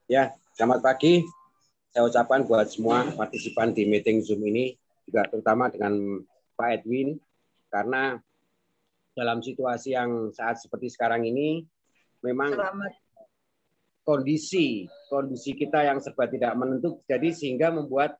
Ya, selamat pagi. Saya ucapkan buat semua partisipan di meeting Zoom ini, juga terutama dengan Pak Edwin, karena dalam situasi yang saat seperti sekarang ini, memang kondisi kita yang serba tidak menentu, jadi sehingga membuat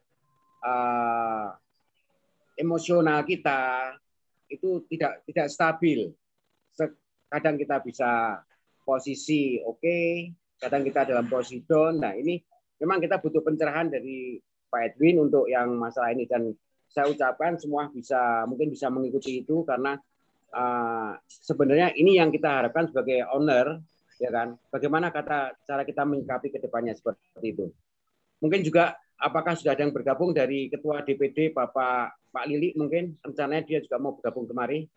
emosional kita itu tidak stabil. Kadang kita bisa posisi oke, kadang kita dalam posisi down. Nah, ini memang kita butuh pencerahan dari Pak Edwin untuk yang masalah ini, dan saya ucapkan semua mungkin bisa mengikuti itu, karena sebenarnya ini yang kita harapkan sebagai owner, ya kan? Bagaimana cara kita menyikapi ke depannya seperti itu. Mungkin juga apakah sudah ada yang bergabung dari Ketua DPD Pak Lili, mungkin rencananya dia juga mau bergabung kemari.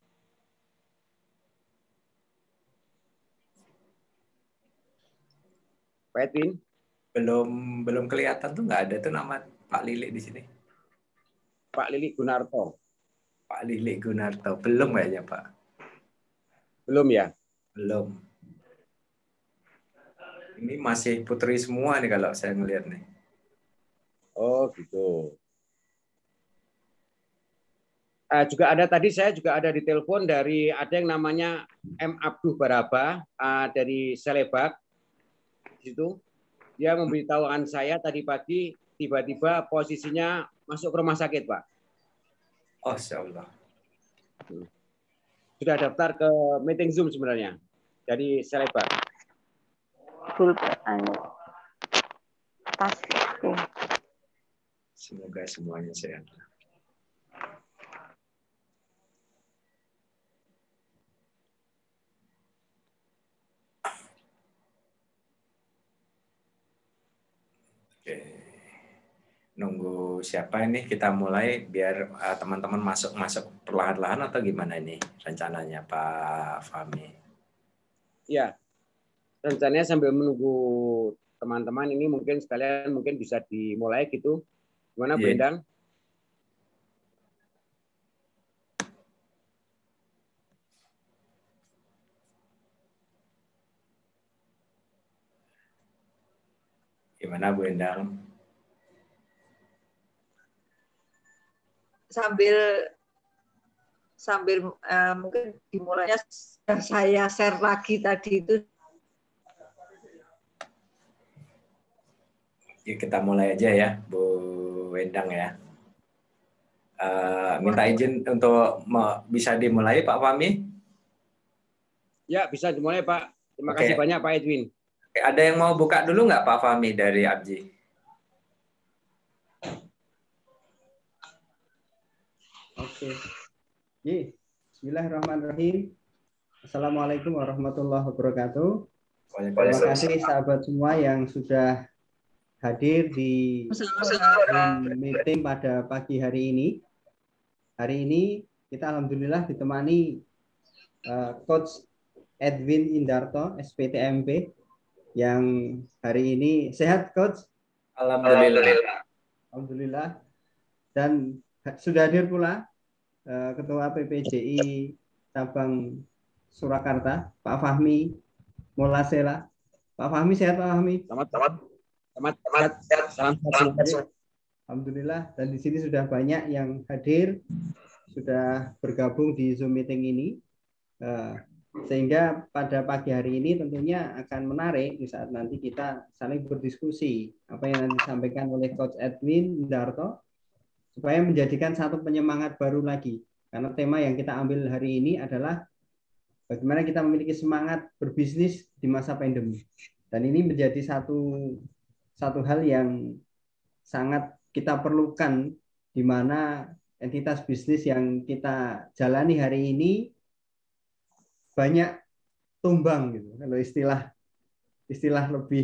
Pak Edwin? Belum kelihatan tuh, nggak ada tuh nama Pak Lili di sini. Pak Lili Gunarto. Pak Lili Gunarto belum kayaknya Pak. Belum ya? Belum. Ini masih putri semua nih kalau saya ngelihat nih. Oh gitu. Juga ada tadi saya juga ada di telepon dari ada yang namanya M. Abduh Baraba dari Selebak. Di situ dia memberitahukan saya tadi pagi tiba-tiba posisinya masuk ke rumah sakit, Pak. Oh, insyaallah. Sudah daftar ke meeting Zoom sebenarnya dari Selebak. Semoga semuanya sehat. Oke. Nunggu siapa ini, kita mulai biar teman-teman masuk perlahan-lahan atau gimana ini rencananya Pak Fahmi? Ya, rencananya sambil menunggu teman-teman ini mungkin sekalian mungkin bisa dimulai gitu. Gimana Bu Endang? Gimana Bu Endang? Sambil mungkin dimulainya saya share lagi tadi itu. Yuk kita mulai aja ya Bu Endang ya. Minta izin untuk bisa dimulai Pak Fahmi? Ya, bisa dimulai Pak. Terima kasih banyak Pak Edwin. Ada yang mau buka dulu nggak Pak Fahmi dari Abji? Oke. Bismillahirrahmanirrahim. Assalamualaikum warahmatullahi wabarakatuh. Terima kasih sahabat semua yang sudah hadir di meeting pada pagi hari ini. Hari ini kita alhamdulillah ditemani Coach Edwin Indarto, SPTMP, yang hari ini sehat, Coach? Alhamdulillah. Alhamdulillah. Dan sudah hadir pula Ketua PPJI cabang Surakarta, Pak Fahmi Molasela. Pak Fahmi sehat, Pak Fahmi? Selamat. Alhamdulillah. Dan di sini sudah banyak yang hadir, sudah bergabung di Zoom meeting ini, sehingga pada pagi hari ini tentunya akan menarik di saat nanti kita saling berdiskusi apa yang nanti disampaikan oleh Coach Edwin Darto, supaya menjadikan satu penyemangat baru lagi. Karena tema yang kita ambil hari ini adalah bagaimana kita memiliki semangat berbisnis di masa pandemi. Dan ini menjadi satu hal yang sangat kita perlukan, di mana entitas bisnis yang kita jalani hari ini banyak tumbang gitu. Kalau istilah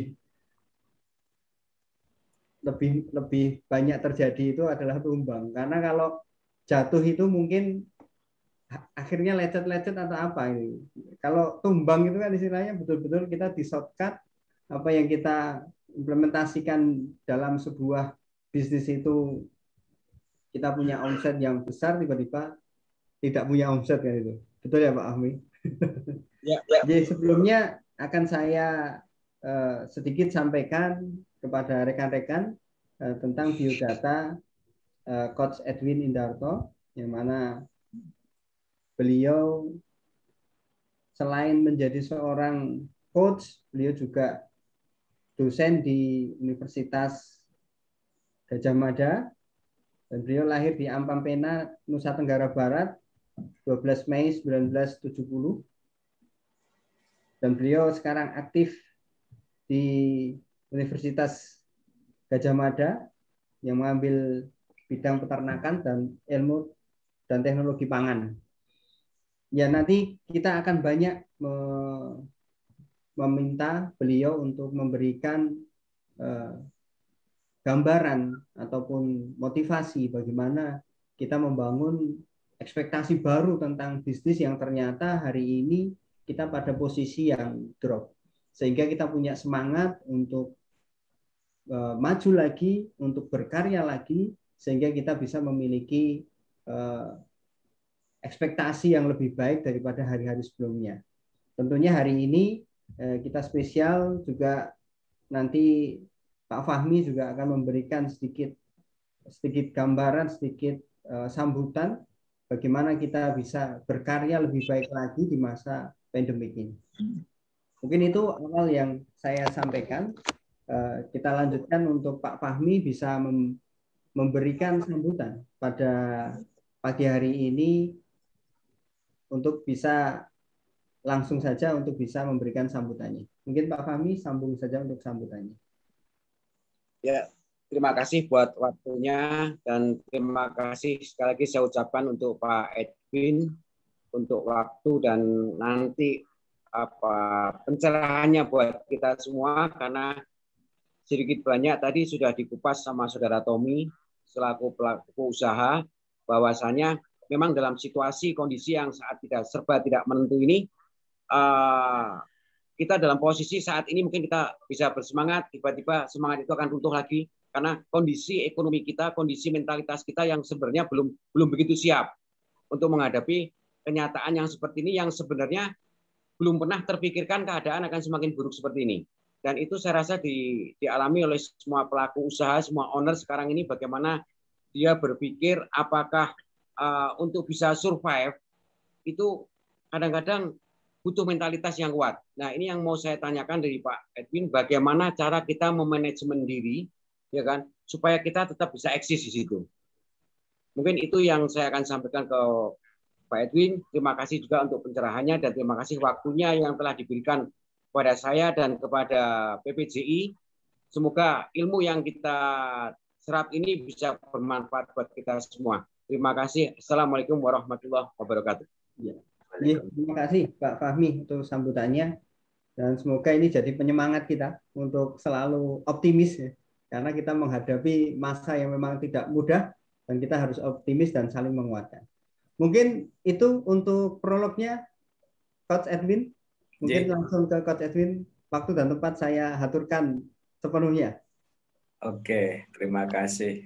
lebih banyak terjadi itu adalah tumbang. Karena kalau jatuh itu mungkin akhirnya lecet-lecet atau apa ini. Kalau tumbang itu kan istilahnya betul-betul kita di shortcut apa yang kita implementasikan dalam sebuah bisnis itu, kita punya omset yang besar, tiba-tiba tidak punya omset kan itu. Betul ya Pak Ahmi? Ya. Jadi sebelumnya akan saya sedikit sampaikan kepada rekan-rekan tentang biodata Coach Edwin Indarto, yang mana beliau selain menjadi seorang coach, beliau juga dosen di Universitas Gajah Mada, dan beliau lahir di Ampampena, Nusa Tenggara Barat, 12 Mei 1970. Dan beliau sekarang aktif di Universitas Gajah Mada yang mengambil bidang peternakan dan ilmu dan teknologi pangan. Ya, nanti kita akan banyak meminta beliau untuk memberikan gambaran ataupun motivasi bagaimana kita membangun ekspektasi baru tentang bisnis yang ternyata hari ini kita pada posisi yang drop. Sehingga kita punya semangat untuk maju lagi, untuk berkarya lagi, sehingga kita bisa memiliki ekspektasi yang lebih baik daripada hari-hari sebelumnya. Tentunya hari ini kita spesial juga, nanti Pak Fahmi juga akan memberikan sedikit gambaran, sedikit sambutan bagaimana kita bisa berkarya lebih baik lagi di masa pandemik ini. Mungkin itu awal yang saya sampaikan. Kita lanjutkan untuk Pak Fahmi bisa memberikan sambutan pada pagi hari ini untuk bisa langsung saja untuk bisa memberikan sambutannya. Mungkin Pak Fahmi sambung saja untuk sambutannya. Ya, terima kasih buat waktunya, dan terima kasih sekali lagi saya ucapkan untuk Pak Edwin untuk waktu dan nanti pencerahannya buat kita semua, karena sedikit banyak tadi sudah dikupas sama Saudara Tommy selaku pelaku usaha, bahwasanya memang dalam situasi kondisi yang saat serba tidak menentu ini, kita dalam posisi saat ini mungkin kita bisa bersemangat, tiba-tiba semangat itu akan runtuh lagi karena kondisi ekonomi kita, kondisi mentalitas kita yang sebenarnya belum begitu siap untuk menghadapi kenyataan yang seperti ini, yang sebenarnya belum pernah terpikirkan keadaan akan semakin buruk seperti ini. Dan itu saya rasa dialami oleh semua pelaku usaha, semua owner sekarang ini, bagaimana dia berpikir apakah untuk bisa survive itu kadang-kadang butuh mentalitas yang kuat. Nah, ini yang mau saya tanyakan dari Pak Edwin, bagaimana cara kita memanajemen diri, ya kan, supaya kita tetap bisa eksis di situ. Mungkin itu yang saya akan sampaikan ke Pak Edwin. Terima kasih juga untuk pencerahannya, dan terima kasih waktunya yang telah diberikan kepada saya dan kepada PPJI. Semoga ilmu yang kita serap ini bisa bermanfaat buat kita semua. Terima kasih. Assalamualaikum warahmatullahi wabarakatuh. Ya. Terima kasih Pak Fahmi untuk sambutannya, dan semoga ini jadi penyemangat kita untuk selalu optimis, ya. Karena kita menghadapi masa yang memang tidak mudah, dan kita harus optimis dan saling menguatkan. Mungkin itu untuk prolognya, Coach Edwin. Mungkin langsung ke Coach Edwin. Waktu dan tempat saya haturkan sepenuhnya. Oke, terima kasih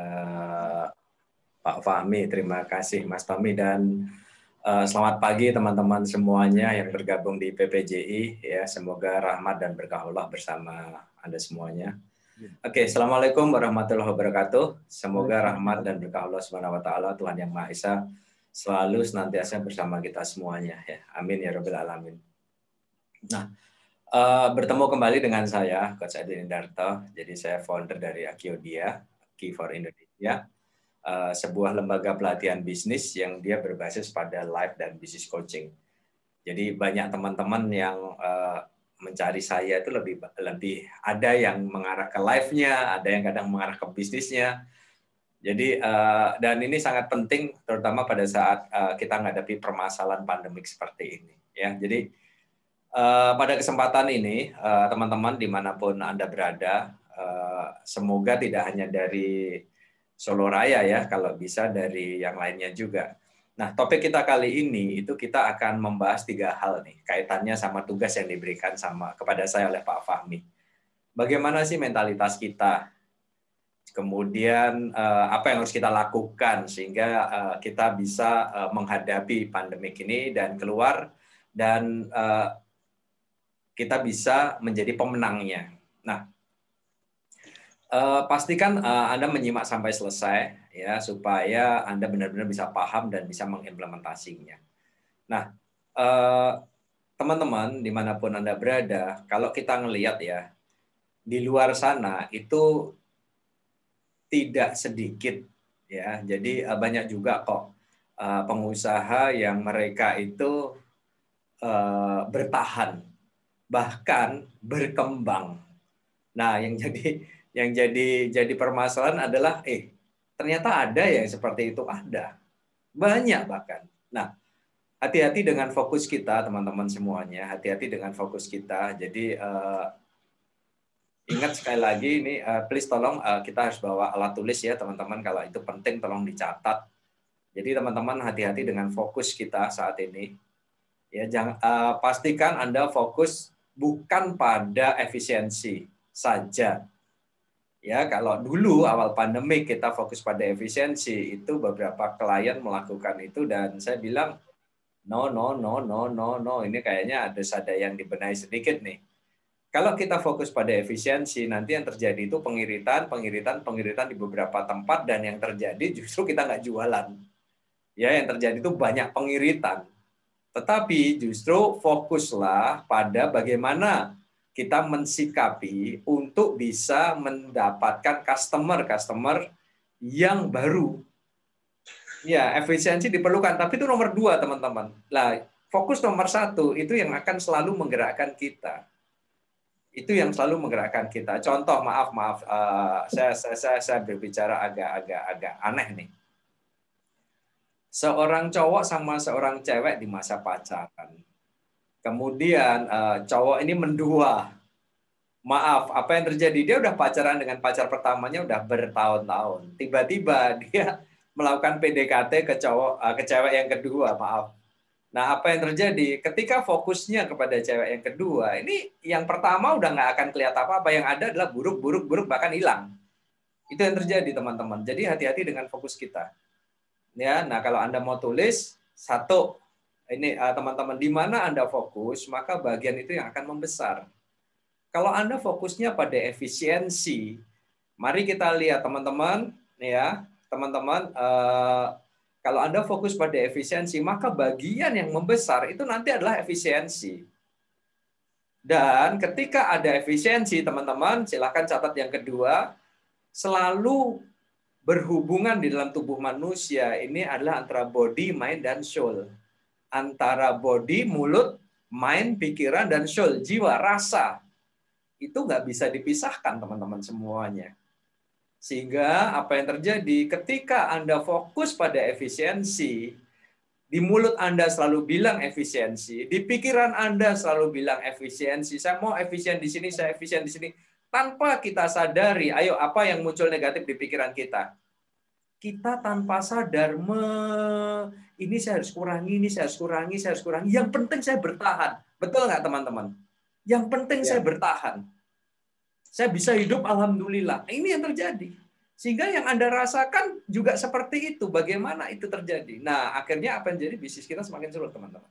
Pak Fahmi, terima kasih Mas Fahmi, dan selamat pagi teman-teman semuanya yang bergabung di PPJI. Ya, semoga rahmat dan berkah Allah bersama Anda semuanya. Oke, Assalamualaikum warahmatullahi wabarakatuh. Semoga rahmat dan berkah Allah Subhanahu wa taala, Tuhan Yang Maha Esa, selalu senantiasa bersama kita semuanya, ya. Amin ya rabbal alamin. Nah, bertemu kembali dengan saya Coach Edwin Indarto. Jadi saya founder dari Akiodia, Key for Indonesia, sebuah lembaga pelatihan bisnis yang dia berbasis pada life dan business coaching. Jadi banyak teman-teman yang mencari saya itu lebih ada yang mengarah ke life-nya, ada yang kadang mengarah ke bisnisnya. Jadi dan ini sangat penting terutama pada saat kita menghadapi permasalahan pandemik seperti ini, ya. Jadi pada kesempatan ini teman-teman dimanapun Anda berada, semoga tidak hanya dari Solo Raya, ya, kalau bisa dari yang lainnya juga. Nah, topik kita kali ini itu kita akan membahas 3 hal nih, kaitannya sama tugas yang diberikan kepada saya oleh Pak Fahmi. Bagaimana sih mentalitas kita? Kemudian apa yang harus kita lakukan sehingga kita bisa menghadapi pandemik ini dan keluar dan kita bisa menjadi pemenangnya. Nah, pastikan Anda menyimak sampai selesai ya supaya Anda benar-benar bisa paham dan bisa mengimplementasinya. Nah, teman-teman dimanapun Anda berada, kalau kita ngelihat ya di luar sana itu tidak sedikit ya. Jadi banyak juga kok pengusaha yang mereka itu bertahan bahkan berkembang. Nah, yang jadi permasalahan adalah ternyata ada yang seperti itu, ada. Banyak bahkan. Nah, hati-hati dengan fokus kita teman-teman semuanya, hati-hati dengan fokus kita. Jadi ingat sekali lagi ini please tolong kita harus bawa alat tulis ya teman-teman, kalau itu penting tolong dicatat. Jadi teman-teman hati-hati dengan fokus kita saat ini. Ya, jangan pastikan Anda fokus bukan pada efisiensi saja. Ya, kalau dulu awal pandemi kita fokus pada efisiensi, itu beberapa klien melakukan itu dan saya bilang no, ini kayaknya ada yang dibenahi sedikit nih. Kalau kita fokus pada efisiensi, nanti yang terjadi itu pengiritan di beberapa tempat, dan yang terjadi justru kita nggak jualan. Ya, yang terjadi itu banyak pengiritan. Tetapi justru fokuslah pada bagaimana kita mensikapi untuk bisa mendapatkan customer yang baru. Ya, efisiensi diperlukan, tapi itu nomor 2, teman-teman. Lah, fokus nomor 1 itu yang akan selalu menggerakkan kita. Itu yang selalu menggerakkan kita. Contoh, maaf, saya berbicara agak aneh nih. Seorang cowok sama seorang cewek di masa pacaran. Kemudian cowok ini mendua. Maaf, apa yang terjadi? Dia udah pacaran dengan pacar pertamanya udah bertahun-tahun. Tiba-tiba dia melakukan PDKT ke cewek yang kedua, maaf. Nah, apa yang terjadi? Ketika fokusnya kepada cewek yang kedua, ini yang pertama udah nggak akan kelihatan apa-apa. Yang ada adalah buruk, bahkan hilang. Itu yang terjadi, teman-teman. Jadi hati-hati dengan fokus kita. Ya, nah kalau Anda mau tulis, 1, ini teman-teman, di mana Anda fokus, maka bagian itu yang akan membesar. Kalau Anda fokusnya pada efisiensi, mari kita lihat teman-teman, ya, teman-teman, kalau Anda fokus pada efisiensi, maka bagian yang membesar itu nanti adalah efisiensi. Dan ketika ada efisiensi, teman-teman, silakan catat yang kedua, selalu berhubungan di dalam tubuh manusia ini adalah antara body, mind, dan soul. Antara body, mulut, mind, pikiran, dan soul, jiwa, rasa. Itu nggak bisa dipisahkan, teman-teman semuanya. Sehingga apa yang terjadi ketika Anda fokus pada efisiensi, di mulut Anda selalu bilang efisiensi, di pikiran Anda selalu bilang efisiensi, saya mau efisien di sini, saya efisien di sini. Tanpa kita sadari, ayo apa yang muncul negatif di pikiran kita? Kita tanpa sadar, ini saya harus kurangi, ini saya harus kurangi, saya harus kurangi. Yang penting saya bertahan. Betul nggak teman-teman? Yang penting saya bertahan. Saya bisa hidup, alhamdulillah. Ini yang terjadi. Sehingga yang Anda rasakan juga seperti itu. Bagaimana itu terjadi? Nah, akhirnya apa yang jadi? Bisnis kita semakin sulit, teman-teman.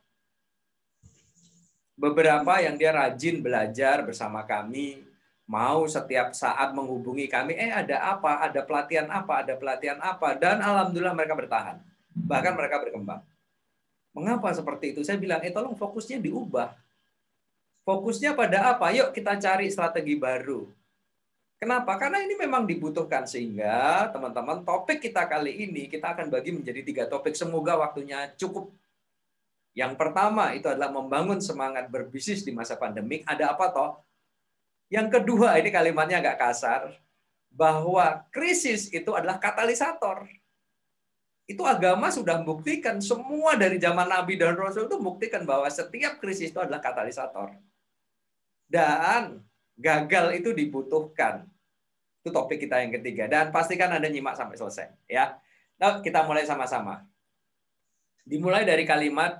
Beberapa yang dia rajin belajar bersama kami, mau setiap saat menghubungi kami, ada apa, ada pelatihan apa, dan alhamdulillah mereka bertahan. Bahkan mereka berkembang. Mengapa seperti itu? Saya bilang, tolong fokusnya diubah. Fokusnya pada apa? Yuk kita cari strategi baru. Kenapa? Karena ini memang dibutuhkan, sehingga teman-teman topik kita kali ini kita akan bagi menjadi 3 topik. Semoga waktunya cukup. Yang pertama itu adalah membangun semangat berbisnis di masa pandemik. Ada apa toh? Yang kedua, ini kalimatnya agak kasar, bahwa krisis itu adalah katalisator. Itu agama sudah membuktikan, semua dari zaman Nabi dan Rasul itu membuktikan bahwa setiap krisis itu adalah katalisator. Dan gagal itu dibutuhkan. Itu topik kita yang ketiga. Dan pastikan Anda nyimak sampai selesai. Ya. Nah, kita mulai sama-sama. Dimulai dari kalimat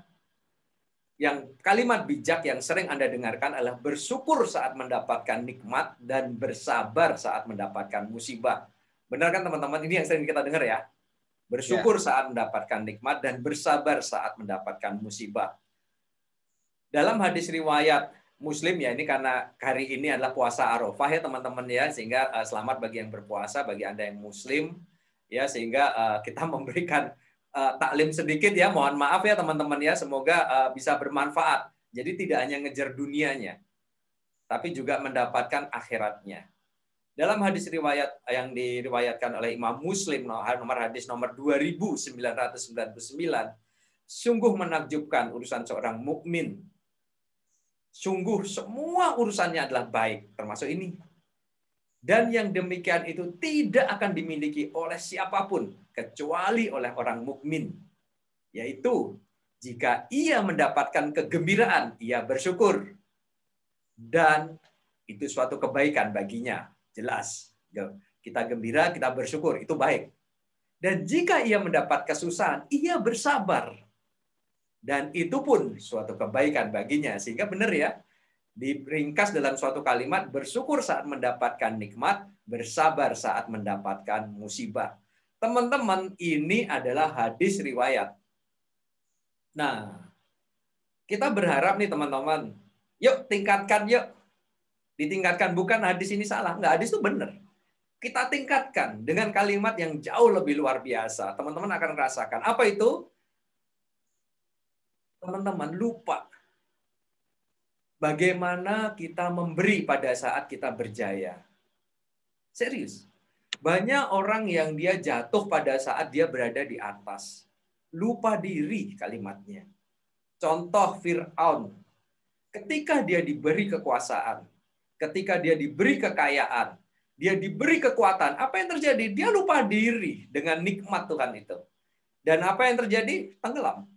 bijak yang sering Anda dengarkan adalah bersyukur saat mendapatkan nikmat dan bersabar saat mendapatkan musibah. Benar kan teman-teman? Ini yang sering kita dengar ya. Bersyukur saat mendapatkan nikmat dan bersabar saat mendapatkan musibah. Dalam hadis riwayat Muslim ya, ini karena hari ini adalah puasa Arafah ya teman-teman ya, sehingga selamat bagi yang berpuasa, bagi Anda yang Muslim ya, sehingga kita memberikan taklim sedikit ya, mohon maaf ya teman-teman ya, semoga bisa bermanfaat. Jadi tidak hanya ngejar dunianya, tapi juga mendapatkan akhiratnya. Dalam hadis riwayat yang diriwayatkan oleh Imam Muslim, nomor hadis nomor 2999, sungguh menakjubkan urusan seorang mukmin. Sungguh semua urusannya adalah baik, termasuk ini. Dan yang demikian itu tidak akan dimiliki oleh siapapun kecuali oleh orang mukmin. Yaitu jika ia mendapatkan kegembiraan, ia bersyukur. Dan itu suatu kebaikan baginya. Jelas. Kita gembira, kita bersyukur, itu baik. Dan jika ia mendapat kesusahan, ia bersabar. Dan itu pun suatu kebaikan baginya. Sehingga benar ya, diringkas dalam suatu kalimat, bersyukur saat mendapatkan nikmat, bersabar saat mendapatkan musibah. Teman-teman, ini adalah hadis riwayat. Nah, kita berharap nih teman-teman, yuk tingkatkan, yuk. Ditingkatkan, bukan hadis ini salah. Enggak, hadis itu benar. Kita tingkatkan dengan kalimat yang jauh lebih luar biasa. Teman-teman akan merasakan. Apa itu? Teman-teman lupa bagaimana kita memberi pada saat kita berjaya. Serius. Banyak orang yang dia jatuh pada saat dia berada di atas. Lupa diri kalimatnya. Contoh Fir'aun. Ketika dia diberi kekuasaan, ketika dia diberi kekayaan, dia diberi kekuatan, apa yang terjadi? Dia lupa diri dengan nikmat Tuhan itu. Dan apa yang terjadi? Tenggelam.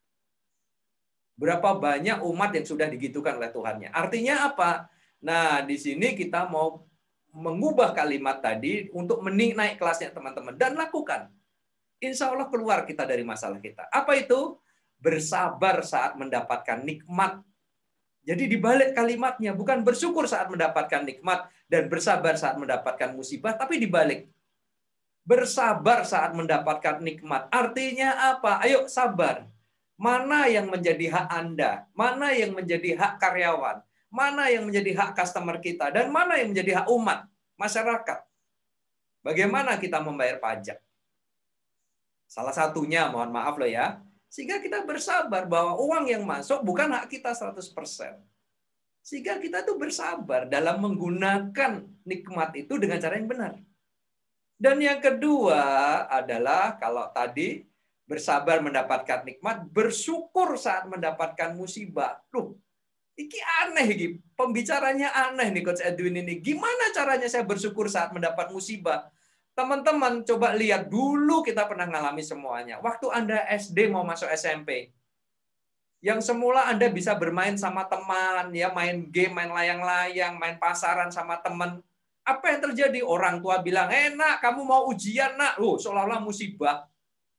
Berapa banyak umat yang sudah digitukan oleh Tuhannya. Artinya apa? Nah, di sini kita mau mengubah kalimat tadi untuk naik kelasnya teman-teman. Dan lakukan. Insya Allah keluar kita dari masalah kita. Apa itu? Bersabar saat mendapatkan nikmat. Jadi dibalik kalimatnya. Bukan bersyukur saat mendapatkan nikmat dan bersabar saat mendapatkan musibah. Tapi dibalik. Bersabar saat mendapatkan nikmat. Artinya apa? Ayo sabar. Mana yang menjadi hak Anda? Mana yang menjadi hak karyawan? Mana yang menjadi hak customer kita? Dan mana yang menjadi hak umat, masyarakat? Bagaimana kita membayar pajak? Salah satunya, mohon maaf loh ya, sehingga kita bersabar bahwa uang yang masuk bukan hak kita 100%. Sehingga kita tuh bersabar dalam menggunakan nikmat itu dengan cara yang benar. Dan yang kedua adalah kalau tadi bersabar mendapatkan nikmat, bersyukur saat mendapatkan musibah. Loh, ini aneh, ini pembicaranya aneh nih Coach Edwin ini. Gimana caranya saya bersyukur saat mendapat musibah? Teman-teman coba lihat, dulu kita pernah ngalami semuanya. Waktu Anda SD mau masuk SMP, yang semula Anda bisa bermain sama teman, ya main game, main layang-layang, main pasaran sama teman. Apa yang terjadi? Orang tua bilang, nak, kamu mau ujian, nak. Loh, seolah-olah musibah.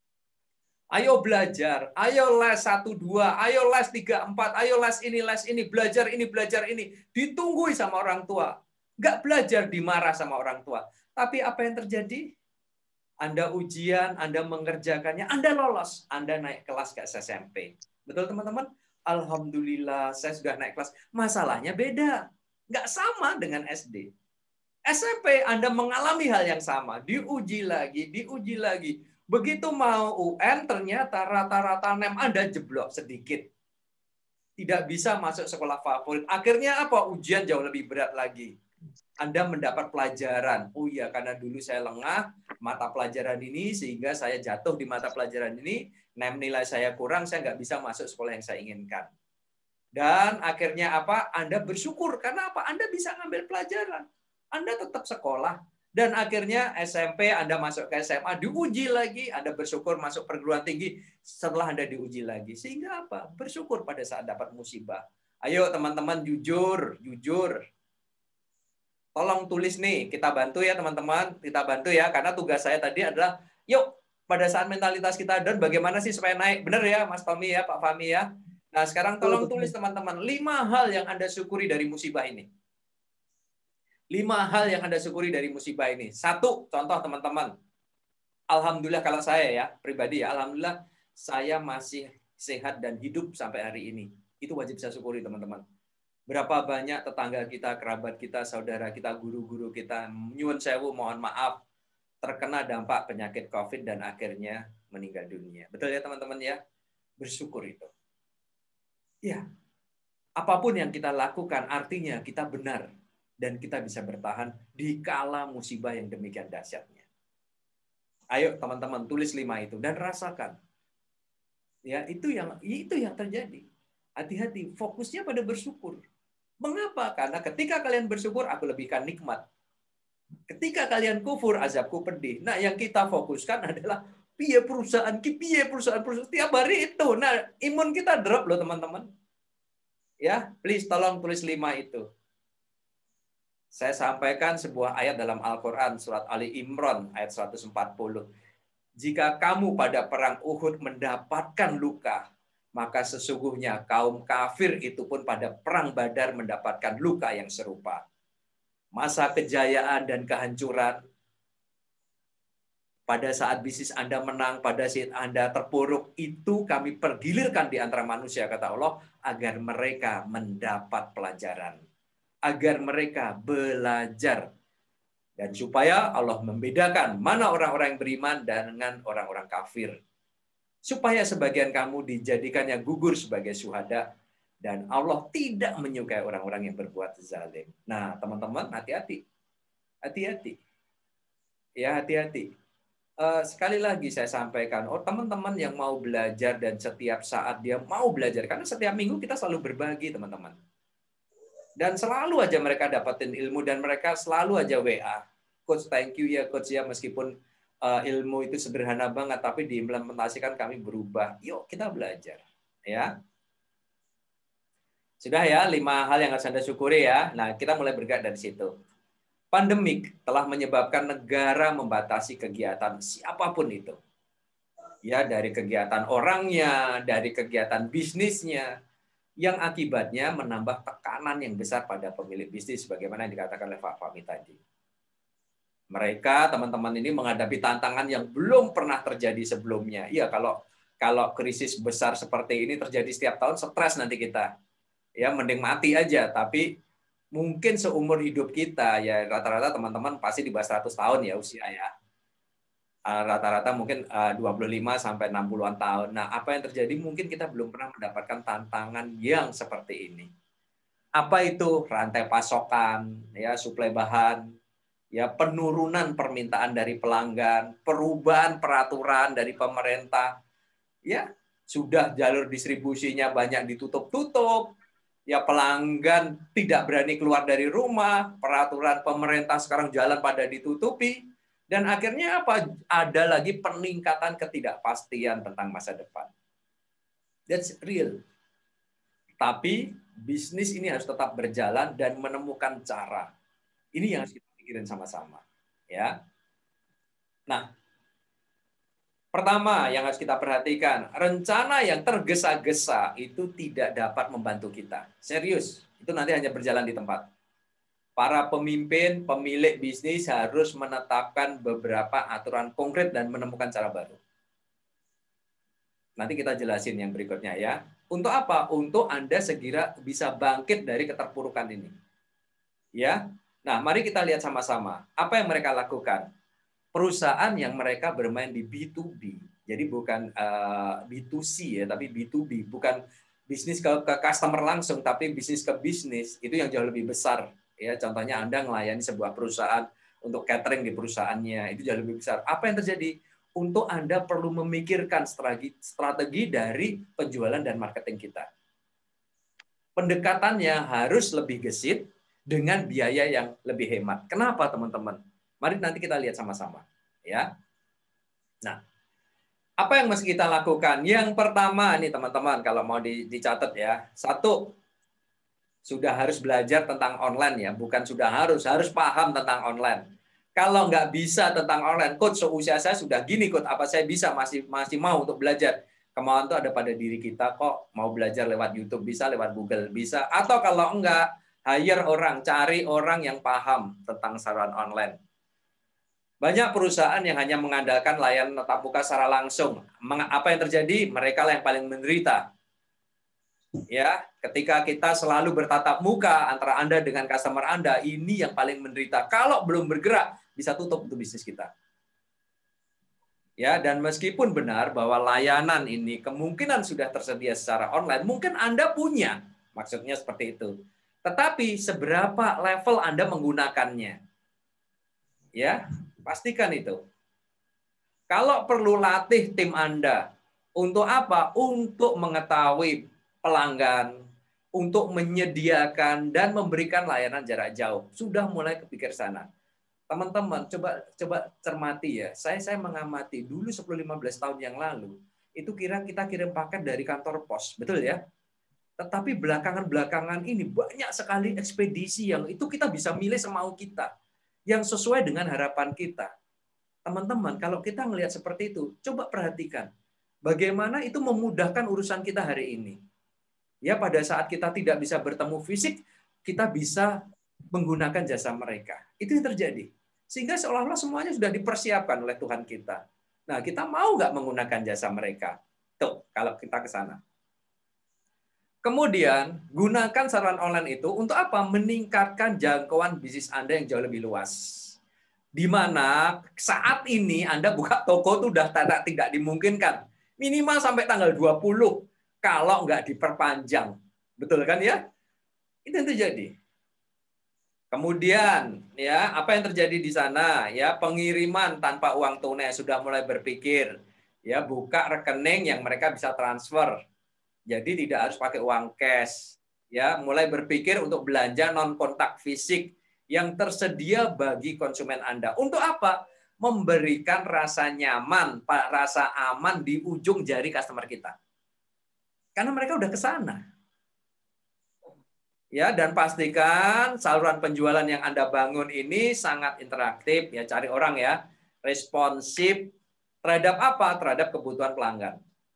Ayo belajar, ayo les 1, 2, ayo les 3, 4, ayo les ini, belajar ini. Ditungguin sama orang tua. Nggak belajar, dimarah sama orang tua. Tapi apa yang terjadi? Anda ujian, Anda mengerjakannya, Anda lolos. Anda naik kelas ke SMP. Betul teman-teman? Alhamdulillah, saya sudah naik kelas. Masalahnya beda. Nggak sama dengan SD. SMP Anda mengalami hal yang sama. Diuji lagi. Begitu mau UN, ternyata rata-rata NEM Anda jeblok sedikit. Tidak bisa masuk sekolah favorit. Akhirnya apa? Ujian jauh lebih berat lagi. Anda mendapat pelajaran. Oh iya, karena dulu saya lengah mata pelajaran ini, sehingga saya jatuh di mata pelajaran ini. NEM nilai saya kurang, saya nggak bisa masuk sekolah yang saya inginkan. Dan akhirnya apa? Anda bersyukur. Karena apa? Anda bisa ngambil pelajaran. Anda tetap sekolah. Dan akhirnya SMP, Anda masuk ke SMA, diuji lagi, Anda bersyukur masuk perguruan tinggi, setelah Anda diuji lagi. Sehingga apa? Bersyukur pada saat dapat musibah. Ayo teman-teman, jujur. Tolong tulis nih, kita bantu ya teman-teman, kita bantu ya, karena tugas saya tadi adalah, yuk, pada saat mentalitas kita down, bagaimana sih supaya naik? Benar ya, Mas Tommy ya, Pak Fahmi ya? Nah, sekarang tolong tulis teman-teman, 5 hal yang Anda syukuri dari musibah ini. 5 hal yang Anda syukuri dari musibah ini. 1, contoh teman-teman. Alhamdulillah kalau saya ya, pribadi ya, alhamdulillah saya masih sehat dan hidup sampai hari ini. Itu wajib saya syukuri teman-teman. Berapa banyak tetangga kita, kerabat kita, saudara kita, guru-guru kita, nyuwun sewu, mohon maaf, terkena dampak penyakit COVID dan akhirnya meninggal dunia. Betul ya teman-teman ya? Bersyukur itu. Ya, apapun yang kita lakukan artinya kita benar dan kita bisa bertahan di kala musibah yang demikian dahsyatnya. Ayo teman-teman tulis 5 itu dan rasakan. Ya, itu yang terjadi. Hati-hati, fokusnya pada bersyukur. Mengapa? Karena ketika kalian bersyukur, aku lebihkan nikmat. Ketika kalian kufur, azabku pedih. Nah, yang kita fokuskan adalah piye perusahaan tiap hari itu. Nah, imun kita drop loh teman-teman. Ya, please tolong tulis 5 itu. Saya sampaikan sebuah ayat dalam Al-Quran, surat Ali Imran, ayat 140. Jika kamu pada perang Uhud mendapatkan luka, maka sesungguhnya kaum kafir itu pun pada perang Badar mendapatkan luka yang serupa. Masa kejayaan dan kehancuran, pada saat bisnis Anda menang, pada saat Anda terpuruk, itu kami pergilirkan di antara manusia, kata Allah, agar mereka mendapat pelajaran. Agar mereka belajar. Dan supaya Allah membedakan mana orang-orang yang beriman dengan orang-orang kafir. Supaya sebagian kamu dijadikannya gugur sebagai syuhada. Dan Allah tidak menyukai orang-orang yang berbuat zalim. Nah, teman-teman, hati-hati. Hati-hati. Ya, hati-hati. Sekali lagi saya sampaikan, teman-teman yang mau belajar dan setiap saat dia mau belajar, karena setiap minggu kita selalu berbagi, teman-teman. Dan selalu aja mereka dapetin ilmu dan mereka selalu aja WA. Coach, thank you ya Coach ya, meskipun ilmu itu sederhana banget, tapi diimplementasikan kami berubah. Yuk kita belajar. Ya. Sudah ya, 5 hal yang harus Anda syukuri ya. Nah, kita mulai bergerak dari situ. Pandemik telah menyebabkan negara membatasi kegiatan siapapun itu. Ya, dari kegiatan orangnya, dari kegiatan bisnisnya, yang akibatnya menambah tekanan yang besar pada pemilik bisnis, sebagaimana yang dikatakan oleh Pak Fahmi tadi. Mereka, teman-teman ini menghadapi tantangan yang belum pernah terjadi sebelumnya. Iya, kalau krisis besar seperti ini terjadi setiap tahun, stres nanti kita. Ya, mending mati aja, tapi mungkin seumur hidup kita, ya rata-rata teman-teman pasti di bawah 100 tahun ya usia ya. Rata-rata mungkin 25 sampai 60-an tahun. Nah, apa yang terjadi mungkin kita belum pernah mendapatkan tantangan yang seperti ini. Apa itu? Rantai pasokan, ya, suplai bahan, ya, penurunan permintaan dari pelanggan, perubahan peraturan dari pemerintah. Ya, sudah jalur distribusinya banyak ditutup-tutup. Ya, pelanggan tidak berani keluar dari rumah, peraturan pemerintah sekarang jalan pada ditutupi, dan akhirnya apa? Ada lagi peningkatan ketidakpastian tentang masa depan. That's real. Tapi bisnis ini harus tetap berjalan dan menemukan cara. Ini yang harus kita pikirin sama-sama. Ya. Nah, pertama yang harus kita perhatikan, rencana yang tergesa-gesa itu tidak dapat membantu kita. Serius, itu nanti hanya berjalan di tempat. Para pemimpin, pemilik bisnis harus menetapkan beberapa aturan konkret dan menemukan cara baru. Nanti kita jelasin yang berikutnya ya. Untuk apa? Untuk Anda segera bisa bangkit dari keterpurukan ini. Ya. Nah, mari kita lihat sama-sama. Apa yang mereka lakukan? Perusahaan yang mereka bermain di B2B, jadi bukan B2C ya, tapi B2B, bukan bisnis ke customer langsung, tapi bisnis ke bisnis, itu yang jauh lebih besar. Ya, contohnya Anda melayani sebuah perusahaan untuk catering di perusahaannya, itu jauh lebih besar. Apa yang terjadi? Untuk Anda perlu memikirkan strategi dari penjualan dan marketing kita. Pendekatannya harus lebih gesit dengan biaya yang lebih hemat. Kenapa, teman-teman? Mari nanti kita lihat sama-sama, ya. Nah, apa yang mesti kita lakukan? Yang pertama nih teman-teman, kalau mau dicatat ya. 1, sudah harus belajar tentang online ya, bukan harus paham tentang online. Kalau nggak bisa tentang online, Coach, seusia saya sudah gini, Coach, apa saya bisa masih mau untuk belajar? Kemauan itu ada pada diri kita kok. Mau belajar lewat YouTube bisa, lewat Google bisa, atau kalau enggak, hire orang, cari orang yang paham tentang saluran online. Banyak perusahaan yang hanya mengandalkan layanan tatap muka secara langsung. Apa yang terjadi? Mereka lah yang paling menderita. Ya, ketika kita selalu bertatap muka antara Anda dengan customer Anda, ini yang paling menderita. Kalau belum bergerak, bisa tutup untuk bisnis kita. Ya, dan meskipun benar bahwa layanan ini kemungkinan sudah tersedia secara online, mungkin Anda punya, maksudnya seperti itu. Tetapi seberapa level Anda menggunakannya? Ya, pastikan itu. Kalau perlu latih tim Anda, untuk apa? Untuk mengetahui pelanggan, untuk menyediakan dan memberikan layanan jarak jauh. Sudah mulai kepikir sana. Teman-teman, coba cermati ya. Saya mengamati dulu 10-15 tahun yang lalu, itu kita kirim paket dari kantor pos, betul ya? Tetapi belakangan ini banyak sekali ekspedisi yang itu kita bisa milih semau kita, yang sesuai dengan harapan kita. Teman-teman, kalau kita melihat seperti itu, coba perhatikan bagaimana itu memudahkan urusan kita hari ini. Ya, pada saat kita tidak bisa bertemu fisik, kita bisa menggunakan jasa mereka. Itu yang terjadi. Sehingga seolah-olah semuanya sudah dipersiapkan oleh Tuhan kita. Nah, kita mau nggak menggunakan jasa mereka? Tuh, kalau kita ke sana. Kemudian, gunakan saluran online itu untuk apa? Meningkatkan jangkauan bisnis Anda yang jauh lebih luas. Di mana saat ini Anda buka toko itu sudah tidak dimungkinkan. Minimal sampai tanggal 20 kalau nggak diperpanjang. Betul kan ya? Itu yang terjadi. Kemudian ya, apa yang terjadi di sana? Ya, pengiriman tanpa uang tunai sudah mulai berpikir. Ya, buka rekening yang mereka bisa transfer. Jadi tidak harus pakai uang cash. Ya, mulai berpikir untuk belanja non kontak fisik yang tersedia bagi konsumen Anda. Untuk apa? Memberikan rasa nyaman, rasa aman di ujung jari customer kita. Karena mereka udah ke sana. Ya, dan pastikan saluran penjualan yang Anda bangun ini sangat interaktif, ya, cari orang ya, responsif terhadap apa? Terhadap kebutuhan pelanggan.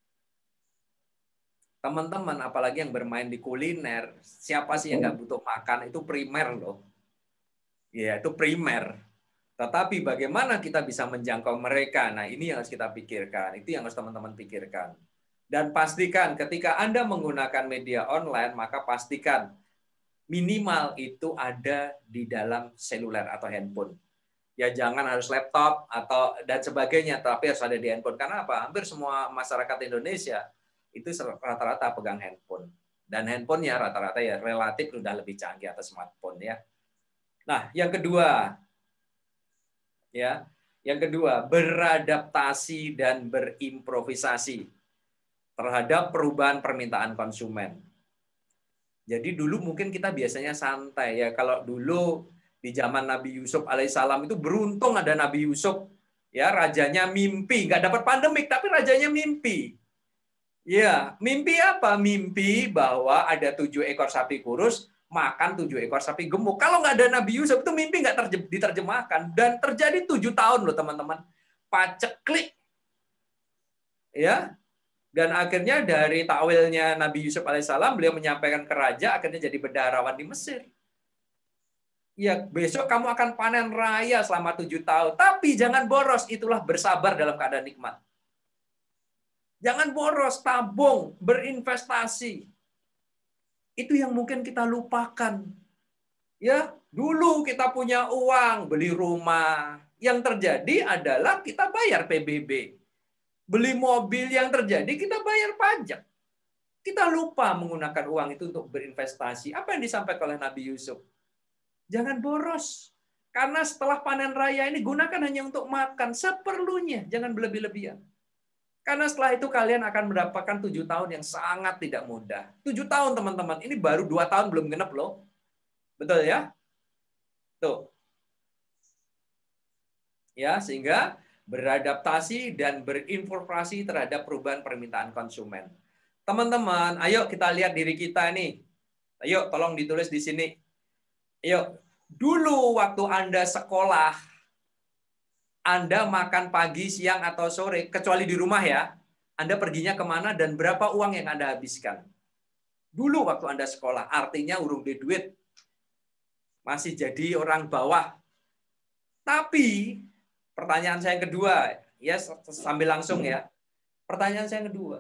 Teman-teman, apalagi yang bermain di kuliner, siapa sih yang nggak butuh makan? Itu primer loh. Ya, itu primer. Tetapi bagaimana kita bisa menjangkau mereka? Nah, ini yang harus kita pikirkan. Itu yang harus teman-teman pikirkan. Dan pastikan ketika Anda menggunakan media online, maka pastikan minimal itu ada di dalam seluler atau handphone. Ya, jangan harus laptop atau dan sebagainya, tapi harus ada di handphone. Karena apa? Hampir semua masyarakat Indonesia itu rata-rata pegang handphone. Dan handphonenya rata-rata ya relatif sudah lebih canggih atau smartphone ya. Nah, yang kedua, ya, yang kedua, beradaptasi dan berimprovisasi terhadap perubahan permintaan konsumen. Jadi dulu mungkin kita biasanya santai ya. Kalau dulu di zaman Nabi Yusuf alaihissalam itu beruntung ada Nabi Yusuf, ya, rajanya mimpi, nggak dapat pandemik tapi rajanya mimpi. Ya, mimpi apa? Mimpi bahwa ada 7 ekor sapi kurus makan 7 ekor sapi gemuk. Kalau nggak ada Nabi Yusuf itu mimpi nggak diterjemahkan, dan terjadi 7 tahun loh teman-teman. Paceklik, ya. Dan akhirnya dari takwilnya Nabi Yusuf alaihissalam, beliau menyampaikan ke raja, akhirnya jadi bendaharawan di Mesir. Ya, besok kamu akan panen raya selama 7 tahun. Tapi jangan boros, itulah bersabar dalam keadaan nikmat. Jangan boros, tabung, berinvestasi. Itu yang mungkin kita lupakan. Ya, dulu kita punya uang, beli rumah. Yang terjadi adalah kita bayar PBB. Beli mobil, yang terjadi kita bayar pajak. Kita lupa menggunakan uang itu untuk berinvestasi. Apa yang disampaikan oleh Nabi Yusuf? Jangan boros. Karena setelah panen raya ini gunakan hanya untuk makan seperlunya, jangan berlebih-lebihan. Karena setelah itu kalian akan mendapatkan 7 tahun yang sangat tidak mudah. 7 tahun teman-teman, ini baru 2 tahun belum genap loh. Betul ya? Tuh. Ya, sehingga beradaptasi dan berinformasi terhadap perubahan permintaan konsumen. Teman-teman, ayo kita lihat diri kita nih. Ayo tolong ditulis di sini. Ayo, dulu waktu Anda sekolah, Anda makan pagi, siang, atau sore, kecuali di rumah ya, Anda perginya kemana dan berapa uang yang Anda habiskan. Dulu waktu Anda sekolah, artinya urung di duit, masih jadi orang bawah. Tapi, pertanyaan saya yang kedua, ya sambil langsung ya, pertanyaan saya yang kedua,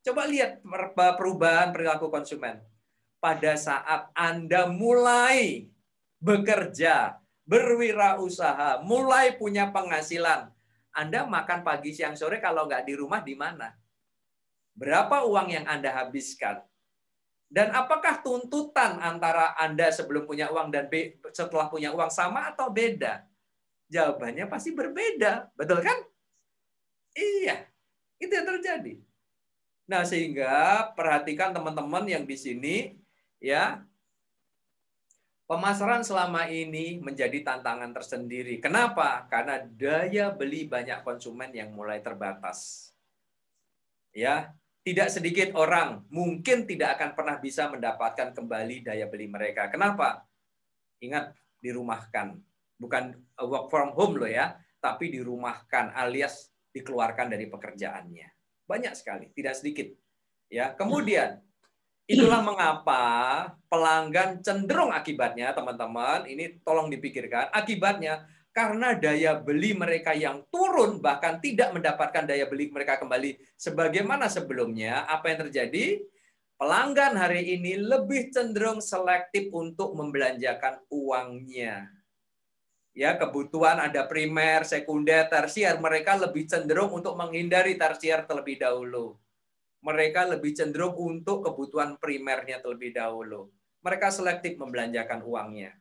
Coba lihat perubahan perilaku konsumen. Pada saat Anda mulai bekerja, berwirausaha, mulai punya penghasilan, Anda makan pagi, siang, sore kalau nggak di rumah di mana? Berapa uang yang Anda habiskan? Dan apakah tuntutan antara Anda sebelum punya uang dan setelah punya uang sama atau beda? Jawabannya pasti berbeda, betul kan? Iya, itu yang terjadi. Nah, sehingga perhatikan teman-teman yang di sini, ya, pemasaran selama ini menjadi tantangan tersendiri. Kenapa? Karena daya beli banyak konsumen yang mulai terbatas. Ya, tidak sedikit orang mungkin tidak akan pernah bisa mendapatkan kembali daya beli mereka. Kenapa? Ingat, dirumahkan. Bukan work from home loh ya, tapi dirumahkan alias dikeluarkan dari pekerjaannya. Banyak sekali, tidak sedikit. Ya, kemudian itulah mengapa pelanggan cenderung akibatnya, teman-teman, ini tolong dipikirkan, akibatnya karena daya beli mereka yang turun, bahkan tidak mendapatkan daya beli mereka kembali sebagaimana sebelumnya, apa yang terjadi? Pelanggan hari ini lebih cenderung selektif untuk membelanjakan uangnya. Ya, kebutuhan ada primer, sekunder, tersier, mereka lebih cenderung untuk menghindari tersier terlebih dahulu. Mereka lebih cenderung untuk kebutuhan primernya terlebih dahulu. Mereka selektif membelanjakan uangnya.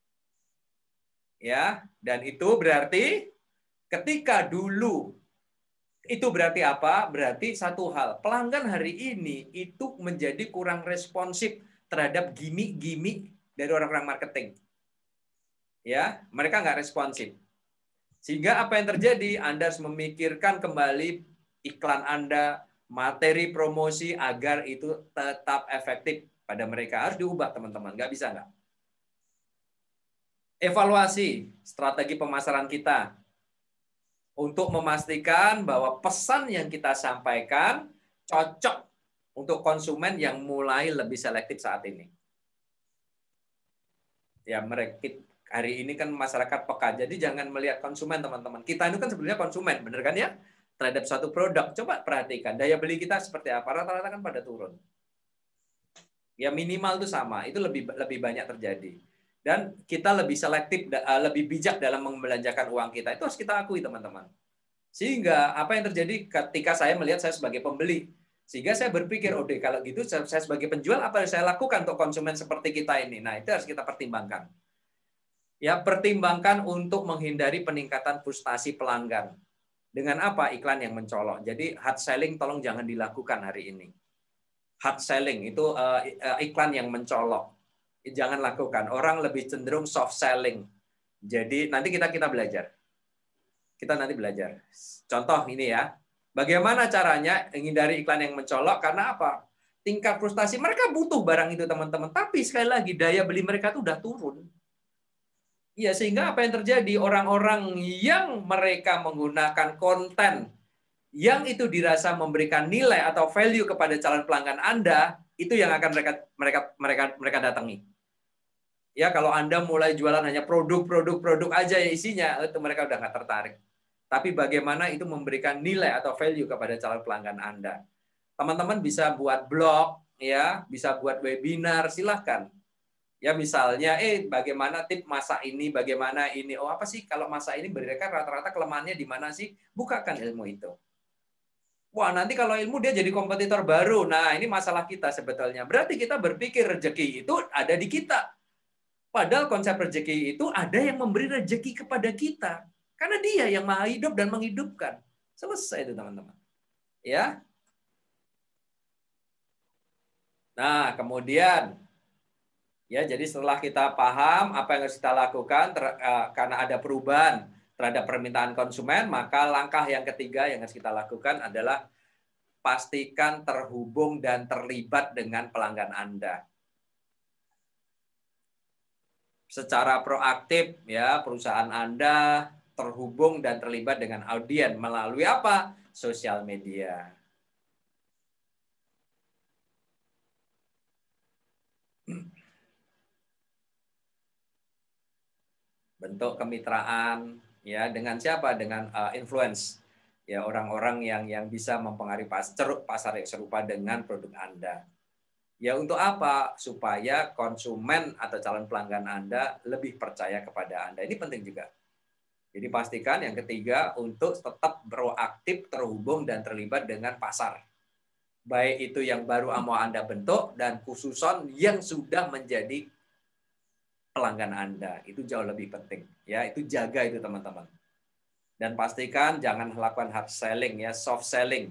Ya, dan itu berarti ketika dulu itu berarti apa? Berarti satu hal, pelanggan hari ini itu menjadi kurang responsif terhadap gimmick-gimmick dari orang-orang marketing. Ya, mereka nggak responsif. Sehingga apa yang terjadi? Anda harus memikirkan kembali iklan Anda, materi promosi agar itu tetap efektif pada mereka. Harus diubah, teman-teman. Nggak bisa, nggak? Evaluasi strategi pemasaran kita untuk memastikan bahwa pesan yang kita sampaikan cocok untuk konsumen yang mulai lebih selektif saat ini. Ya, mereka hari ini kan masyarakat peka, jadi jangan melihat konsumen, teman-teman. Kita itu kan sebenarnya konsumen, bener kan ya? Terhadap suatu produk. Coba perhatikan, daya beli kita seperti apa? Rata-rata kan pada turun. Ya minimal itu sama, itu lebih banyak terjadi. Dan kita lebih selektif, lebih bijak dalam membelanjakan uang kita. Itu harus kita akui, teman-teman. Sehingga apa yang terjadi ketika saya melihat saya sebagai pembeli? Sehingga saya berpikir, oh deh, kalau gitu saya sebagai penjual, apa yang saya lakukan untuk konsumen seperti kita ini? Nah, itu harus kita pertimbangkan. Ya, pertimbangkan untuk menghindari peningkatan frustasi pelanggan. Dengan apa? Iklan yang mencolok. Jadi hard selling tolong jangan dilakukan hari ini. Hard selling itu iklan yang mencolok. Jangan lakukan. Orang lebih cenderung soft selling. Jadi nanti kita belajar. Kita nanti belajar. Contoh ini ya. Bagaimana caranya menghindari iklan yang mencolok? Karena apa? Tingkat frustasi mereka butuh barang itu, teman-teman. Tapi sekali lagi daya beli mereka itu udah turun. Ya, sehingga apa yang terjadi? Orang-orang yang mereka menggunakan konten yang itu dirasa memberikan nilai atau value kepada calon pelanggan Anda, itu yang akan mereka datangi. Ya, kalau Anda mulai jualan hanya produk aja ya isinya, itu mereka udah nggak tertarik. Tapi bagaimana itu memberikan nilai atau value kepada calon pelanggan Anda? Teman-teman bisa buat blog, ya, bisa buat webinar, silahkan. Ya misalnya, bagaimana tip masak ini, bagaimana ini, oh apa sih kalau masak ini mereka rata-rata kelemahannya di mana sih? Bukakan ilmu itu. Wah nanti kalau ilmu dia jadi kompetitor baru, nah ini masalah kita sebetulnya. Berarti kita berpikir rezeki itu ada di kita. Padahal konsep rezeki itu ada yang memberi rezeki kepada kita. Karena dia yang maha hidup dan menghidupkan. Selesai itu teman-teman. Ya. Nah kemudian, ya, jadi setelah kita paham apa yang harus kita lakukan karena ada perubahan terhadap permintaan konsumen, maka langkah yang ketiga yang harus kita lakukan adalah pastikan terhubung dan terlibat dengan pelanggan Anda. Secara proaktif, ya, perusahaan Anda terhubung dan terlibat dengan audiens melalui apa? Sosial media. Bentuk kemitraan, ya, dengan siapa? Dengan influence. ya orang-orang yang bisa mempengaruhi ceruk pasar yang serupa dengan produk Anda. Ya untuk apa? Supaya konsumen atau calon pelanggan Anda lebih percaya kepada Anda. Ini penting juga. Jadi pastikan yang ketiga untuk tetap proaktif, terhubung dan terlibat dengan pasar. Baik itu yang baru mau Anda bentuk dan khususon yang sudah menjadi pelanggan Anda. Itu jauh lebih penting. Ya, itu jaga itu teman-teman. Dan pastikan jangan melakukan hard selling ya, soft selling.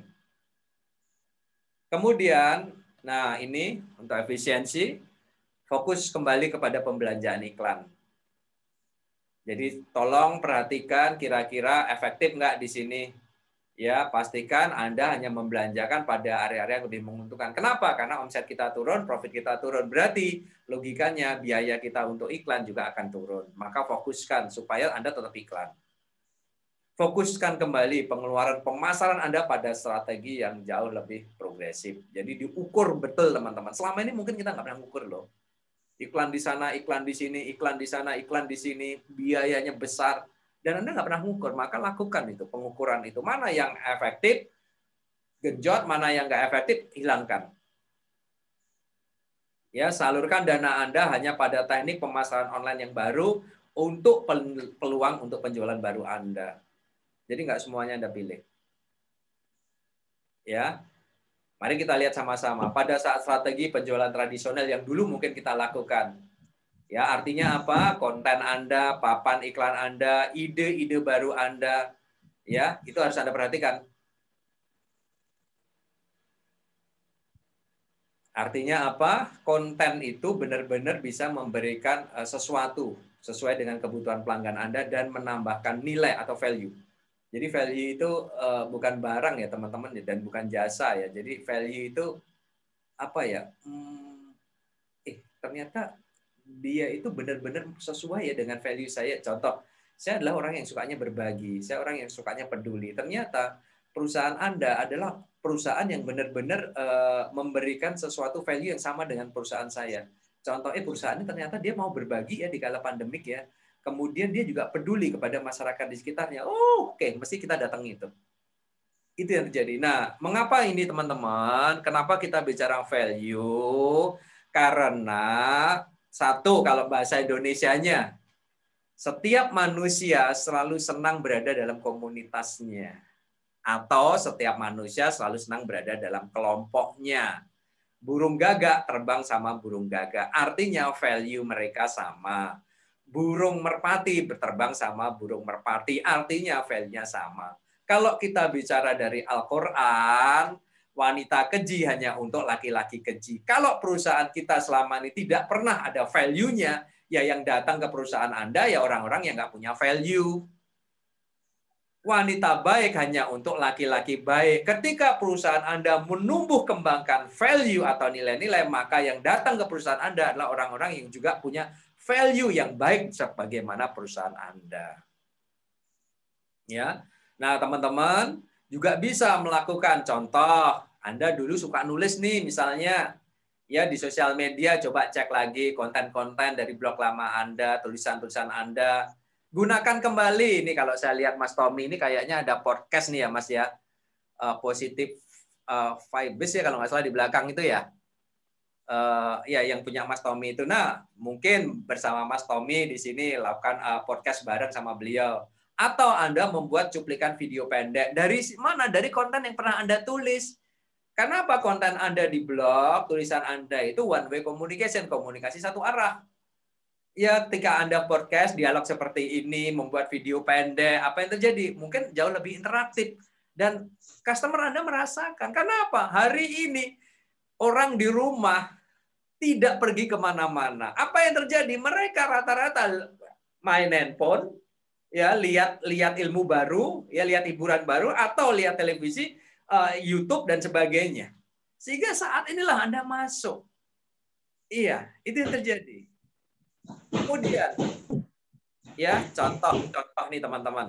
Kemudian, nah ini untuk efisiensi, fokus kembali kepada pembelanjaan iklan. Jadi tolong perhatikan kira-kira efektif nggak di sini. Ya, pastikan Anda hanya membelanjakan pada area-area yang lebih menguntungkan. Kenapa? Karena omset kita turun, profit kita turun. Berarti logikanya biaya kita untuk iklan juga akan turun. Maka fokuskan supaya Anda tetap iklan. Fokuskan kembali pengeluaran pemasaran Anda pada strategi yang jauh lebih progresif. Jadi diukur betul teman-teman. Selama ini mungkin kita nggak pernah ukur loh. Iklan di sana, iklan di sini, iklan di sana, iklan di sini, biayanya besar. Dan Anda nggak pernah mengukur, maka lakukan itu, pengukuran itu. Mana yang efektif, genjot, mana yang nggak efektif, hilangkan. Ya, salurkan dana Anda hanya pada teknik pemasaran online yang baru untuk peluang untuk penjualan baru Anda. Jadi nggak semuanya Anda pilih. Ya, mari kita lihat sama-sama. Pada saat strategi penjualan tradisional yang dulu mungkin kita lakukan, ya artinya apa? Konten Anda, papan iklan Anda, ide-ide baru Anda, ya itu harus Anda perhatikan. Artinya apa? Konten itu benar-benar bisa memberikan sesuatu sesuai dengan kebutuhan pelanggan Anda dan menambahkan nilai atau value. Jadi value itu bukan barang ya teman-teman dan bukan jasa ya. Jadi value itu apa ya? Ternyata dia itu benar-benar sesuai ya dengan value saya. Contoh, saya adalah orang yang sukanya berbagi, saya orang yang sukanya peduli. Ternyata perusahaan Anda adalah perusahaan yang benar-benar memberikan sesuatu value yang sama dengan perusahaan saya. Contohnya perusahaan ini ternyata dia mau berbagi ya di kala pandemik ya. Kemudian dia juga peduli kepada masyarakat di sekitarnya. Oh, oke, mesti kita datang itu. Itu yang terjadi. Nah, mengapa ini teman-teman? Kenapa kita bicara value? Karena satu, kalau bahasa Indonesianya, setiap manusia selalu senang berada dalam komunitasnya. Atau setiap manusia selalu senang berada dalam kelompoknya. Burung gagak terbang sama burung gagak. Artinya value mereka sama. Burung merpati berterbang sama burung merpati. Artinya value-nya sama. Kalau kita bicara dari Al-Quran, wanita keji hanya untuk laki-laki keji. Kalau perusahaan kita selama ini tidak pernah ada value-nya, ya yang datang ke perusahaan Anda ya orang-orang yang nggak punya value. Wanita baik hanya untuk laki-laki baik. Ketika perusahaan Anda menumbuh kembangkan value atau nilai-nilai, maka yang datang ke perusahaan Anda adalah orang-orang yang juga punya value yang baik sebagaimana perusahaan Anda. Ya. Nah, teman-teman juga bisa melakukan contoh. Anda dulu suka nulis nih misalnya ya di sosial media, coba cek lagi konten-konten dari blog lama Anda, tulisan-tulisan Anda. Gunakan kembali, ini kalau saya lihat Mas Tommy ini kayaknya ada podcast nih ya Mas ya, positif vibes ya kalau nggak salah di belakang itu ya, ya yang punya Mas Tommy itu. Nah mungkin bersama Mas Tommy di sini lakukan podcast bareng sama beliau, atau Anda membuat cuplikan video pendek dari mana? Dari konten yang pernah Anda tulis. Kenapa konten Anda di blog, tulisan Anda itu one way communication, komunikasi satu arah. Ya, ketika Anda podcast, dialog seperti ini, membuat video pendek, apa yang terjadi? Mungkin jauh lebih interaktif. Dan customer Anda merasakan. Kenapa? Hari ini, orang di rumah tidak pergi kemana-mana. Apa yang terjadi? Mereka rata-rata main handphone, ya lihat ilmu baru, ya lihat hiburan baru, atau lihat televisi, YouTube, dan sebagainya. Sehingga saat inilah Anda masuk. Iya, itu yang terjadi. Kemudian, ya contoh nih teman-teman.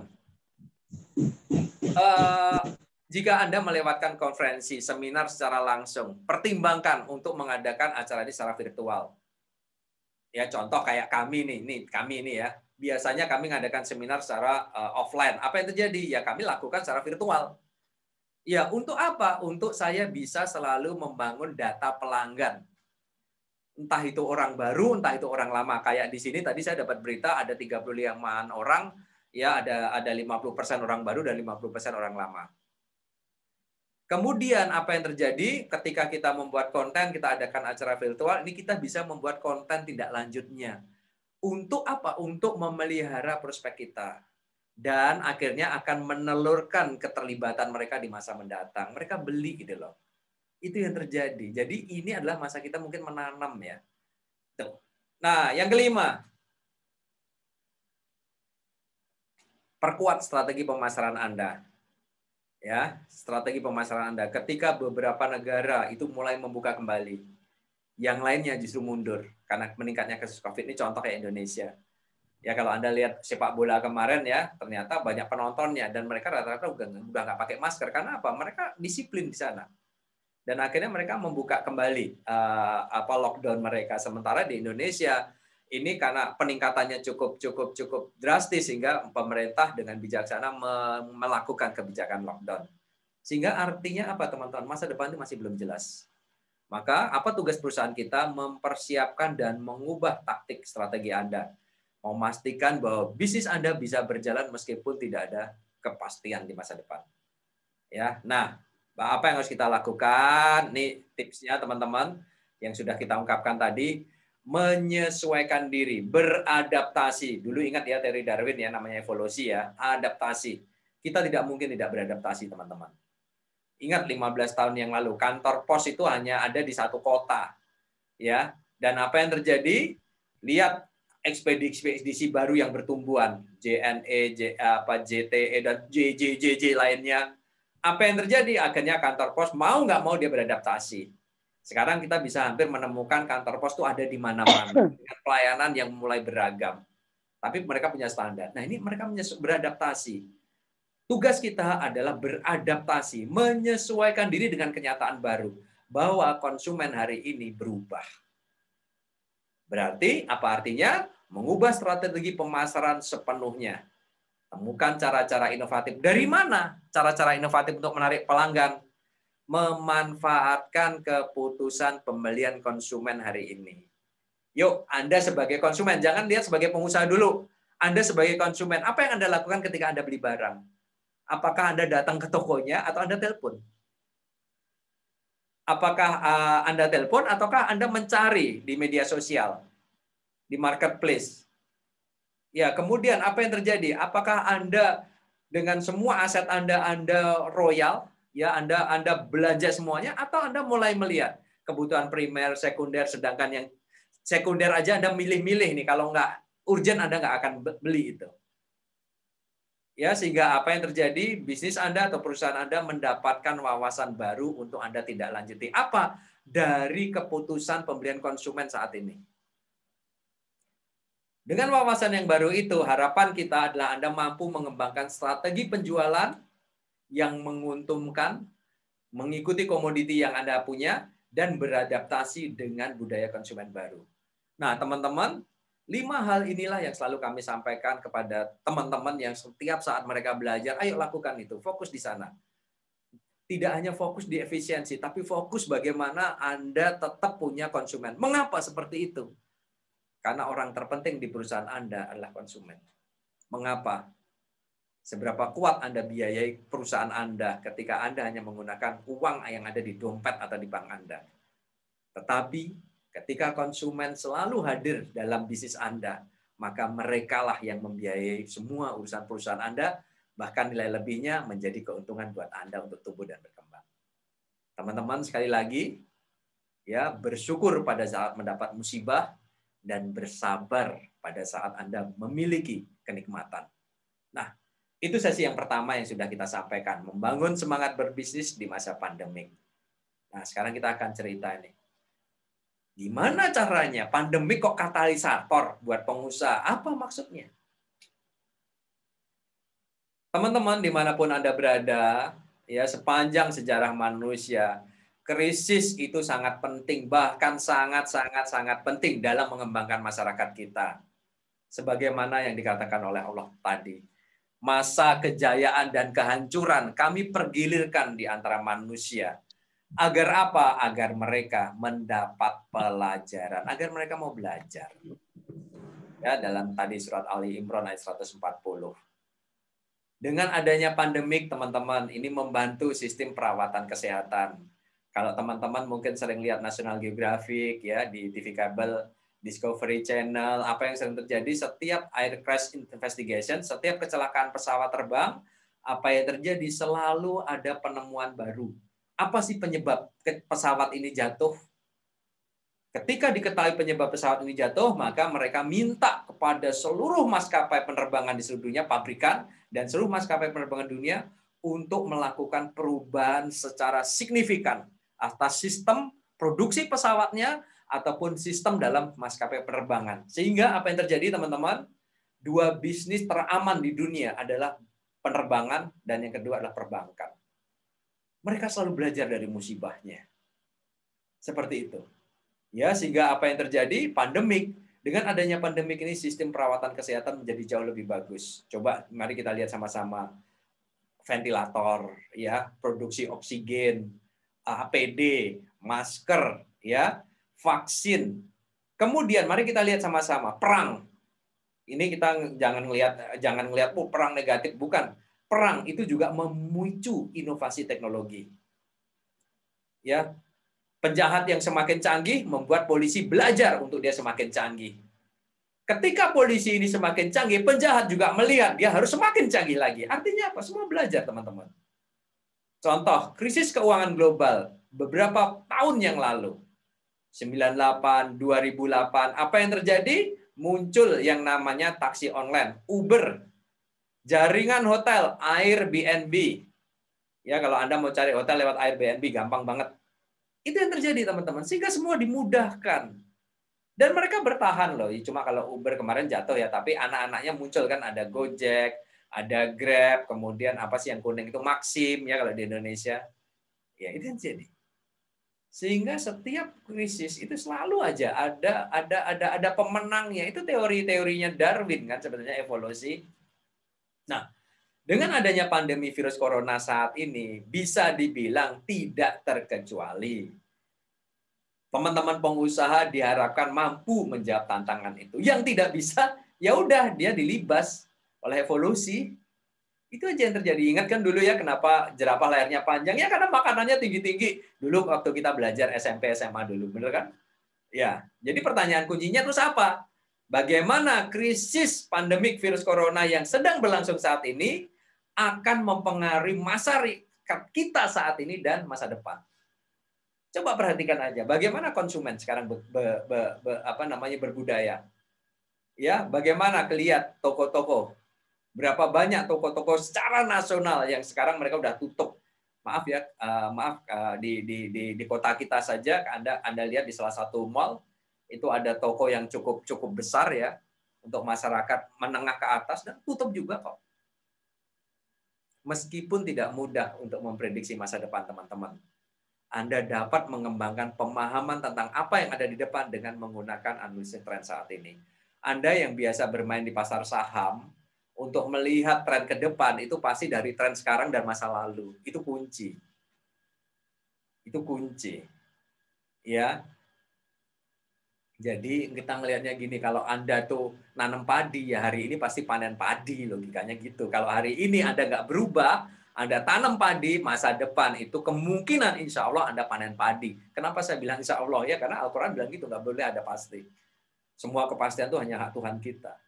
Jika Anda melewatkan konferensi, seminar secara langsung, pertimbangkan untuk mengadakan acara ini secara virtual. Ya contoh kayak kami nih, kami ini ya, biasanya kami mengadakan seminar secara offline. Apa yang terjadi? Ya kami lakukan secara virtual. Ya, untuk apa? Untuk saya bisa selalu membangun data pelanggan. Entah itu orang baru, entah itu orang lama. Kayak di sini tadi saya dapat berita ada 35-an orang, ya ada 50% orang baru dan 50% orang lama. Kemudian apa yang terjadi ketika kita membuat konten, kita adakan acara virtual, ini kita bisa membuat konten tindak lanjutnya. Untuk apa? Untuk memelihara prospek kita. Dan akhirnya akan menelurkan keterlibatan mereka di masa mendatang. Mereka beli gitu loh. Itu yang terjadi. Jadi ini adalah masa kita mungkin menanam ya. Tuh. Nah, yang kelima. Perkuat strategi pemasaran Anda. Ya, strategi pemasaran Anda. Ketika beberapa negara itu mulai membuka kembali, yang lainnya justru mundur karena meningkatnya kasus COVID. Ini contoh kayak Indonesia. Ya kalau Anda lihat sepak bola kemarin ya, ternyata banyak penontonnya dan mereka rata-rata udah nggak pakai masker karena apa? Mereka disiplin di sana. Dan akhirnya mereka membuka kembali lockdown mereka. Sementara di Indonesia ini karena peningkatannya cukup drastis sehingga pemerintah dengan bijaksana melakukan kebijakan lockdown. Sehingga artinya apa teman-teman? Masa depan itu masih belum jelas. Maka apa tugas perusahaan kita? Mempersiapkan dan mengubah taktik strategi Anda. Memastikan bahwa bisnis Anda bisa berjalan meskipun tidak ada kepastian di masa depan. Ya, nah, apa yang harus kita lakukan? Nih tipsnya teman-teman yang sudah kita ungkapkan tadi, menyesuaikan diri, beradaptasi. Dulu ingat ya teori Darwin ya, namanya evolusi ya, adaptasi. Kita tidak mungkin tidak beradaptasi, teman-teman. Ingat 15 tahun yang lalu, kantor pos itu hanya ada di satu kota. Ya, dan apa yang terjadi? Lihat ekspedisi baru yang bertumbuhan, JNE, JTE dan JJ lainnya. Apa yang terjadi? Akhirnya kantor pos mau nggak mau dia beradaptasi. Sekarang kita bisa hampir menemukan kantor pos itu ada di mana-mana dengan pelayanan yang mulai beragam. Tapi mereka punya standar. Nah, ini mereka beradaptasi. Tugas kita adalah beradaptasi, menyesuaikan diri dengan kenyataan baru bahwa konsumen hari ini berubah. Berarti apa artinya? Mengubah strategi pemasaran sepenuhnya. Temukan cara-cara inovatif. Dari mana cara-cara inovatif untuk menarik pelanggan? Memanfaatkan keputusan pembelian konsumen hari ini. Yuk, Anda sebagai konsumen, jangan lihat sebagai pengusaha dulu. Anda sebagai konsumen, apa yang Anda lakukan ketika Anda beli barang? Apakah Anda datang ke tokonya atau Anda telepon? Apakah Anda telepon ataukah Anda mencari di media sosial? Di marketplace. Ya, kemudian apa yang terjadi? Apakah Anda dengan semua aset Anda royal, ya Anda belanja semuanya atau Anda mulai melihat kebutuhan primer, sekunder, sedangkan yang sekunder aja Anda milih-milih nih, kalau nggak urgent Anda nggak akan beli itu. Ya, sehingga apa yang terjadi? Bisnis Anda atau perusahaan Anda mendapatkan wawasan baru untuk Anda tidak lanjuti. Apa? Dari keputusan pembelian konsumen saat ini. Dengan wawasan yang baru itu, harapan kita adalah Anda mampu mengembangkan strategi penjualan yang menguntungkan, mengikuti komoditi yang Anda punya, dan beradaptasi dengan budaya konsumen baru. Nah, teman-teman, 5 hal inilah yang selalu kami sampaikan kepada teman-teman yang setiap saat mereka belajar, ayo lakukan itu, fokus di sana. Tidak hanya fokus di efisiensi, tapi fokus bagaimana Anda tetap punya konsumen. Mengapa seperti itu? Karena orang terpenting di perusahaan Anda adalah konsumen. Mengapa? Seberapa kuat Anda biayai perusahaan Anda ketika Anda hanya menggunakan uang yang ada di dompet atau di bank Anda. Tetapi ketika konsumen selalu hadir dalam bisnis Anda, maka merekalah yang membiayai semua urusan perusahaan Anda, bahkan nilai lebihnya menjadi keuntungan buat Anda untuk tumbuh dan berkembang. Teman-teman, sekali lagi, ya bersyukur pada saat mendapat musibah, dan bersabar pada saat Anda memiliki kenikmatan. Nah, itu sesi yang pertama yang sudah kita sampaikan, membangun semangat berbisnis di masa pandemik. Nah, sekarang kita akan cerita ini. Gimana caranya? Pandemik kok katalisator buat pengusaha? Apa maksudnya? Teman-teman, dimanapun Anda berada, ya sepanjang sejarah manusia, krisis itu sangat penting, bahkan sangat penting dalam mengembangkan masyarakat kita. Sebagaimana yang dikatakan oleh Allah tadi. Masa kejayaan dan kehancuran kami pergilirkan di antara manusia. Agar apa? Agar mereka mendapat pelajaran. Agar mereka mau belajar. Ya, dalam tadi surat Ali Imran ayat 140. Dengan adanya pandemik, teman-teman, ini membantu sistem perawatan kesehatan. Kalau teman-teman mungkin sering lihat National Geographic ya di TV kabel, Discovery Channel, apa yang sering terjadi setiap air crash investigation, setiap kecelakaan pesawat terbang, apa yang terjadi selalu ada penemuan baru. Apa sih penyebab pesawat ini jatuh? Ketika diketahui penyebab pesawat ini jatuh, maka mereka minta kepada seluruh maskapai penerbangan di seluruh dunia, pabrikan, dan seluruh maskapai penerbangan dunia untuk melakukan perubahan secara signifikan atas sistem produksi pesawatnya ataupun sistem dalam maskapai penerbangan. Sehingga apa yang terjadi, teman-teman? Dua bisnis teraman di dunia adalah penerbangan dan yang kedua adalah perbankan. Mereka selalu belajar dari musibahnya. Seperti itu. Ya, sehingga apa yang terjadi? Pandemik. Dengan adanya pandemik ini sistem perawatan kesehatan menjadi jauh lebih bagus. Coba mari kita lihat sama-sama. Ventilator, ya, produksi oksigen, APD, masker, ya, vaksin. Kemudian mari kita lihat sama-sama perang. Ini kita jangan ngelihat perang negatif, bukan. Perang itu juga memicu inovasi teknologi. Ya, penjahat yang semakin canggih membuat polisi belajar untuk dia semakin canggih. Ketika polisi ini semakin canggih, penjahat juga melihat dia harus semakin canggih lagi. Artinya apa? Semua belajar, teman-teman. Contoh, krisis keuangan global beberapa tahun yang lalu. 98, 2008, apa yang terjadi? Muncul yang namanya taksi online, Uber, jaringan hotel, Airbnb. Ya, kalau Anda mau cari hotel lewat Airbnb, gampang banget. Itu yang terjadi, teman-teman. Sehingga semua dimudahkan. Dan mereka bertahan loh. Cuma kalau Uber kemarin jatuh ya, tapi anak-anaknya muncul kan, ada Gojek, ada Grab, kemudian apa sih yang kuning itu Maxim ya kalau di Indonesia. Ya, itu yang jadi. Sehingga setiap krisis itu selalu aja ada pemenangnya. Itu teori-teorinya Darwin kan sebenarnya, evolusi. Nah, dengan adanya pandemi virus corona saat ini bisa dibilang tidak terkecuali. Teman-teman pengusaha diharapkan mampu menjawab tantangan itu. Yang tidak bisa, ya udah dia dilibas oleh evolusi. Itu aja yang terjadi. Ingat kan dulu ya kenapa jerapah lehernya panjang? Ya karena makanannya tinggi-tinggi. Dulu waktu kita belajar SMP, SMA dulu. Bener kan? Ya. Jadi pertanyaan kuncinya terus apa? Bagaimana krisis pandemik virus corona yang sedang berlangsung saat ini akan mempengaruhi masa kita saat ini dan masa depan? Coba perhatikan aja. Bagaimana konsumen sekarang berbudaya? Ya, bagaimana kelihatan toko-toko? Berapa banyak toko-toko secara nasional yang sekarang mereka udah tutup. Maaf ya, di kota kita saja Anda lihat di salah satu mall itu ada toko yang cukup besar ya untuk masyarakat menengah ke atas dan tutup juga kok. Meskipun tidak mudah untuk memprediksi masa depan teman-teman, Anda dapat mengembangkan pemahaman tentang apa yang ada di depan dengan menggunakan analisis tren saat ini. Anda yang biasa bermain di pasar saham, untuk melihat tren ke depan itu pasti dari tren sekarang dan masa lalu. Itu kunci. Itu kunci. Ya. Jadi kita ngelihatnya gini, kalau Anda tuh nanam padi ya hari ini pasti panen padi, logikanya gitu. Kalau hari ini Anda nggak berubah, Anda tanam padi, masa depan itu kemungkinan insya Allah Anda panen padi. Kenapa saya bilang insya Allah? Ya karena Al-Quran bilang gitu, nggak boleh ada pasti. Semua kepastian itu hanya hak Tuhan kita.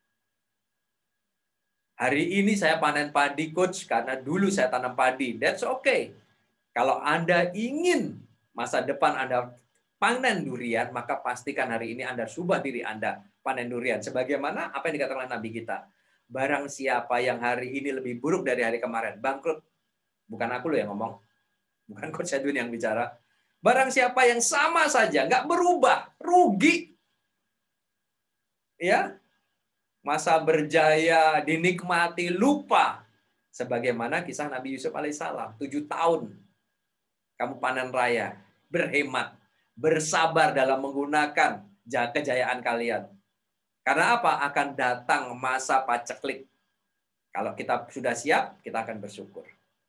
Hari ini saya panen padi, coach, karena dulu saya tanam padi. That's okay. Kalau Anda ingin masa depan Anda panen durian, maka pastikan hari ini Anda subah diri Anda panen durian. Sebagaimana apa yang dikatakan oleh Nabi kita. Barang siapa yang hari ini lebih buruk dari hari kemarin, bangkrut. Bukan aku loh yang ngomong. Bukan coach Edwin yang bicara. Barang siapa yang sama saja, nggak berubah, rugi. Ya, masa berjaya dinikmati, lupa. Sebagaimana kisah Nabi Yusuf alaihissalam, 7 tahun kamu panen raya, berhemat, bersabar dalam menggunakan kejayaan kalian. Karena apa? Akan datang masa paceklik. Kalau kita sudah siap, kita akan bersyukur.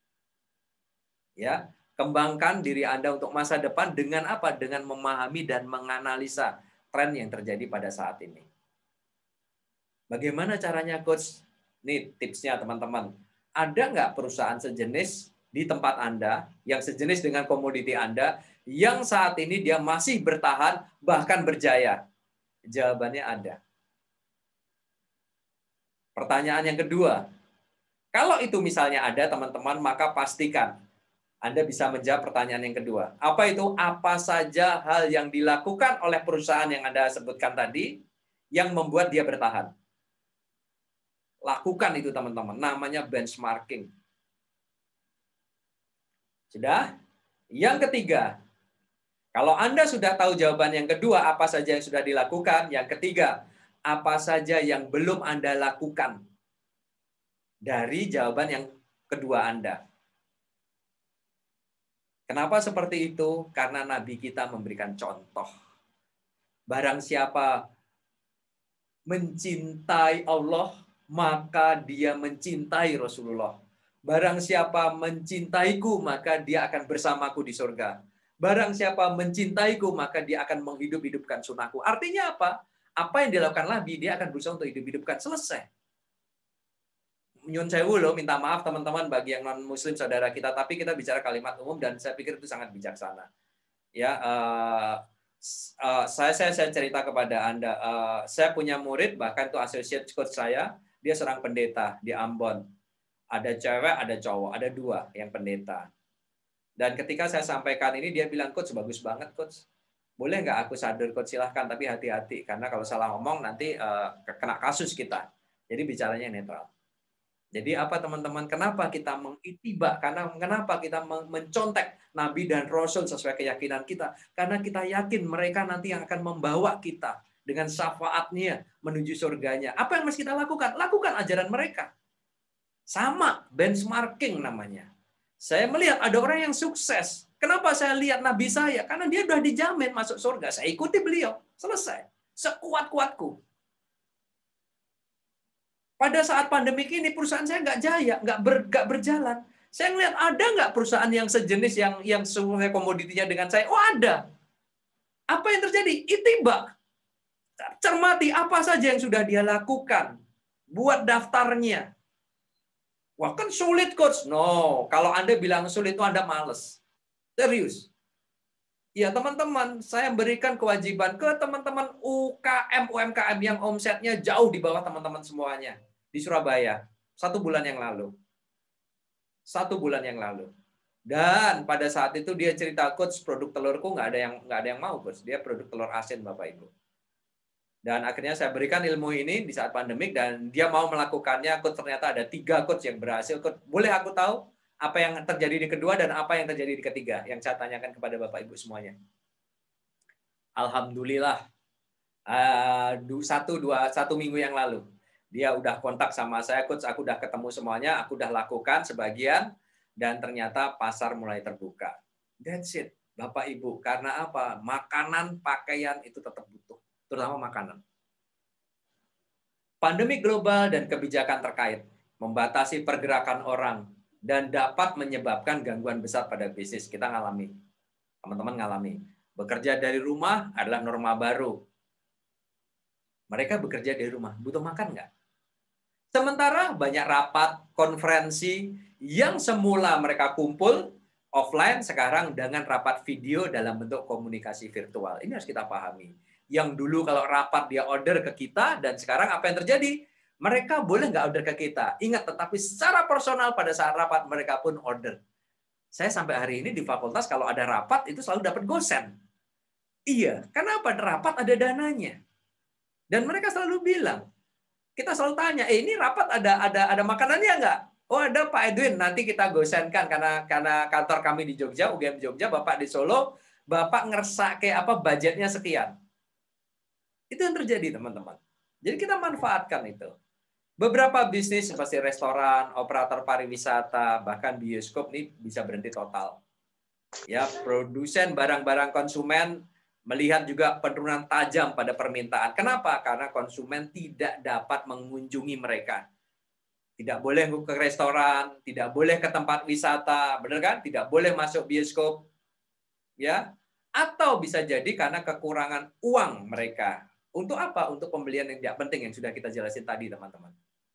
Ya, kembangkan diri Anda untuk masa depan dengan apa? Dengan memahami dan menganalisa tren yang terjadi pada saat ini. Bagaimana caranya, Coach? Nih tipsnya, teman-teman. Ada nggak perusahaan sejenis di tempat Anda, yang sejenis dengan komoditi Anda, yang saat ini dia masih bertahan, bahkan berjaya? Jawabannya ada. Pertanyaan yang kedua, kalau itu misalnya ada, teman-teman, maka pastikan Anda bisa menjawab pertanyaan yang kedua. Apa itu? Apa saja hal yang dilakukan oleh perusahaan yang Anda sebutkan tadi yang membuat dia bertahan? Lakukan itu, teman-teman. Namanya benchmarking. Sudah? Yang ketiga, kalau Anda sudah tahu jawaban yang kedua, apa saja yang sudah dilakukan. Yang ketiga, apa saja yang belum Anda lakukan dari jawaban yang kedua Anda. Kenapa seperti itu? Karena Nabi kita memberikan contoh. Barang siapa mencintai Allah, maka dia mencintai Rasulullah. Barang siapa mencintaiku, maka dia akan bersamaku di surga. Barang siapa mencintaiku, maka dia akan menghidup-hidupkan sunnahku. Artinya apa? Apa yang dilakukan Nabi, dia akan berusaha untuk hidup-hidupkan. Selesai. Nyun sewu loh, minta maaf teman-teman bagi yang non-muslim saudara kita, tapi kita bicara kalimat umum dan saya pikir itu sangat bijaksana. Ya, saya cerita kepada Anda, saya punya murid, bahkan itu associate coach saya, dia seorang pendeta di Ambon. Ada cewek, ada cowok, ada dua yang pendeta. Dan ketika saya sampaikan ini, dia bilang, Coach, bagus banget, Coach. Boleh nggak aku sadar, Coach? Silahkan, tapi hati-hati. Karena kalau salah ngomong, nanti kena kasus kita. Jadi bicaranya netral. Jadi apa, teman-teman? Kenapa kita mengitiba? Kenapa kita mencontek Nabi dan Rasul sesuai keyakinan kita? Karena kita yakin mereka nanti yang akan membawa kita dengan syafaatnya menuju surganya. Apa yang mesti kita lakukan? Lakukan ajaran mereka. Sama, benchmarking namanya. Saya melihat ada orang yang sukses. Kenapa saya lihat Nabi saya? Karena dia sudah dijamin masuk surga. Saya ikuti beliau. Selesai. Sekuat-kuatku. Pada saat pandemik ini perusahaan saya nggak jaya, nggak berjalan. Saya melihat ada nggak perusahaan yang sejenis yang sesuai komoditinya dengan saya? Oh, ada. Apa yang terjadi? Itibak. Cermati apa saja yang sudah dia lakukan. Buat daftarnya. Wah, kan sulit, Coach. No, kalau Anda bilang sulit itu Anda males. Serius. Ya, teman-teman, saya berikan kewajiban ke teman-teman UMKM yang omsetnya jauh di bawah teman-teman semuanya di Surabaya. 1 bulan yang lalu. 1 bulan yang lalu. Dan pada saat itu dia cerita, Coach, produk telurku nggak ada yang mau, Coach. Dia produk telur asin, Bapak Ibu. Dan akhirnya saya berikan ilmu ini di saat pandemik dan dia mau melakukannya. Coach, ternyata ada 3 coach yang berhasil. Coach, boleh aku tahu apa yang terjadi di kedua dan apa yang terjadi di ketiga? Yang saya tanyakan kepada Bapak Ibu semuanya. Alhamdulillah, 1 minggu yang lalu dia udah kontak sama saya, Coach, aku udah ketemu semuanya, aku udah lakukan sebagian dan ternyata pasar mulai terbuka. That's it, Bapak Ibu. Karena apa? Makanan, pakaian itu tetap butuh. Terutama makanan. Pandemi global dan kebijakan terkait membatasi pergerakan orang dan dapat menyebabkan gangguan besar pada bisnis. Kita ngalami. Teman-teman ngalami. Bekerja dari rumah adalah norma baru. Mereka bekerja dari rumah. Butuh makan nggak? Sementara banyak rapat, konferensi yang semula mereka kumpul offline, sekarang dengan rapat video dalam bentuk komunikasi virtual. Ini harus kita pahami. Yang dulu kalau rapat dia order ke kita, dan sekarang apa yang terjadi? Mereka boleh nggak order ke kita. Ingat, tetapi secara personal pada saat rapat mereka pun order. Saya sampai hari ini di fakultas kalau ada rapat itu selalu dapat gosen. Iya, karena apa? Rapat ada dananya. Dan mereka selalu bilang, kita selalu tanya, ini rapat ada makanannya nggak? Oh, ada, Pak Edwin, nanti kita gosenkan karena kantor kami di Jogja, UGM Jogja, Bapak di Solo, Bapak ngerasa kayak apa budgetnya sekian. Itu yang terjadi, teman-teman. Jadi kita manfaatkan itu. Beberapa bisnis seperti restoran, operator pariwisata, bahkan bioskop ini bisa berhenti total. Ya, produsen barang-barang konsumen Melihat juga penurunan tajam pada permintaan. Kenapa? Karena konsumen tidak dapat mengunjungi mereka. Tidak boleh ke restoran, tidak boleh ke tempat wisata, benar kan? Tidak boleh masuk bioskop. Ya. Atau bisa jadi karena kekurangan uang mereka. Untuk apa? Untuk pembelian yang tidak penting yang sudah kita jelasin tadi, teman-teman.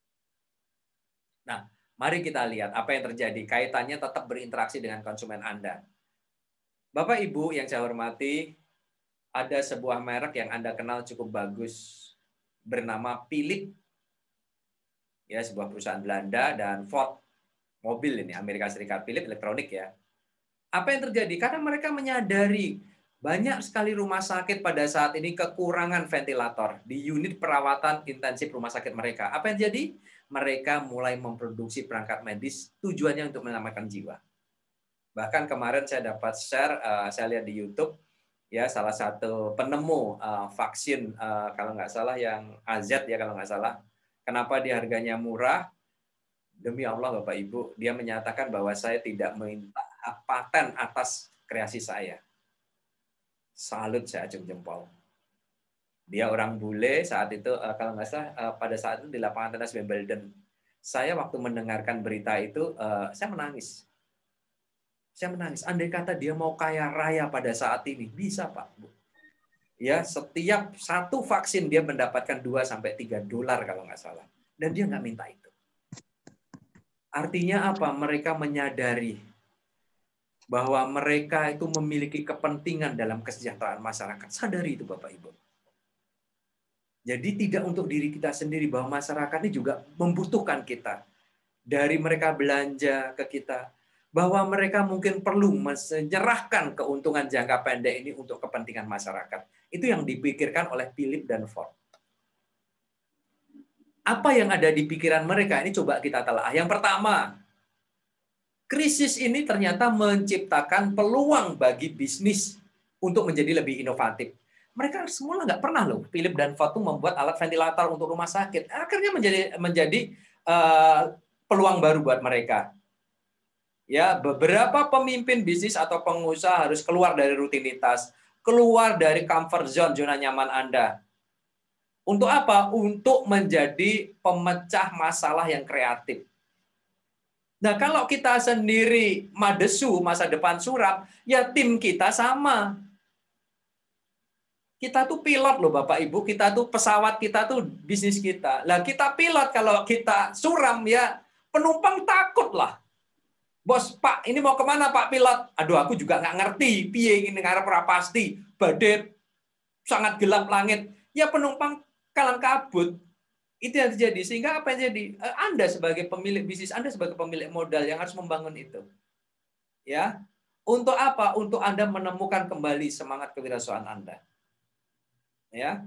Nah, mari kita lihat apa yang terjadi. Kaitannya tetap berinteraksi dengan konsumen Anda. Bapak Ibu yang saya hormati, ada sebuah merek yang Anda kenal cukup bagus bernama Philips, ya, sebuah perusahaan Belanda, dan Ford mobil ini Amerika Serikat. Philips elektronik ya. Apa yang terjadi? Karena mereka menyadari banyak sekali rumah sakit pada saat ini kekurangan ventilator di unit perawatan intensif rumah sakit mereka. Apa yang jadi? Mereka mulai memproduksi perangkat medis tujuannya untuk menyelamatkan jiwa. Bahkan kemarin saya dapat share, saya lihat di YouTube, ya, salah satu penemu vaksin kalau nggak salah yang AZ ya kalau nggak salah. Kenapa dia harganya murah? Demi Allah Bapak Ibu, dia menyatakan bahwa saya tidak minta paten atas kreasi saya. Salut, saya acung jempol. Dia orang bule saat itu kalau nggak salah pada saat itu di lapangan tenis Wimbledon. Saya waktu mendengarkan berita itu saya menangis. Saya menangis. Andai kata dia mau kaya raya pada saat ini, bisa Pak, Bu. Ya, setiap satu vaksin dia mendapatkan 2-3 dolar kalau nggak salah. Dan dia nggak minta itu. Artinya apa? Mereka menyadari bahwa mereka itu memiliki kepentingan dalam kesejahteraan masyarakat. Sadari itu Bapak Ibu. Jadi tidak untuk diri kita sendiri, bahwa masyarakat ini juga membutuhkan kita. Dari mereka belanja ke kita, bahwa mereka mungkin perlu menyerahkan keuntungan jangka pendek ini untuk kepentingan masyarakat. Itu yang dipikirkan oleh Philips dan Ford. Apa yang ada di pikiran mereka? Ini coba kita telah. Yang pertama, krisis ini ternyata menciptakan peluang bagi bisnis untuk menjadi lebih inovatif. Mereka semula nggak pernah loh, Philips dan Ford tuh membuat alat ventilator untuk rumah sakit. Akhirnya menjadi peluang baru buat mereka. Ya, beberapa pemimpin bisnis atau pengusaha harus keluar dari rutinitas, keluar dari comfort zone, zona nyaman Anda. Untuk apa? Untuk menjadi pemecah masalah yang kreatif. Nah, kalau kita sendiri madesu, masa depan suram, ya tim kita sama. Kita tuh pilot loh Bapak Ibu, kita tuh pesawat, kita tuh bisnis kita. Lah kita pilot, kalau kita suram ya penumpang takut lah. Bos, Pak, ini mau kemana Pak pilot? Aduh, aku juga nggak ngerti. Piye ini ngarep ora pasti. Badai sangat gelap langit. Ya penumpang kalang kabut. Itu yang terjadi. Sehingga apa yang jadi? Anda sebagai pemilik bisnis, Anda sebagai pemilik modal yang harus membangun itu. Ya. Untuk apa? Untuk Anda menemukan kembali semangat kewirausahaan Anda. Ya.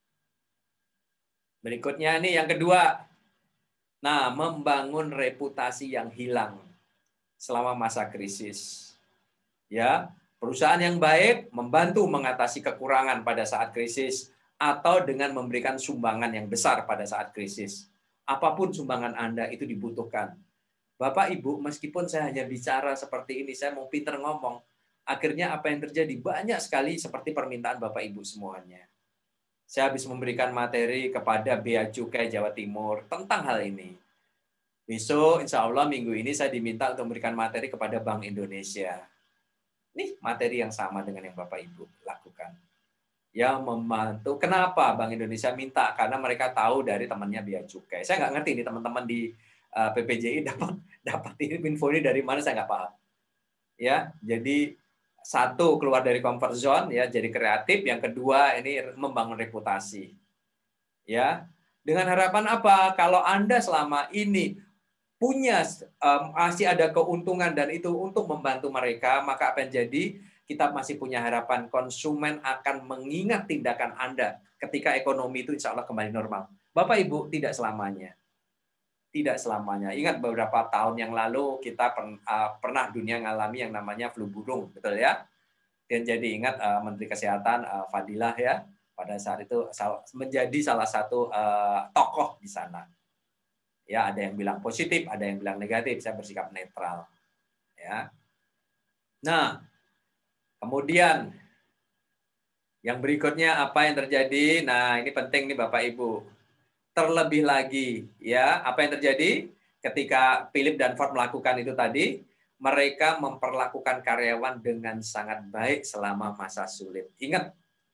Berikutnya nih yang kedua. Nah, membangun reputasi yang hilang selama masa krisis. Ya, perusahaan yang baik membantu mengatasi kekurangan pada saat krisis atau dengan memberikan sumbangan yang besar pada saat krisis. Apapun sumbangan Anda itu dibutuhkan. Bapak Ibu, meskipun saya hanya bicara seperti ini, saya mau pinter ngomong. Akhirnya apa yang terjadi? Banyak sekali seperti permintaan Bapak Ibu semuanya. Saya habis memberikan materi kepada Bea Cukai Jawa Timur tentang hal ini. Besok, insya Allah minggu ini saya diminta untuk memberikan materi kepada Bank Indonesia. Ini materi yang sama dengan yang Bapak Ibu lakukan. Ya, membantu. Kenapa Bank Indonesia minta? Karena mereka tahu dari temannya Bea Cukai. Saya nggak ngerti ini teman-teman di PPJI dapat info ini dari mana, saya nggak paham. Ya, jadi satu, keluar dari comfort zone, ya, jadi kreatif. Yang kedua, ini membangun reputasi. Ya, dengan harapan apa? Kalau Anda selama ini punya masih ada keuntungan dan itu untuk membantu mereka, maka apa yang jadi? Kita masih punya harapan konsumen akan mengingat tindakan Anda ketika ekonomi itu insya Allah kembali normal. Bapak Ibu, tidak selamanya. Tidak selamanya. Ingat beberapa tahun yang lalu kita pernah dunia ngalami yang namanya flu burung, betul ya? Dan jadi ingat Menteri Kesehatan Fadilah ya, pada saat itu menjadi salah satu tokoh di sana. Ya, ada yang bilang positif, ada yang bilang negatif. Saya bersikap netral. Ya. Nah, kemudian Yang berikutnya apa yang terjadi? Nah, ini penting nih Bapak Ibu. Terlebih lagi, ya, apa yang terjadi ketika Philip dan Ford melakukan itu tadi? Mereka memperlakukan karyawan dengan sangat baik selama masa sulit. Ingat,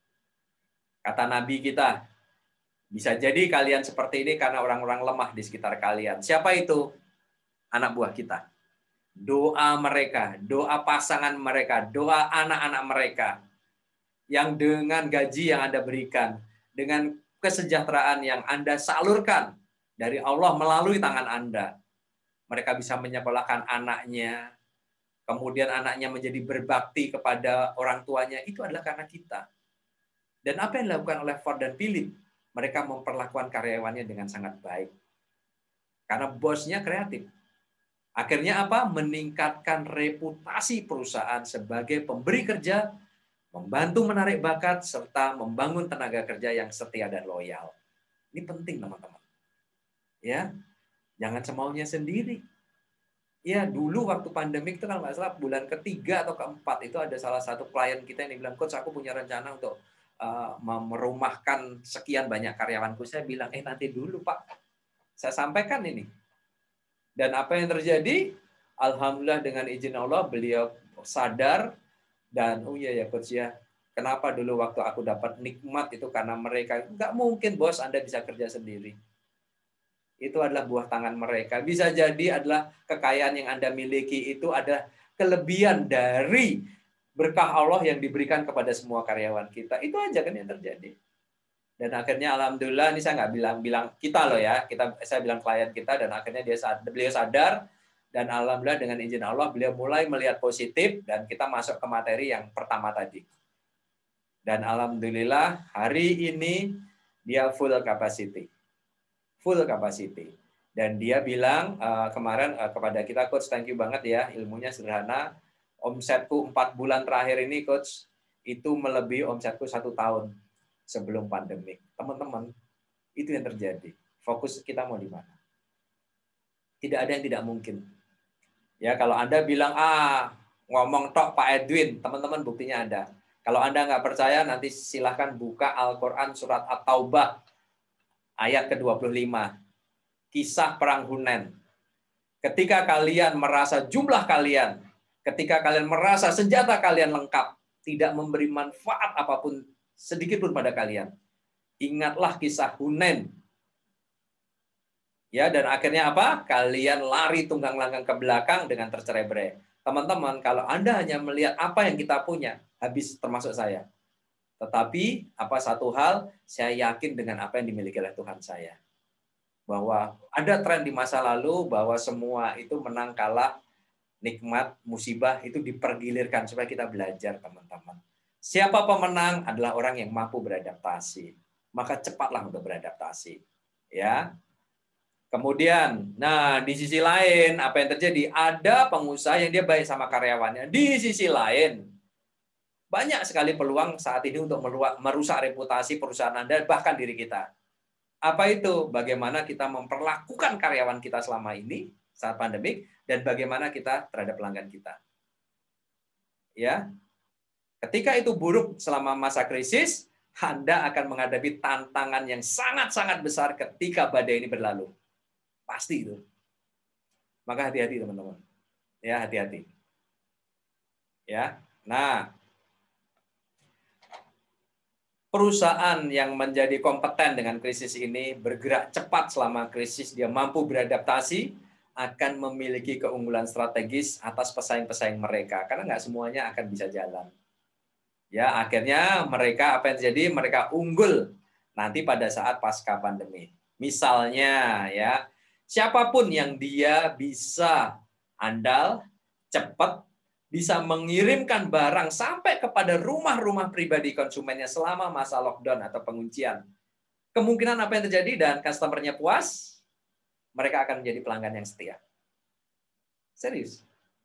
kata Nabi kita, bisa jadi kalian seperti ini karena orang-orang lemah di sekitar kalian. Siapa itu? Anak buah kita. Doa mereka, doa pasangan mereka, doa anak-anak mereka, yang dengan gaji yang Anda berikan, dengan kesejahteraan yang Anda salurkan dari Allah melalui tangan Anda. Mereka bisa menyekolahkan anaknya, kemudian anaknya menjadi berbakti kepada orang tuanya, itu adalah karena kita. Dan apa yang dilakukan oleh Ford dan Philip? Mereka memperlakukan karyawannya dengan sangat baik. Karena bosnya kreatif. Akhirnya apa? Meningkatkan reputasi perusahaan sebagai pemberi kerja, membantu menarik bakat, serta membangun tenaga kerja yang setia dan loyal. Ini penting, teman-teman. Ya, jangan semaunya sendiri. Ya, dulu waktu pandemik itu kalau nggak salah bulan ketiga atau keempat itu ada salah satu klien kita yang bilang, Coach, aku punya rencana untuk merumahkan sekian banyak karyawanku. Saya bilang, nanti dulu Pak, saya sampaikan ini. Dan apa yang terjadi? Alhamdulillah dengan izin Allah beliau sadar dan oh iya ya Coach ya, kenapa dulu waktu aku dapat nikmat itu karena mereka. Nggak mungkin bos Anda bisa kerja sendiri. Itu adalah buah tangan mereka. Bisa jadi adalah kekayaan yang Anda miliki itu ada kelebihan dari berkah Allah yang diberikan kepada semua karyawan kita. Itu aja kan yang terjadi. Dan akhirnya alhamdulillah, ini saya nggak bilang kita loh ya, saya bilang klien kita, dan akhirnya beliau sadar, dan alhamdulillah dengan izin Allah beliau mulai melihat positif, dan kita masuk ke materi yang pertama tadi. Dan alhamdulillah hari ini dia full capacity. Dan dia bilang kemarin kepada kita, Coach, thank you banget ya, ilmunya sederhana. Omsetku 4 bulan terakhir ini, Coach, itu melebihi omsetku 1 tahun sebelum pandemik. Teman-teman, itu yang terjadi. Fokus kita mau di mana? Tidak ada yang tidak mungkin. Ya, kalau Anda bilang, ngomong tok Pak Edwin, teman-teman buktinya ada. Kalau Anda nggak percaya, nanti silahkan buka Al-Quran surat At-Taubah, ayat ke-25. Kisah perang Hunain. Ketika kalian merasa jumlah kalian, ketika kalian merasa senjata kalian lengkap, tidak memberi manfaat apapun sedikit pun pada kalian. Ingatlah kisah Hunain. Ya, dan akhirnya apa? Kalian lari tunggang langgang ke belakang dengan tercerai-berai. Teman-teman, kalau Anda hanya melihat apa yang kita punya, habis termasuk saya. Tetapi satu hal, saya yakin dengan apa yang dimiliki oleh Tuhan saya. Bahwa ada tren di masa lalu bahwa semua itu menang kalah, nikmat, musibah itu dipergilirkan supaya kita belajar, teman-teman. Siapa pemenang adalah orang yang mampu beradaptasi. Maka cepatlah untuk beradaptasi. Ya. Kemudian, di sisi lain apa yang terjadi? Ada pengusaha yang dia baik sama karyawannya. Di sisi lain, banyak sekali peluang saat ini untuk merusak reputasi perusahaan Anda, bahkan diri kita. Apa itu? Bagaimana kita memperlakukan karyawan kita selama ini, saat pandemik, dan bagaimana kita terhadap pelanggan kita. Ya, ketika itu buruk selama masa krisis, Anda akan menghadapi tantangan yang sangat-sangat besar ketika badai ini berlalu. Pasti itu. Maka hati-hati teman-teman. Ya, hati-hati. Ya. Nah, perusahaan yang menjadi kompeten dengan krisis ini bergerak cepat selama krisis, dia mampu beradaptasi, akan memiliki keunggulan strategis atas pesaing-pesaing mereka. Karena nggak semuanya akan bisa jalan. Ya, akhirnya mereka apa yang terjadi? Mereka unggul nanti pada saat pasca pandemi. Misalnya, ya, siapapun yang dia bisa andal, cepat, bisa mengirimkan barang sampai kepada rumah-rumah pribadi konsumennya selama masa lockdown atau penguncian. Kemungkinan apa yang terjadi dan customer-nya puas, mereka akan menjadi pelanggan yang setia. Serius.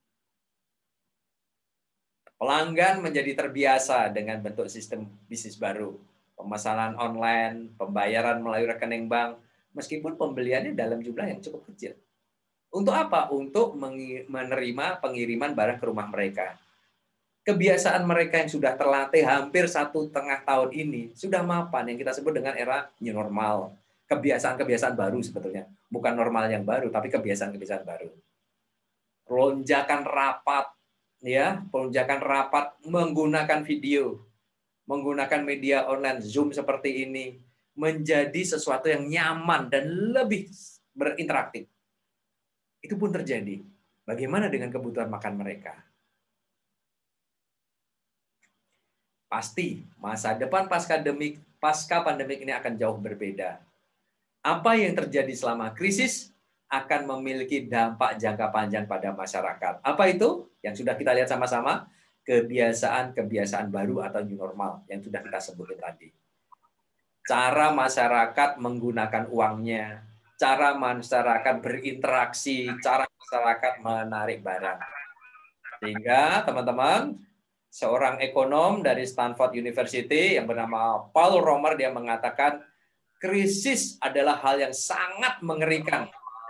Pelanggan menjadi terbiasa dengan bentuk sistem bisnis baru. Pemesanan online, pembayaran melalui rekening bank, meskipun pembeliannya dalam jumlah yang cukup kecil. Untuk apa? Untuk menerima pengiriman barang ke rumah mereka. kebiasaan mereka yang sudah terlatih hampir 1,5 tahun ini sudah mapan, yang kita sebut dengan era new normal. Kebiasaan-kebiasaan baru sebetulnya. Bukan normal yang baru, tapi kebiasaan-kebiasaan baru. Lonjakan rapat, ya, lonjakan rapat menggunakan video, menggunakan media online, Zoom seperti ini, menjadi sesuatu yang nyaman dan lebih berinteraktif. Itu pun terjadi. Bagaimana dengan kebutuhan makan mereka? Pasti masa depan pasca pandemik ini akan jauh berbeda. Apa yang terjadi selama krisis akan memiliki dampak jangka panjang pada masyarakat. Apa itu? Yang sudah kita lihat sama-sama, kebiasaan-kebiasaan baru atau new normal yang sudah kita sebutkan tadi. Cara masyarakat menggunakan uangnya, cara masyarakat berinteraksi, cara masyarakat menarik barang. Sehingga teman-teman, seorang ekonom dari Stanford University yang bernama Paul Romer, dia mengatakan krisis adalah hal yang sangat mengerikan.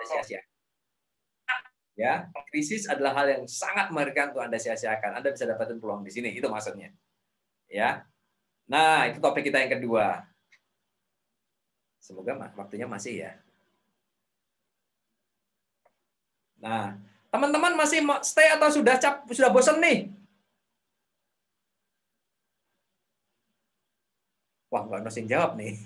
Ya, krisis adalah hal yang sangat mengerikan untuk Anda sia-siakan. Anda bisa dapatin peluang di sini, itu maksudnya. Ya. Nah, itu topik kita yang kedua. Semoga waktunya masih ya. Nah, teman-teman masih stay atau sudah bosan nih? Wah, nggak harus jawab nih.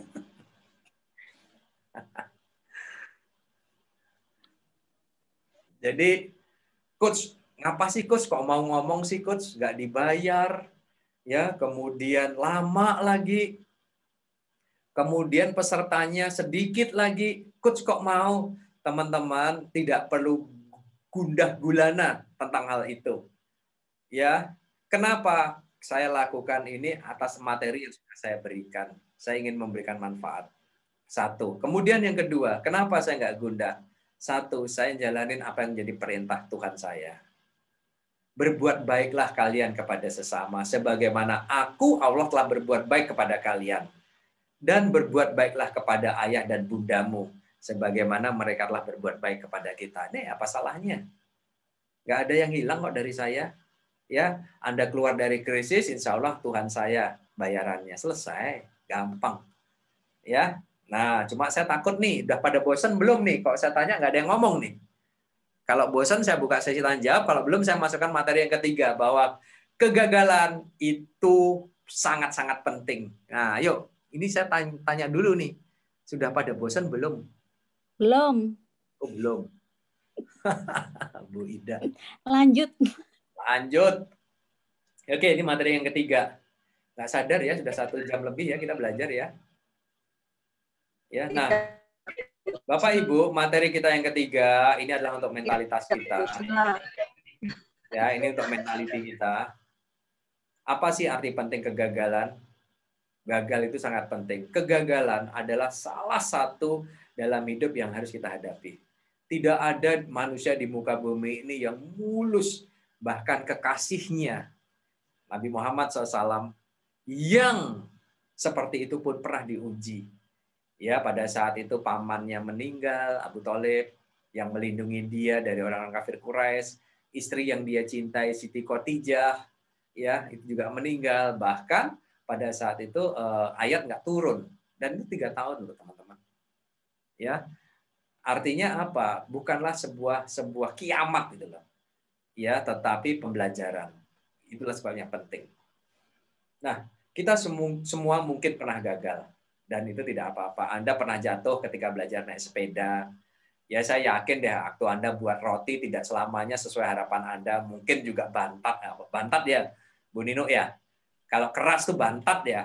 Jadi, coach, ngapa sih coach kok mau ngomong sih coach? Nggak dibayar, ya, kemudian lama lagi, kemudian pesertanya sedikit lagi. Coach kok mau? Teman-teman tidak perlu gundah gulana tentang hal itu. Ya, kenapa saya lakukan ini atas materi yang sudah saya berikan? Saya ingin memberikan manfaat. Satu. Kemudian yang kedua, kenapa saya nggak gundah? Satu, saya jalanin apa yang menjadi perintah Tuhan saya. Berbuat baiklah kalian kepada sesama, sebagaimana aku, Allah, telah berbuat baik kepada kalian. Dan berbuat baiklah kepada ayah dan bundamu, sebagaimana mereka telah berbuat baik kepada kita. Ini apa salahnya? Nggak ada yang hilang kok dari saya. Ya, Anda keluar dari krisis, insya Allah Tuhan saya bayarannya. Selesai, gampang. Ya, nah cuma saya takut nih, udah pada bosan belum nih? Kalau saya tanya nggak ada yang ngomong nih. Kalau bosan saya buka sesi tanya jawab, kalau belum saya masukkan materi yang ketiga, bahwa kegagalan itu sangat-sangat penting. Nah, yuk, ini saya tanya dulu nih, sudah pada bosan belum? Belum. Oh, belum. Bu Ida. Lanjut. Oke, ini materi yang ketiga. Nggak sadar ya, sudah 1 jam lebih ya kita belajar ya. Ya, nah, Bapak Ibu, materi kita yang ketiga ini adalah untuk mentalitas kita. Ya, ini untuk mentality kita. Apa sih arti penting kegagalan? Gagal itu sangat penting. Kegagalan adalah salah satu dalam hidup yang harus kita hadapi. Tidak ada manusia di muka bumi ini yang mulus, bahkan kekasihnya Nabi Muhammad SAW yang seperti itu pun pernah diuji. Ya, pada saat itu pamannya meninggal, Abu Thalib, yang melindungi dia dari orang-orang kafir Quraisy, istri yang dia cintai Siti Khadijah, ya, itu juga meninggal. Bahkan pada saat itu ayat nggak turun, dan itu 3 tahun loh teman-teman. Ya, artinya apa? Bukanlah sebuah kiamat gitu loh. Ya, tetapi pembelajaran. Itulah sebabnya penting. Nah, kita semua mungkin pernah gagal. Dan itu tidak apa-apa. Anda pernah jatuh ketika belajar naik sepeda. Ya, saya yakin deh, waktu Anda buat roti tidak selamanya sesuai harapan Anda. Mungkin juga bantat. Bantat ya, Bu Nino ya. Kalau keras tuh bantat ya.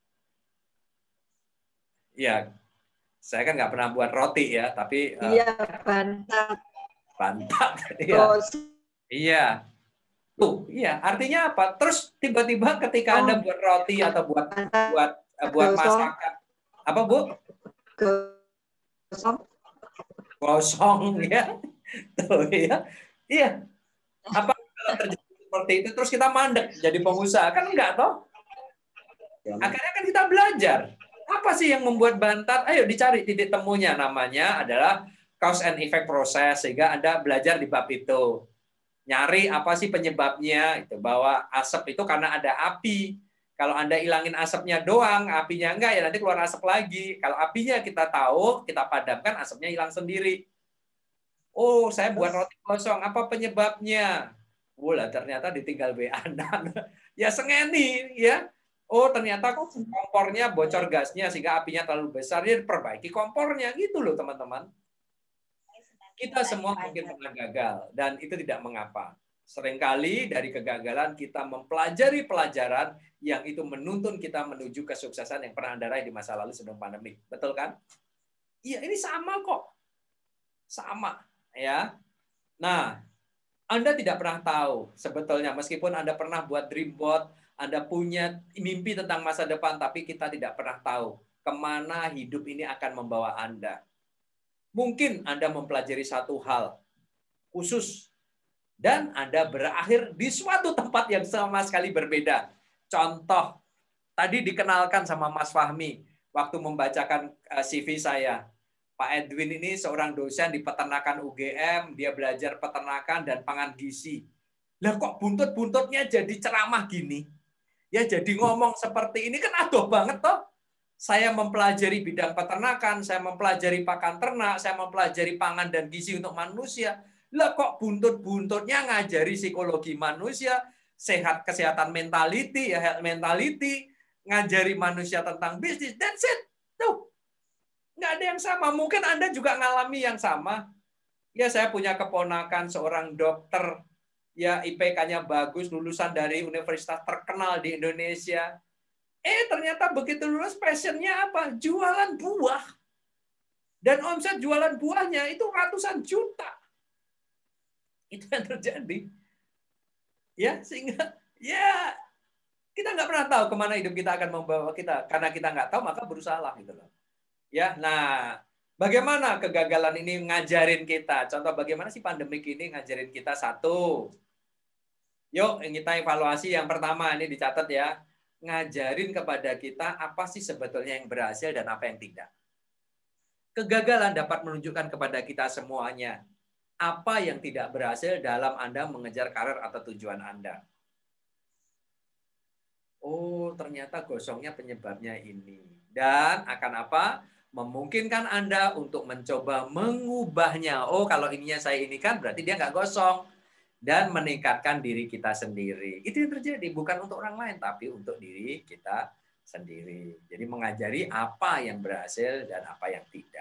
Iya, saya kan nggak pernah buat roti ya, tapi... Iya, bantat. Bantat, iya. Iya. Tuh, iya. Artinya apa? Terus tiba-tiba ketika Anda buat roti atau buat masakan, apa Bu? Kosong ya. Tuh ya. Iya. Apa kalau terjadi seperti itu terus kita mandek jadi pengusaha? Kan enggak toh? Akhirnya kan kita belajar. Apa sih yang membuat bantat? Ayo dicari titik temunya, namanya adalah cause and effect process, sehingga Anda belajar di bab itu. Nyari apa sih penyebabnya, itu bahwa asap itu karena ada api. Kalau Anda hilangin asapnya doang, apinya enggak, ya nanti keluar asap lagi. Kalau apinya kita tahu, kita padamkan, asapnya hilang sendiri. Oh, saya buat roti kosong, apa penyebabnya? Lah ternyata ditinggal anak. Ya sengeni, ya. Oh, ternyata kompornya bocor gasnya sehingga apinya terlalu besar, dia perbaiki kompornya, gitu loh teman-teman. Kita semua mungkin pernah gagal, dan itu tidak mengapa. Seringkali dari kegagalan kita mempelajari pelajaran yang itu menuntun kita menuju kesuksesan yang pernah Anda raih di masa lalu sebelum pandemi. Betul kan? Iya, ini sama kok. Sama, ya. Nah, Anda tidak pernah tahu sebetulnya, meskipun Anda pernah buat dream board, Anda punya mimpi tentang masa depan, tapi kita tidak pernah tahu kemana hidup ini akan membawa Anda. Mungkin Anda mempelajari satu hal khusus dan Anda berakhir di suatu tempat yang sama sekali berbeda. Contoh, tadi dikenalkan sama Mas Fahmi waktu membacakan CV saya. Pak Edwin ini seorang dosen di peternakan UGM, dia belajar peternakan dan pangan gizi. Lah kok buntut-buntutnya jadi ceramah gini? Ya jadi ngomong seperti ini kan adoh banget toh. Saya mempelajari bidang peternakan, saya mempelajari pakan ternak, saya mempelajari pangan dan gizi untuk manusia. Lah kok buntut-buntutnya ngajari psikologi manusia, kesehatan mentality, ya health mentality, ngajari manusia tentang bisnis. That's it. Tuh. Nggak ada yang sama. Mungkin Anda juga ngalami yang sama. Ya, saya punya keponakan seorang dokter, ya IPK-nya bagus, lulusan dari universitas terkenal di Indonesia. Ternyata begitu lulus passionnya apa? Jualan buah. Dan omset jualan buahnya itu ratusan juta. Itu yang terjadi. Ya, sehingga ya kita nggak pernah tahu kemana hidup kita akan membawa kita. Karena kita nggak tahu, maka berusaha lah gitu loh. Ya, nah bagaimana kegagalan ini ngajarin kita? Contoh bagaimana sih pandemik ini ngajarin kita? Satu, yuk kita evaluasi yang pertama, ini dicatat ya. Ngajarin kepada kita apa sih sebetulnya yang berhasil dan apa yang tidak. Kegagalan dapat menunjukkan kepada kita semuanya apa yang tidak berhasil dalam Anda mengejar karir atau tujuan Anda. Oh, ternyata gosongnya penyebabnya ini. Dan akan apa? Memungkinkan Anda untuk mencoba mengubahnya. Oh, kalau ininya saya ini kan berarti dia nggak gosong. Dan meningkatkan diri kita sendiri. Itu yang terjadi, bukan untuk orang lain, tapi untuk diri kita sendiri. Jadi mengajari apa yang berhasil dan apa yang tidak.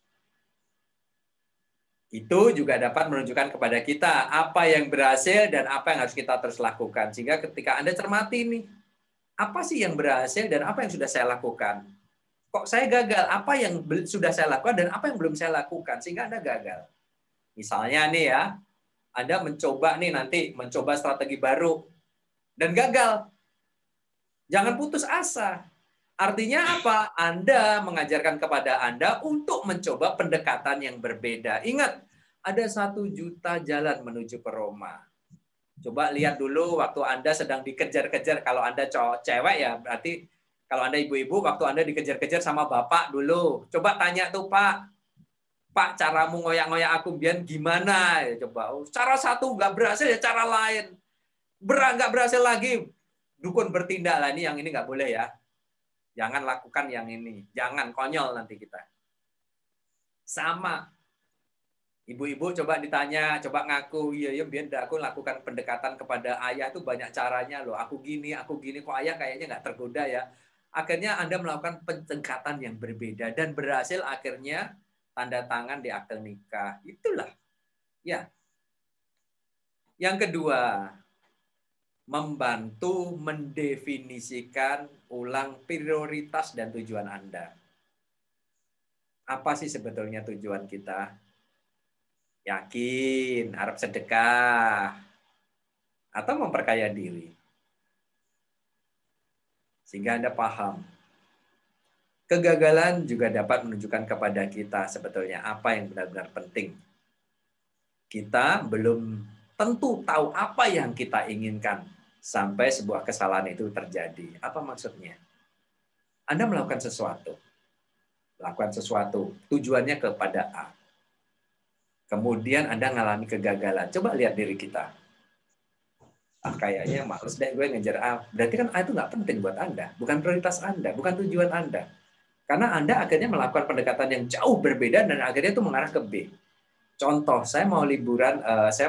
Itu juga dapat menunjukkan kepada kita apa yang berhasil dan apa yang harus kita terus lakukan. Sehingga ketika Anda cermati nih, apa sih yang berhasil dan apa yang sudah saya lakukan? Kok saya gagal? Apa yang sudah saya lakukan dan apa yang belum saya lakukan? Sehingga Anda gagal. Misalnya nih ya, Anda mencoba strategi baru dan gagal. Jangan putus asa. Artinya apa? Anda mengajarkan kepada Anda untuk mencoba pendekatan yang berbeda. Ingat, ada 1 juta jalan menuju ke Roma. Coba lihat dulu waktu Anda sedang dikejar-kejar. Kalau Anda cewek ya berarti kalau Anda ibu-ibu waktu Anda dikejar-kejar sama bapak dulu. Coba tanya tuh Pak, caramu ngoyak-ngoyak aku biar gimana? Ya, coba. Cara satu nggak berhasil, ya cara lain. Nggak berhasil lagi. Dukun bertindak lah, ini yang ini nggak boleh ya. Jangan lakukan yang ini. Jangan, konyol nanti kita. Sama. Ibu-ibu coba ditanya, coba ngaku, iya biar aku lakukan pendekatan kepada ayah itu banyak caranya loh. Aku gini, kok ayah kayaknya nggak tergoda ya. Akhirnya Anda melakukan pendekatan yang berbeda dan berhasil akhirnya tanda tangan di akte nikah. Itulah. Ya. Yang kedua, membantu mendefinisikan ulang prioritas dan tujuan Anda. Apa sih sebetulnya tujuan kita? Yakin, harap sedekah, atau memperkaya diri. Sehingga Anda paham. Kegagalan juga dapat menunjukkan kepada kita sebetulnya apa yang benar-benar penting. Kita belum tentu tahu apa yang kita inginkan sampai sebuah kesalahan itu terjadi. Apa maksudnya? Anda melakukan sesuatu. Tujuannya kepada A. Kemudian Anda mengalami kegagalan. Coba lihat diri kita. Kayaknya males deh gue ngejar A. Berarti kan A itu nggak penting buat Anda, bukan prioritas Anda, bukan tujuan Anda. Karena Anda akhirnya melakukan pendekatan yang jauh berbeda dan akhirnya itu mengarah ke B. Contoh, saya mau liburan,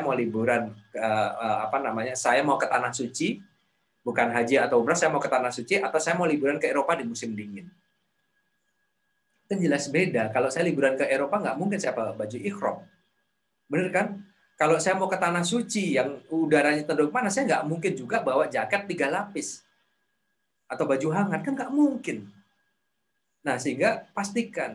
saya mau ke Tanah Suci, bukan haji atau umrah, saya mau ke Tanah Suci, atau saya mau liburan ke Eropa di musim dingin. Kan jelas beda. Kalau saya liburan ke Eropa, nggak mungkin saya pakai baju ihram. Bener kan? Kalau saya mau ke Tanah Suci yang udaranya cenderung panas, saya nggak mungkin juga bawa jaket 3 lapis atau baju hangat, kan nggak mungkin. Nah, sehingga pastikan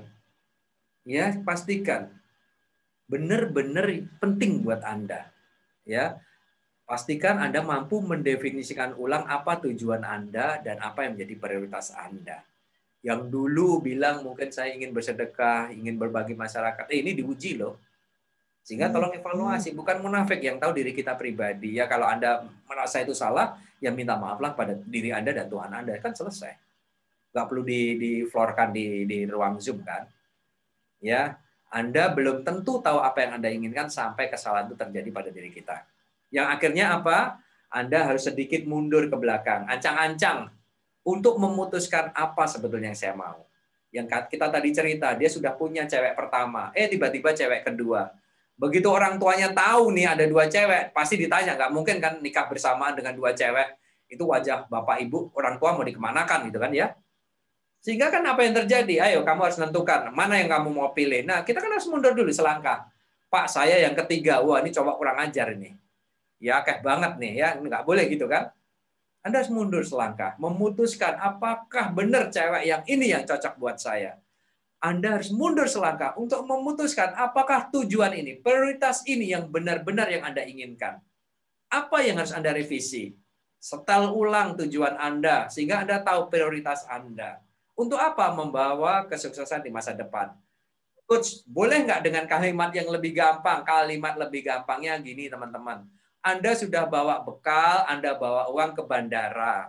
benar-benar penting buat Anda. Ya, pastikan Anda mampu mendefinisikan ulang apa tujuan Anda dan apa yang menjadi prioritas Anda. Yang dulu bilang mungkin saya ingin bersedekah, ingin berbagi masyarakat, ini diuji loh. Sehingga tolong evaluasi, bukan munafik yang tahu diri kita pribadi. Ya kalau Anda merasa itu salah, ya minta maaflah pada diri Anda dan Tuhan Anda, kan selesai. Nggak perlu di-floorkan di ruang Zoom kan. Ya, Anda belum tentu tahu apa yang Anda inginkan sampai kesalahan itu terjadi pada diri kita. Yang akhirnya apa? Anda harus sedikit mundur ke belakang, ancang-ancang untuk memutuskan apa sebetulnya yang saya mau. Yang kita tadi cerita, dia sudah punya cewek pertama, tiba-tiba cewek kedua. Begitu orang tuanya tahu nih ada 2 cewek, pasti ditanya, nggak mungkin kan nikah bersamaan dengan 2 cewek. Itu wajah bapak ibu, orang tua mau dikemanakan gitu kan ya. Sehingga kan apa yang terjadi? Ayo kamu harus menentukan mana yang kamu mau pilih. Nah kita kan harus mundur dulu selangkah. Pak saya yang ketiga, wah ini coba kurang ajar ini. Ya kayak banget nih ya, nggak boleh gitu kan. Anda harus mundur selangkah, memutuskan apakah benar cewek yang ini yang cocok buat saya. Anda harus mundur selangkah untuk memutuskan apakah tujuan ini, prioritas ini yang benar-benar yang Anda inginkan. Apa yang harus Anda revisi? Setel ulang tujuan Anda, sehingga Anda tahu prioritas Anda. Untuk apa? Membawa kesuksesan di masa depan. Coach, boleh nggak dengan kalimat yang lebih gampang? Kalimat lebih gampangnya gini, teman-teman. Anda sudah bawa bekal, Anda bawa uang ke bandara.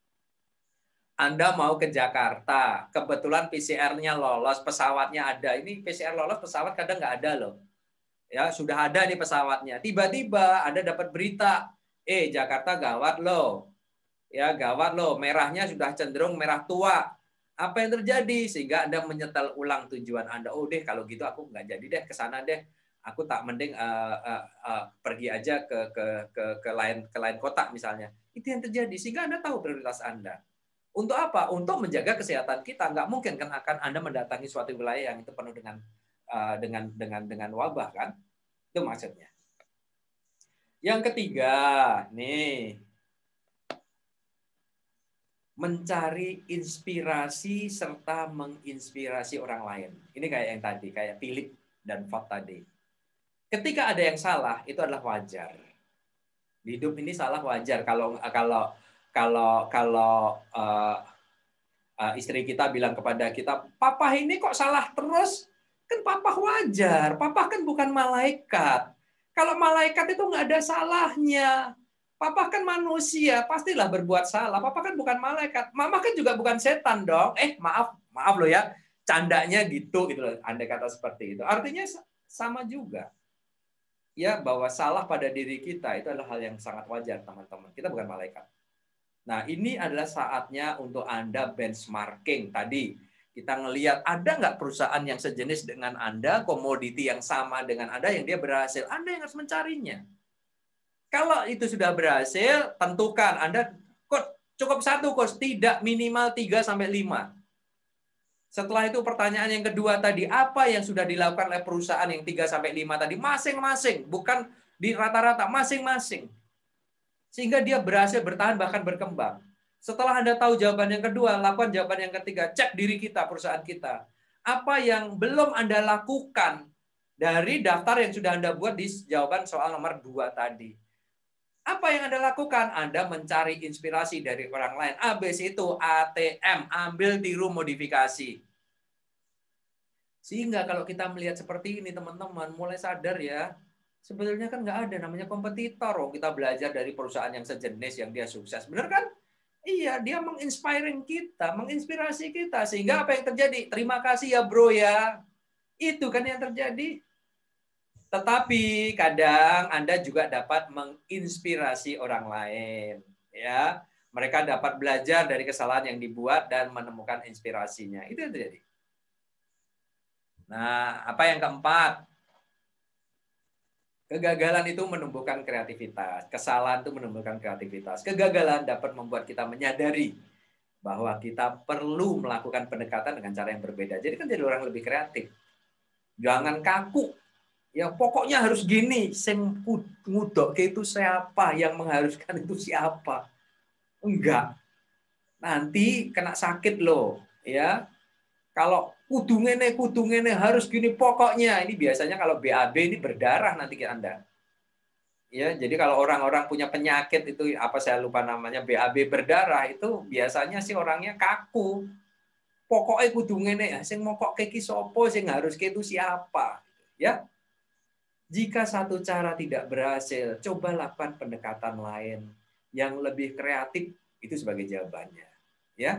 Anda mau ke Jakarta, kebetulan PCR-nya lolos, pesawatnya ada. Ini PCR lolos, pesawat kadang nggak ada loh. Ya, sudah ada nih pesawatnya. Tiba-tiba Anda dapat berita, Jakarta gawat loh. Ya, gawat loh, merahnya sudah cenderung merah tua. Apa yang terjadi? Sehingga Anda menyetel ulang tujuan Anda. Oh deh, kalau gitu aku nggak jadi deh ke sana deh. Aku tak mending pergi aja ke lain kota misalnya. Itu yang terjadi. Sehingga Anda tahu prioritas Anda. Untuk apa? Untuk menjaga kesehatan kita. Nggak mungkin kan akan Anda mendatangi suatu wilayah yang itu penuh dengan wabah kan? Itu maksudnya. Yang ketiga, nih mencari inspirasi serta menginspirasi orang lain. Ini kayak yang tadi, kayak Philip dan Ford tadi. Ketika ada yang salah, itu adalah wajar. Di hidup ini salah wajar. Kalau istri kita bilang kepada kita, papa ini kok salah terus? Kan papa wajar, papa kan bukan malaikat. Kalau malaikat itu nggak ada salahnya. Papa kan manusia, pastilah berbuat salah. Papa kan bukan malaikat. Mama kan juga bukan setan dong. Maaf loh ya, candanya gitu loh. Andai kata seperti itu. Artinya sama juga. Ya, bahwa salah pada diri kita itu adalah hal yang sangat wajar, teman-teman. Kita bukan malaikat. Nah, ini adalah saatnya untuk Anda benchmarking. Tadi kita ngelihat ada nggak perusahaan yang sejenis dengan Anda, komoditi yang sama dengan Anda, yang dia berhasil. Anda yang harus mencarinya. Kalau itu sudah berhasil, tentukan Anda cukup 1 course, tidak minimal 3-5. Setelah itu pertanyaan yang kedua tadi, apa yang sudah dilakukan oleh perusahaan yang 3-5 tadi? Masing-masing, bukan di rata-rata, masing-masing. Sehingga dia berhasil bertahan bahkan berkembang. Setelah Anda tahu jawaban yang kedua, lakukan jawaban yang ketiga. Cek diri kita, perusahaan kita. Apa yang belum Anda lakukan dari daftar yang sudah Anda buat di jawaban soal nomor 2 tadi. Apa yang Anda lakukan? Anda mencari inspirasi dari orang lain. Habis itu ATM, ambil tiru modifikasi. Sehingga kalau kita melihat seperti ini, teman-teman, mulai sadar ya, sebetulnya kan nggak ada namanya kompetitor. Kita belajar dari perusahaan yang sejenis yang dia sukses. Benar kan? Iya, dia menginspirasi kita. Sehingga apa yang terjadi? Terima kasih ya bro ya. Itu kan yang terjadi. Tetapi kadang Anda juga dapat menginspirasi orang lain, ya. Mereka dapat belajar dari kesalahan yang dibuat dan menemukan inspirasinya. Itu yang terjadi. Nah, apa yang keempat? Kegagalan itu menumbuhkan kreativitas. Kesalahan itu menumbuhkan kreativitas. Kegagalan dapat membuat kita menyadari bahwa kita perlu melakukan pendekatan dengan cara yang berbeda. Jadi kan jadi orang lebih kreatif. Jangan kaku. Ya pokoknya harus gini. Sing ngudok itu siapa? Yang mengharuskan itu siapa? Enggak. Nanti kena sakit loh. Ya. Kalau kudu ngene harus gini pokoknya. Ini biasanya kalau BAB ini berdarah nanti ke Anda. Ya, jadi kalau orang-orang punya penyakit itu apa saya lupa namanya BAB berdarah itu biasanya sih orangnya kaku. Pokoknya kudu ngene, sing mokok iki sapa, sing harus itu siapa. Ya. Jika satu cara tidak berhasil, coba lakukan pendekatan lain yang lebih kreatif, itu sebagai jawabannya. Ya.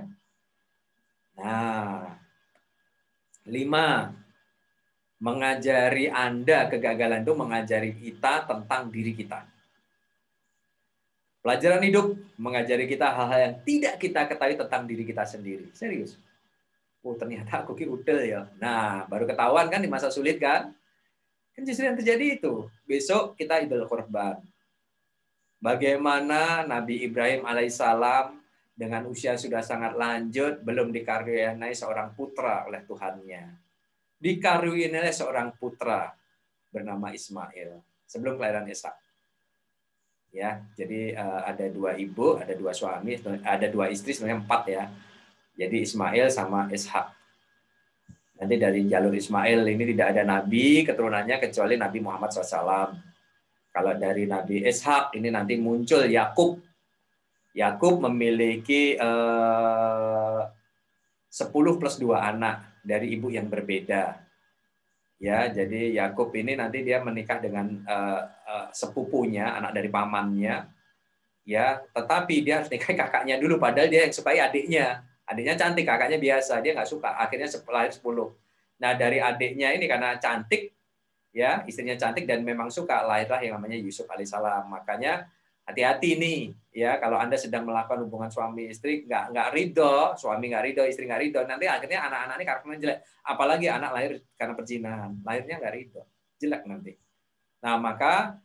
Nah, 5. Mengajari Anda, kegagalan itu mengajari kita tentang diri kita. Pelajaran hidup mengajari kita hal-hal yang tidak kita ketahui tentang diri kita sendiri. Serius. Oh, ternyata aku kira udel ya. Nah, baru ketahuan kan di masa sulit kan? Kan justru yang terjadi itu. Besok kita Idul Kurban. Bagaimana Nabi Ibrahim alaihissalam dengan usia sudah sangat lanjut, belum dikaruniai seorang putra oleh Tuhannya. Dikaruniai oleh seorang putra bernama Ismail sebelum kelahiran Ishak. Ya, jadi ada 2 ibu, ada 2 suami, ada 2 istri, sebenarnya 4 ya. Jadi Ismail sama Ishak. Nanti dari jalur Ismail ini tidak ada nabi keturunannya kecuali Nabi Muhammad SAW. Kalau dari Nabi Ishak ini nanti muncul Yakub. Yakub memiliki 10 plus 2 anak dari ibu yang berbeda. Ya, jadi Yakub ini nanti dia menikah dengan sepupunya, anak dari pamannya. Ya, tetapi dia harus nikahi kakaknya dulu, padahal dia yang sukai adiknya. Adiknya cantik, kakaknya biasa, dia nggak suka. Akhirnya lahir 10. Nah, dari adiknya ini karena cantik, ya istrinya cantik dan memang suka, lahirlah yang namanya Yusuf alaihissalam. Makanya hati-hati nih, ya kalau Anda sedang melakukan hubungan suami istri, nggak ridho, suami nggak ridho, istri nggak ridho, nanti akhirnya anak-anak ini karakternya jelek. Apalagi anak lahir karena perzinahan, lahirnya nggak ridho, jelek nanti. Nah, maka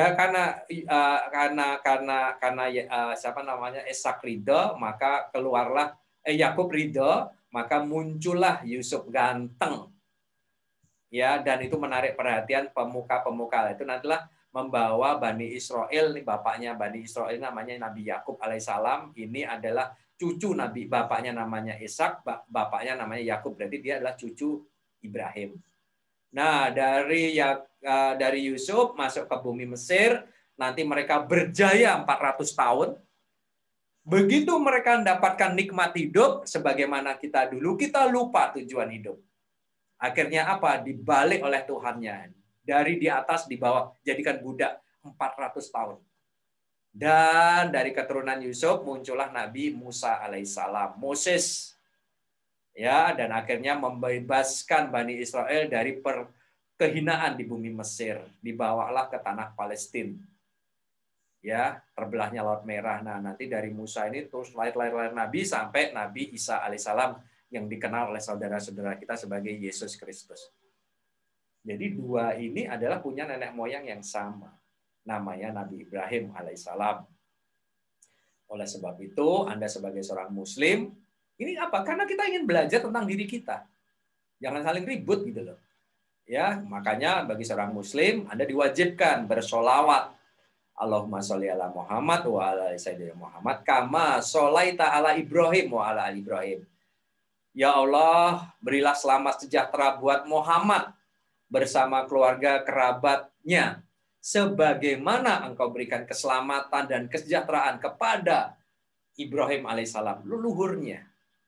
karena siapa namanya Ishak ridho, maka keluarlah Yakub ridho, maka muncullah Yusuf ganteng. Ya, dan itu menarik perhatian pemuka-pemuka. Itu nantilah membawa Bani Israel, nih bapaknya Bani Israel namanya Nabi Yakub alaihissalam, ini adalah cucu Nabi, bapaknya namanya Ishak, bapaknya namanya Yakub, berarti dia adalah cucu Ibrahim. Nah, dari Yusuf masuk ke bumi Mesir, nanti mereka berjaya 400 tahun. Begitu mereka mendapatkan nikmat hidup, sebagaimana kita dulu, kita lupa tujuan hidup. Akhirnya apa? Dibalik oleh Tuhannya. Dari di atas, di bawah, jadikan budak 400 tahun. Dan dari keturunan Yusuf muncullah Nabi Musa alaihissalam, Moses. Ya, dan akhirnya membebaskan Bani Israel dari kehinaan di bumi Mesir. Dibawalah ke tanah Palestina. Ya, terbelahnya Laut Merah. Nah, nanti dari Musa ini terus lahir Nabi sampai Nabi Isa alaihissalam yang dikenal oleh saudara-saudara kita sebagai Yesus Kristus. Jadi 2 ini adalah punya nenek moyang yang sama. Namanya Nabi Ibrahim alaihissalam. Oleh sebab itu, Anda sebagai seorang Muslim, ini apa? Karena kita ingin belajar tentang diri kita. Jangan saling ribut gitu loh. Ya, makanya bagi seorang Muslim, Anda diwajibkan bersolawat. Allahumma sholli ala Muhammad wa ala sayyidina Muhammad kama sholaita ala Ibrahim wa ala ali Ibrahim. Ya Allah, berilah selamat sejahtera buat Muhammad bersama keluarga kerabatnya sebagaimana Engkau berikan keselamatan dan kesejahteraan kepada Ibrahim alaihissalam, leluhurnya,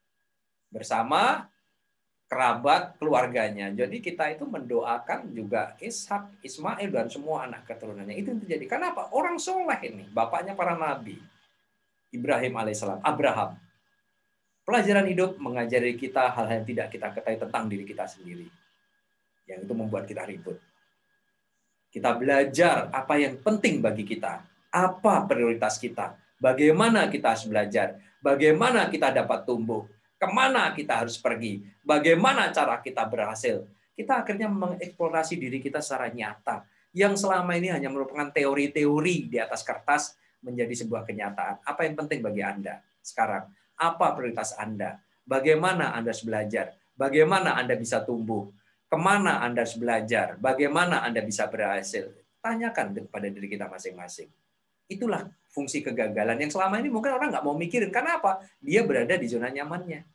bersama kerabat keluarganya. Jadi kita itu mendoakan juga Ishak, Ismail dan semua anak keturunannya. Itu yang terjadi. Kenapa? Orang soleh ini, bapaknya para nabi. Ibrahim alaihissalam, Abraham. Pelajaran hidup mengajari kita hal-hal yang tidak kita ketahui tentang diri kita sendiri. Yang itu membuat kita ribut. Kita belajar apa yang penting bagi kita, apa prioritas kita, bagaimana kita harus belajar, bagaimana kita dapat tumbuh, kemana kita harus pergi, bagaimana cara kita berhasil. Kita akhirnya mengeksplorasi diri kita secara nyata, yang selama ini hanya merupakan teori-teori di atas kertas menjadi sebuah kenyataan. Apa yang penting bagi Anda sekarang? Apa prioritas Anda? Bagaimana Anda harus belajar? Bagaimana Anda bisa tumbuh? Kemana Anda harus belajar? Bagaimana Anda bisa berhasil? Tanyakan kepada diri kita masing-masing. Itulah fungsi kegagalan yang selama ini mungkin orang nggak mau mikirin. Karena apa? Dia berada di zona nyamannya.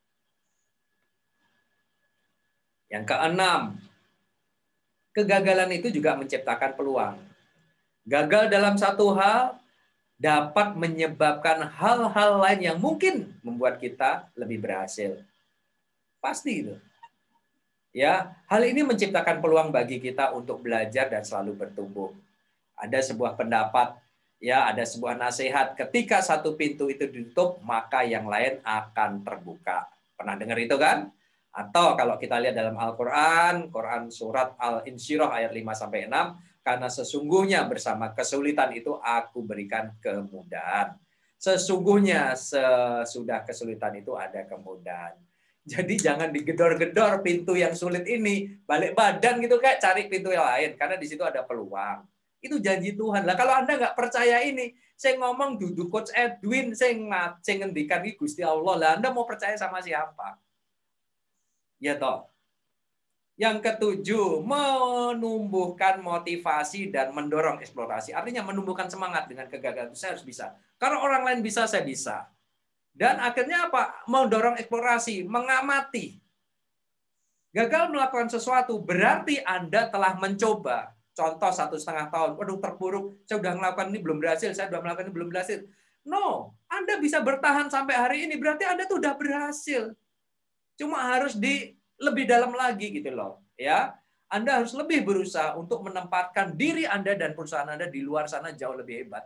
Yang keenam, kegagalan itu juga menciptakan peluang. Gagal dalam satu hal dapat menyebabkan hal-hal lain yang mungkin membuat kita lebih berhasil. Pasti itu. Ya, hal ini menciptakan peluang bagi kita untuk belajar dan selalu bertumbuh. Ada sebuah pendapat, ya, ada sebuah nasihat. Ketika satu pintu itu ditutup, maka yang lain akan terbuka. Pernah dengar itu kan? Atau kalau kita lihat dalam Al-Quran, Quran surat Al-Insyirah ayat 5-6, karena sesungguhnya bersama kesulitan itu aku berikan kemudahan. Sesungguhnya sesudah kesulitan itu ada kemudahan. Jadi jangan digedor-gedor pintu yang sulit ini, balik badan gitu kayak cari pintu yang lain, karena di situ ada peluang. Itu janji Tuhan. Lah kalau Anda nggak percaya ini, saya ngomong duduk Coach Edwin, saya ngendikan ini Gusti Allah. Lah Anda mau percaya sama siapa? Ya toh. Yang ketujuh, menumbuhkan motivasi dan mendorong eksplorasi. Artinya menumbuhkan semangat dengan kegagalan. Saya harus bisa. Karena orang lain bisa, saya bisa. Dan akhirnya apa? Mendorong eksplorasi, mengamati. Gagal melakukan sesuatu berarti Anda telah mencoba. Contoh 1,5 tahun, waduh terpuruk, saya sudah melakukan ini belum berhasil, saya sudah melakukan ini belum berhasil. No, Anda bisa bertahan sampai hari ini berarti Anda tuh udah berhasil. Cuma harus lebih dalam lagi gitu loh, ya. Anda harus lebih berusaha untuk menempatkan diri Anda dan perusahaan Anda di luar sana jauh lebih hebat.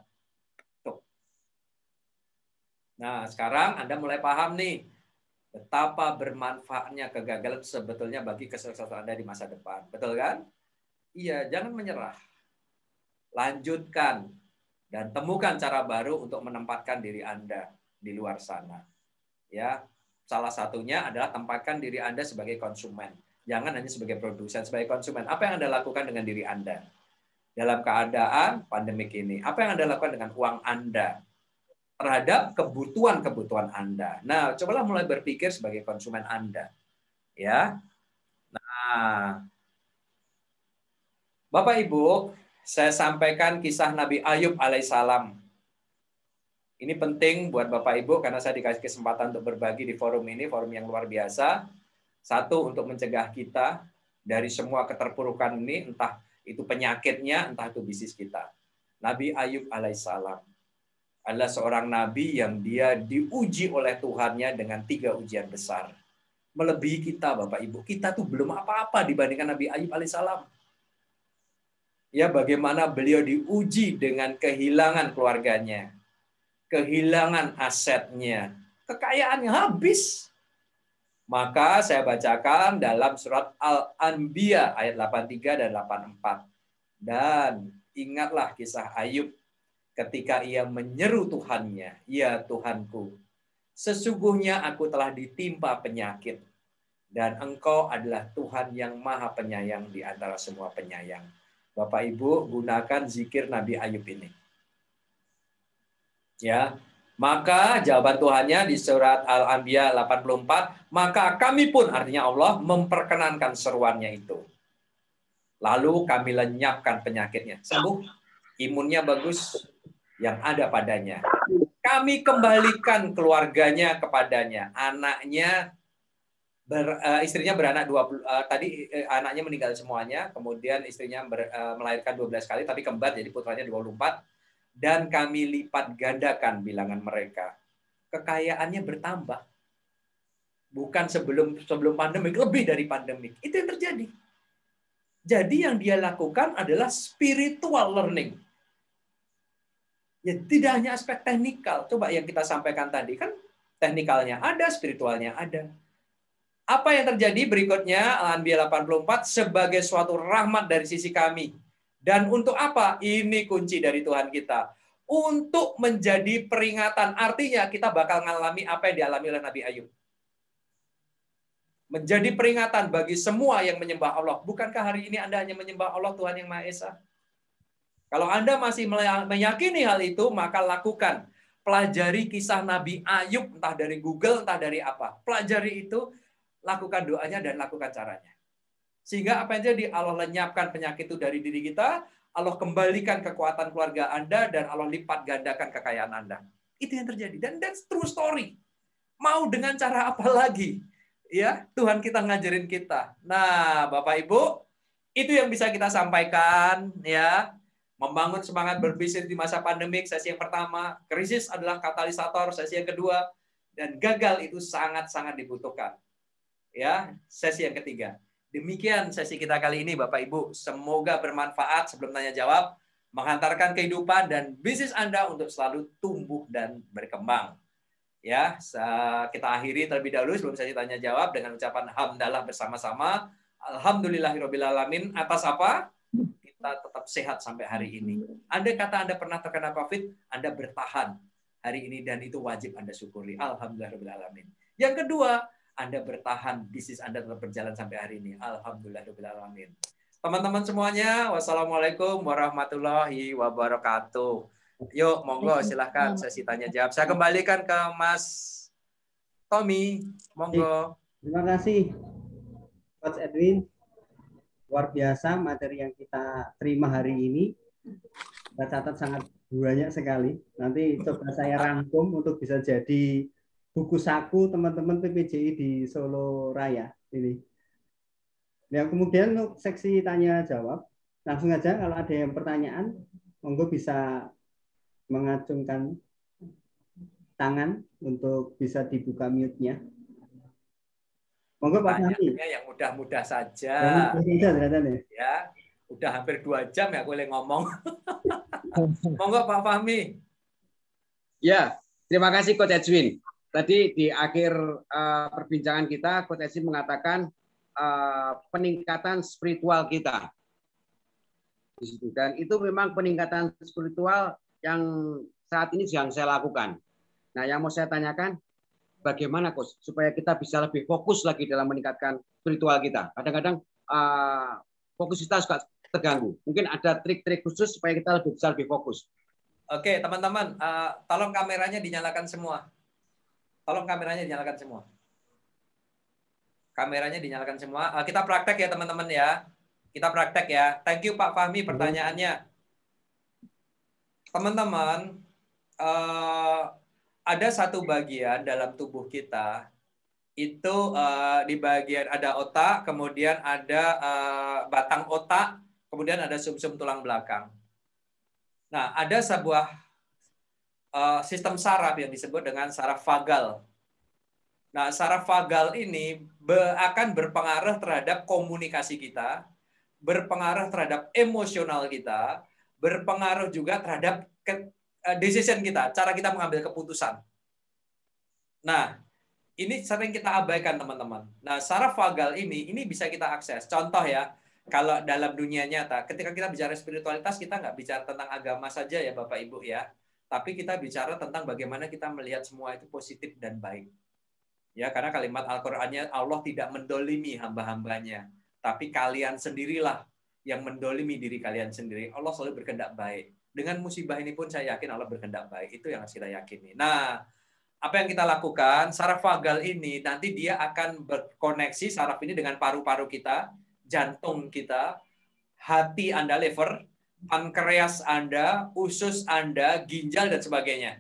Nah, sekarang Anda mulai paham nih betapa bermanfaatnya kegagalan sebetulnya bagi kesuksesan Anda di masa depan. Betul kan? Iya, jangan menyerah. Lanjutkan dan temukan cara baru untuk menempatkan diri Anda di luar sana. Ya, salah satunya adalah tempatkan diri Anda sebagai konsumen. Jangan hanya sebagai produsen, sebagai konsumen. Apa yang Anda lakukan dengan diri Anda? Dalam keadaan pandemik ini, apa yang Anda lakukan dengan uang Anda? Terhadap kebutuhan-kebutuhan Anda. Nah, cobalah mulai berpikir sebagai konsumen Anda. Ya. Nah, Bapak Ibu, saya sampaikan kisah Nabi Ayub alaihissalam. Ini penting buat Bapak Ibu karena saya dikasih kesempatan untuk berbagi di forum ini, forum yang luar biasa. Satu, untuk mencegah kita dari semua keterpurukan ini, entah itu penyakitnya, entah itu bisnis kita. Nabi Ayub alaihissalam adalah seorang nabi yang dia diuji oleh Tuhannya dengan 3 ujian besar. Melebihi kita, Bapak Ibu. Kita tuh belum apa-apa dibandingkan Nabi Ayub alaihissalam. Ya, bagaimana beliau diuji dengan kehilangan keluarganya, kehilangan asetnya, kekayaannya habis. Maka saya bacakan dalam surat Al-Anbiya ayat 83 dan 84. Dan ingatlah kisah Ayub ketika ia menyeru Tuhannya, "Ya Tuhanku, sesungguhnya aku telah ditimpa penyakit, dan Engkau adalah Tuhan yang Maha Penyayang di antara semua penyayang." Bapak Ibu, gunakan zikir Nabi Ayub ini. Ya, maka jawaban Tuhannya di surat Al-Anbiya 84, maka kami pun, artinya Allah, memperkenankan seruannya itu. Lalu kami lenyapkan penyakitnya. Sembuh, imunnya bagus, yang ada padanya. Kami kembalikan keluarganya kepadanya. Anaknya, istrinya beranak 20, tadi anaknya meninggal semuanya, kemudian istrinya melahirkan 12 kali, tapi kembar jadi putranya 24, dan kami lipat gandakan bilangan mereka. Kekayaannya bertambah. Bukan sebelum pandemik, lebih dari pandemik. Itu yang terjadi. Jadi yang dia lakukan adalah spiritual learning. Ya, tidak hanya aspek teknikal. Coba yang kita sampaikan tadi kan teknikalnya ada, spiritualnya ada. Apa yang terjadi berikutnya Al-Anbiya 84 sebagai suatu rahmat dari sisi kami Dan untuk apa? Ini kunci dari Tuhan kita. Untuk menjadi peringatan. Artinya kita bakal mengalami apa yang dialami oleh Nabi Ayub. Menjadi peringatan bagi semua yang menyembah Allah. Bukankah hari ini Anda hanya menyembah Allah Tuhan yang Maha Esa? Kalau Anda masih meyakini hal itu, maka lakukan. Pelajari kisah Nabi Ayub, entah dari Google, entah dari apa. Pelajari itu, lakukan doanya dan lakukan caranya. Sehingga apa yang jadi? Allah lenyapkan penyakit itu dari diri kita, Allah kembalikan kekuatan keluarga Anda, dan Allah lipat gandakan kekayaan Anda. Itu yang terjadi. Dan that's true story. Mau dengan cara apa lagi? Ya, Tuhan kita ngajarin kita. Nah, Bapak Ibu, itu yang bisa kita sampaikan, ya. Membangun semangat berbisnis di masa pandemik, sesi yang pertama. Krisis adalah katalisator, sesi yang kedua. Dan gagal itu sangat-sangat dibutuhkan. Ya, sesi yang ketiga. Demikian sesi kita kali ini, Bapak Ibu. Semoga bermanfaat sebelum tanya jawab, menghantarkan kehidupan dan bisnis Anda untuk selalu tumbuh dan berkembang. Ya, kita akhiri terlebih dahulu sebelum sesi tanya jawab dengan ucapan hamdalah bersama-sama. Alhamdulillahirobbilalamin. Atas apa? Kita tetap sehat sampai hari ini. Andai kata Anda pernah terkena COVID, Anda bertahan hari ini dan itu wajib Anda syukuri. Alhamdulillahirobbilalamin. Yang kedua, Anda bertahan, bisnis Anda tetap berjalan sampai hari ini. Alhamdulillahirobbilalamin. Teman-teman semuanya, wassalamualaikum warahmatullahi wabarakatuh. Yuk, monggo silahkan sesi tanya jawab. Saya kembalikan ke Mas Tommy. Monggo. Terima kasih, Coach Edwin. Luar biasa materi yang kita terima hari ini. Kita catat sangat banyak sekali. Nanti coba saya rangkum untuk bisa jadi buku saku teman-teman PPJI di Solo Raya ini. Yang kemudian untuk seksi tanya jawab, langsung aja kalau ada yang pertanyaan, monggo bisa mengacungkan tangan untuk bisa dibuka mute-nya. Monggo Pak Fahmi. Yang mudah-mudah saja. Ya, udah hampir 2 jam ya boleh ngomong. Monggo Pak Fahmi. Ya, terima kasih Coach Edwin. Tadi di akhir perbincangan kita, Coach Edwin mengatakan peningkatan spiritual kita. Dan itu memang peningkatan spiritual yang saat ini sedang saya lakukan. Nah, yang mau saya tanyakan, bagaimana Coach supaya kita bisa lebih fokus lagi dalam meningkatkan spiritual kita? Kadang-kadang fokus kita suka terganggu. Mungkin ada trik-trik khusus supaya kita bisa lebih fokus. Oke, teman-teman, tolong kameranya dinyalakan semua. Tolong kameranya dinyalakan semua. Kameranya dinyalakan semua. Kita praktek ya teman-teman ya. Kita praktek ya. Thank you Pak Fahmi pertanyaannya. Teman-teman, ada satu bagian dalam tubuh kita itu di bagian ada otak, kemudian ada batang otak, kemudian ada sumsum tulang belakang. Nah, ada sebuah sistem saraf yang disebut dengan saraf vagal. Nah, saraf vagal ini akan berpengaruh terhadap komunikasi kita, berpengaruh terhadap emosional kita, berpengaruh juga terhadap decision kita, cara kita mengambil keputusan. Nah, ini sering kita abaikan teman-teman. Nah, saraf vagal ini bisa kita akses. Contoh ya, kalau dalam dunia nyata, ketika kita bicara spiritualitas, kita nggak bicara tentang agama saja ya Bapak Ibu ya, tapi kita bicara tentang bagaimana kita melihat semua itu positif dan baik. Ya, karena kalimat Al-Qur'annya Allah tidak mendolimi hamba-hambanya, tapi kalian sendirilah yang mendolimi diri kalian sendiri. Allah selalu berkehendak baik. Dengan musibah ini pun saya yakin Allah berkehendak baik. Itu yang harus kita yakini. Nah, apa yang kita lakukan, saraf vagal ini nanti dia akan berkoneksi saraf ini dengan paru-paru kita, jantung kita, hati Anda, liver, pankreas Anda, usus Anda, ginjal, dan sebagainya.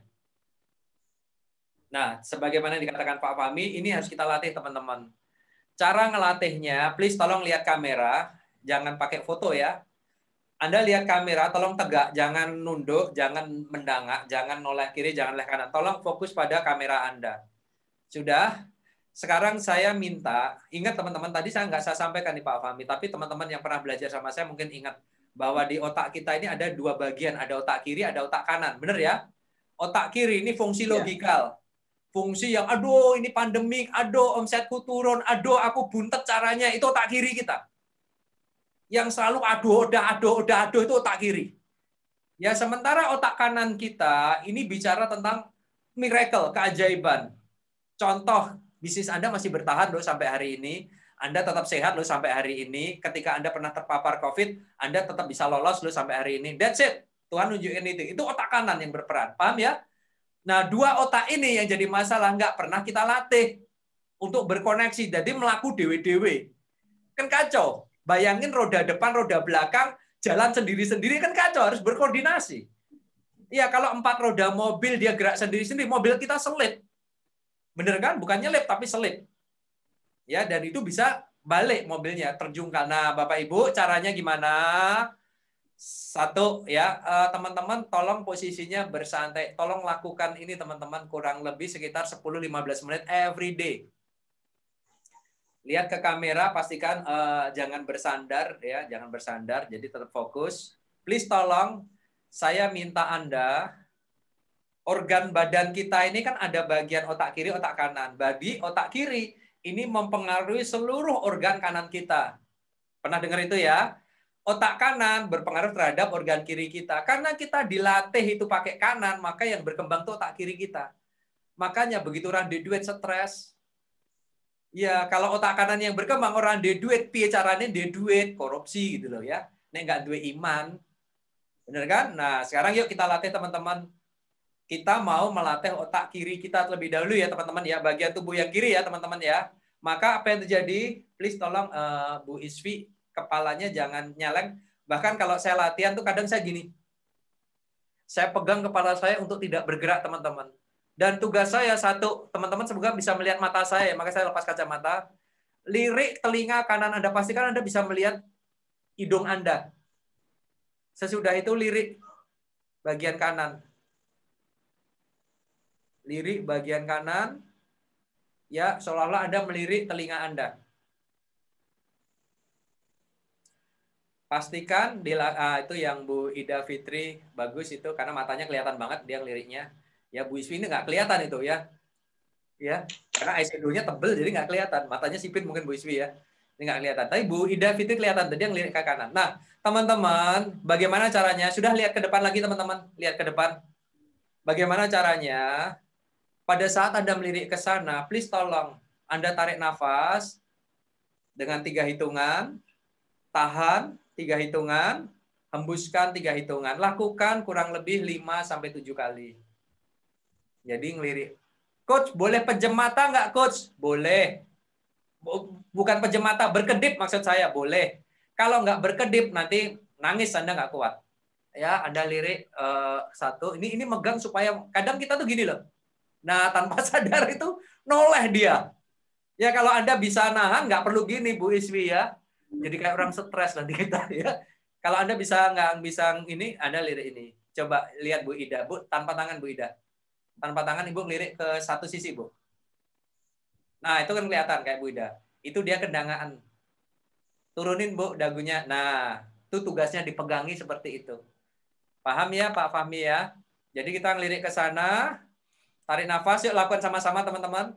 Nah, sebagaimana dikatakan Pak Fahmi, ini harus kita latih teman-teman. Cara ngelatihnya, please tolong lihat kamera, jangan pakai foto ya. Anda lihat kamera, tolong tegak, jangan nunduk, jangan mendangak, jangan noleh kiri, jangan noleh kanan. Tolong fokus pada kamera Anda. Sudah? Sekarang saya minta, ingat teman-teman, tadi saya nggak saya sampaikan nih Pak Fahmi, tapi teman-teman yang pernah belajar sama saya mungkin ingat bahwa di otak kita ini ada 2 bagian, ada otak kiri, ada otak kanan. Benar ya? Otak kiri ini fungsi logikal. Fungsi yang, aduh ini pandemik, aduh omsetku turun, aduh aku buntet caranya, itu otak kiri kita. Yang selalu aduh itu otak kiri. Ya, sementara otak kanan kita ini bicara tentang miracle, keajaiban. Contoh, bisnis Anda masih bertahan loh sampai hari ini. Anda tetap sehat loh sampai hari ini. Ketika Anda pernah terpapar COVID, Anda tetap bisa lolos loh sampai hari ini. That's it. Tuhan nunjukin itu. Itu otak kanan yang berperan. Paham ya? Nah, dua otak ini yang jadi masalah. Nggak pernah kita latih untuk berkoneksi. Jadi melaku dewe-dewe. Kan kacau. Bayangin roda depan, roda belakang, jalan sendiri-sendiri kan kacau. Harus berkoordinasi. Iya, kalau 4 roda mobil dia gerak sendiri-sendiri, mobil kita selip. Bener kan? Bukan nyelip, tapi selip. Ya, dan itu bisa balik mobilnya, terjungkal. Nah, Bapak Ibu, caranya gimana? Satu, ya, teman-teman tolong posisinya bersantai. Tolong lakukan ini, teman-teman, kurang lebih sekitar 10-15 menit every day. Lihat ke kamera, pastikan jangan bersandar, ya, jangan bersandar, jadi tetap fokus. Please tolong, saya minta Anda, organ badan kita ini kan ada bagian otak kiri, otak kanan. Bagi otak kiri ini mempengaruhi seluruh organ kanan kita. Pernah dengar itu ya? Otak kanan berpengaruh terhadap organ kiri kita. Karena kita dilatih itu pakai kanan, maka yang berkembang itu otak kiri kita. Makanya begitu orang di duit stres, ya kalau otak kanan yang berkembang, orang di duit, piye caranya di duit, korupsi gitu loh ya. Nek nggak duit iman. Bener kan? Nah, sekarang yuk kita latih teman-teman. Kita mau melatih otak kiri kita terlebih dahulu ya teman-teman ya. Bagian tubuh yang kiri ya teman-teman ya. Maka apa yang terjadi? Please tolong Bu Isvi, kepalanya jangan nyeleng. Bahkan kalau saya latihan tuh kadang saya gini. Saya pegang kepala saya untuk tidak bergerak teman-teman. Dan tugas saya satu, teman-teman semoga bisa melihat mata saya, maka saya lepas kacamata. Lirik telinga kanan Anda, pastikan Anda bisa melihat hidung Anda. Sesudah itu lirik bagian kanan. Lirik bagian kanan, ya seolah-olah Anda melirik telinga Anda. Pastikan, itu yang Bu Ida Fitri, bagus itu, karena matanya kelihatan banget dia liriknya. Ya Bu Isvi ini nggak kelihatan itu ya. Ya, karena eyeshadow-nya tebel jadi nggak kelihatan. Matanya sipit mungkin Bu Isvi ya. Ini nggak kelihatan. Tapi Bu Ida Fitri kelihatan tadi yang lirik ke kanan. Nah, teman-teman, bagaimana caranya? Sudah lihat ke depan lagi teman-teman, lihat ke depan. Bagaimana caranya? Pada saat Anda melirik ke sana, please tolong Anda tarik nafas dengan 3 hitungan, tahan 3 hitungan, hembuskan 3 hitungan. Lakukan kurang lebih 5-7 kali. Jadi ngelirik. Coach, boleh pejam mata nggak, Coach? Boleh. Bukan pejam mata, berkedip maksud saya. Boleh. Kalau nggak berkedip, nanti nangis Anda nggak kuat. Ya, Anda lirik satu. Ini megang supaya, kadang kita tuh gini loh. Nah, tanpa sadar itu noleh dia. Ya, kalau Anda bisa nahan, nggak perlu gini, Bu Iswi ya. Jadi kayak orang stres nanti kita ya. Kalau Anda nggak bisa ini, Anda lirik ini. Coba lihat Bu Ida, Bu, tanpa tangan Bu Ida. Tanpa tangan Ibu ngelirik ke satu sisi, Bu. Nah, itu kan kelihatan kayak Bu Ida. Itu dia kendangaan. Turunin, Bu, dagunya. Nah, itu tugasnya dipegangi seperti itu. Paham ya, Pak Fahmi ya? Jadi kita ngelirik ke sana. Tarik nafas, yuk lakukan sama-sama, teman-teman.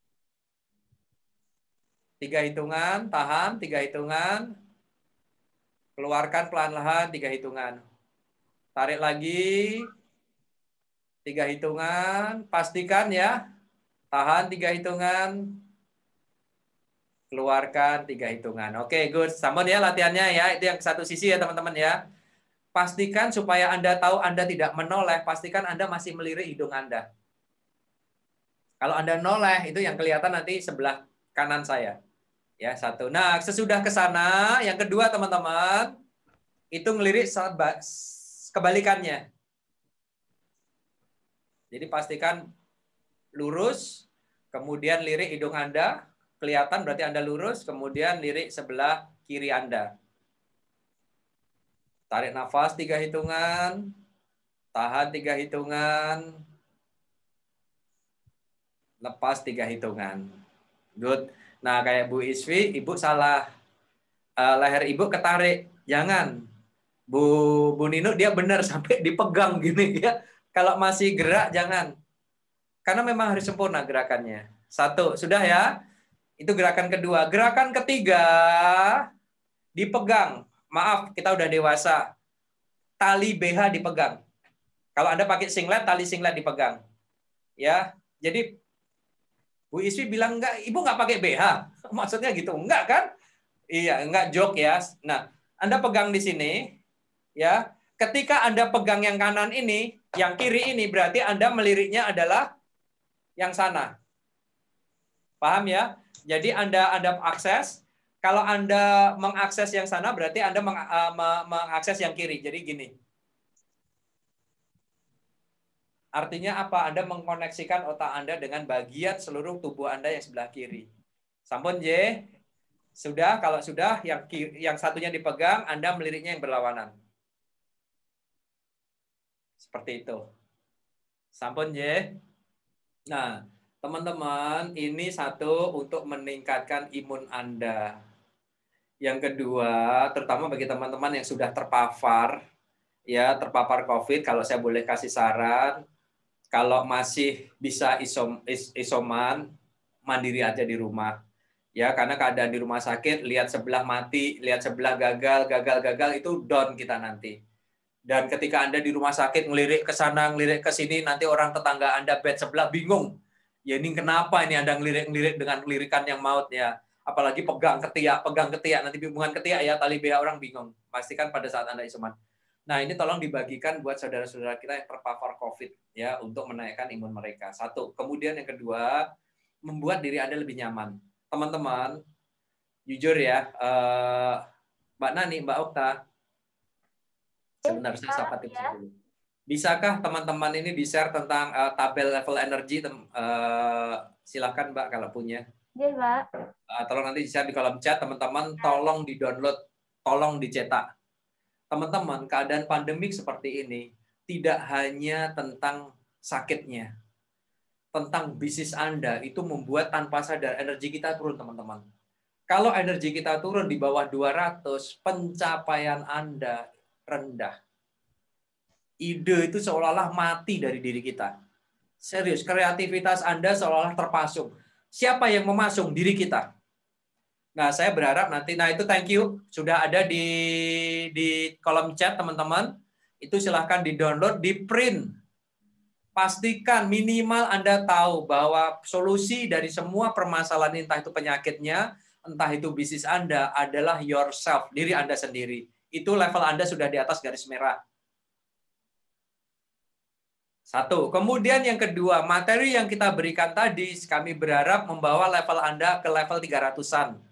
3 hitungan, tahan, 3 hitungan. Keluarkan pelan-pelan, 3 hitungan. Tarik lagi. 3 hitungan, pastikan ya. Tahan 3 hitungan. Keluarkan 3 hitungan. Oke, good. Sama ya latihannya ya. Itu yang satu sisi ya teman-teman ya. Pastikan supaya Anda tahu Anda tidak menoleh. Pastikan Anda masih melirik hidung Anda. Kalau Anda noleh, itu yang kelihatan nanti sebelah kanan saya. Ya, satu. Nah, sesudah ke sana, yang kedua teman-teman, itu ngelirik kebalikannya. Jadi pastikan lurus, kemudian lirik hidung Anda, kelihatan berarti Anda lurus, kemudian lirik sebelah kiri Anda. Tarik nafas 3 hitungan, tahan 3 hitungan, lepas 3 hitungan. Good. Nah, kayak Bu Isvi, Ibu salah. Leher Ibu ketarik. Jangan. Bu Nino dia benar sampai dipegang gini ya. Kalau masih gerak, jangan. Karena memang harus sempurna gerakannya. 1, sudah ya. Itu gerakan kedua. Gerakan ketiga, dipegang. maaf, kita udah dewasa. Tali BH dipegang. Kalau Anda pakai singlet, tali singlet dipegang. Ya, jadi Bu Iswi bilang enggak, Ibu nggak pakai BH. Maksudnya gitu, enggak kan? Iya, enggak joke ya. Nah, Anda pegang di sini, ya. Ketika Anda pegang yang kanan ini, yang kiri ini, berarti Anda meliriknya adalah yang sana. Paham ya? Jadi Anda akses. Kalau Anda mengakses yang sana, berarti Anda mengakses yang kiri. Jadi gini. Artinya apa? Anda mengkoneksikan otak Anda dengan bagian seluruh tubuh Anda yang sebelah kiri. Sampun J? Sudah, kalau sudah, yang satunya dipegang, Anda meliriknya yang berlawanan. Seperti itu. Sampun J? Nah, teman-teman, ini satu untuk meningkatkan imun Anda. Yang kedua, terutama bagi teman-teman yang sudah terpapar COVID, kalau saya boleh kasih saran, kalau masih bisa isoman, mandiri aja di rumah. Ya, karena keadaan di rumah sakit, lihat sebelah mati, lihat sebelah gagal, itu down kita nanti. Dan ketika Anda di rumah sakit, ngelirik ke sana, ngelirik ke sini, nanti orang tetangga Anda bed sebelah bingung. Ya ini kenapa ini Anda ngelirik-ngelirik dengan lirikan yang maut ya. Apalagi pegang ketiak, nanti hubungan ketiak ya, tali BH orang bingung. Pastikan pada saat Anda isoman. Nah, ini tolong dibagikan buat saudara-saudara kita yang terpapar COVID ya, untuk menaikkan imun mereka. Satu. Kemudian yang kedua, membuat diri Anda lebih nyaman. Teman-teman, jujur ya, Mbak Nani, Mbak Okta, sebentar saya sapa tipsnya dulu. Bisakah teman-teman ini di-share tentang tabel level energi? Silakan Mbak kalau punya. Iya, Mbak. Tolong nanti di-share di kolom chat, teman-teman. Tolong di-download, tolong dicetak. Teman-teman, keadaan pandemik seperti ini tidak hanya tentang sakitnya. Tentang bisnis Anda, itu membuat tanpa sadar energi kita turun, teman-teman. Kalau energi kita turun di bawah 200, pencapaian Anda rendah. Ide itu seolah-olah mati dari diri kita. Serius, kreativitas Anda seolah-olah terpasung. Siapa yang memasung? Diri kita. Nah, saya berharap nanti, nah itu thank you, sudah ada di kolom chat teman-teman. Itu silahkan di-download, di-print. Pastikan minimal Anda tahu bahwa solusi dari semua permasalahan, entah itu penyakitnya, entah itu bisnis Anda, adalah yourself, diri Anda sendiri. Itu level Anda sudah di atas garis merah. Satu. Kemudian yang kedua, materi yang kita berikan tadi, kami berharap membawa level Anda ke level 300-an.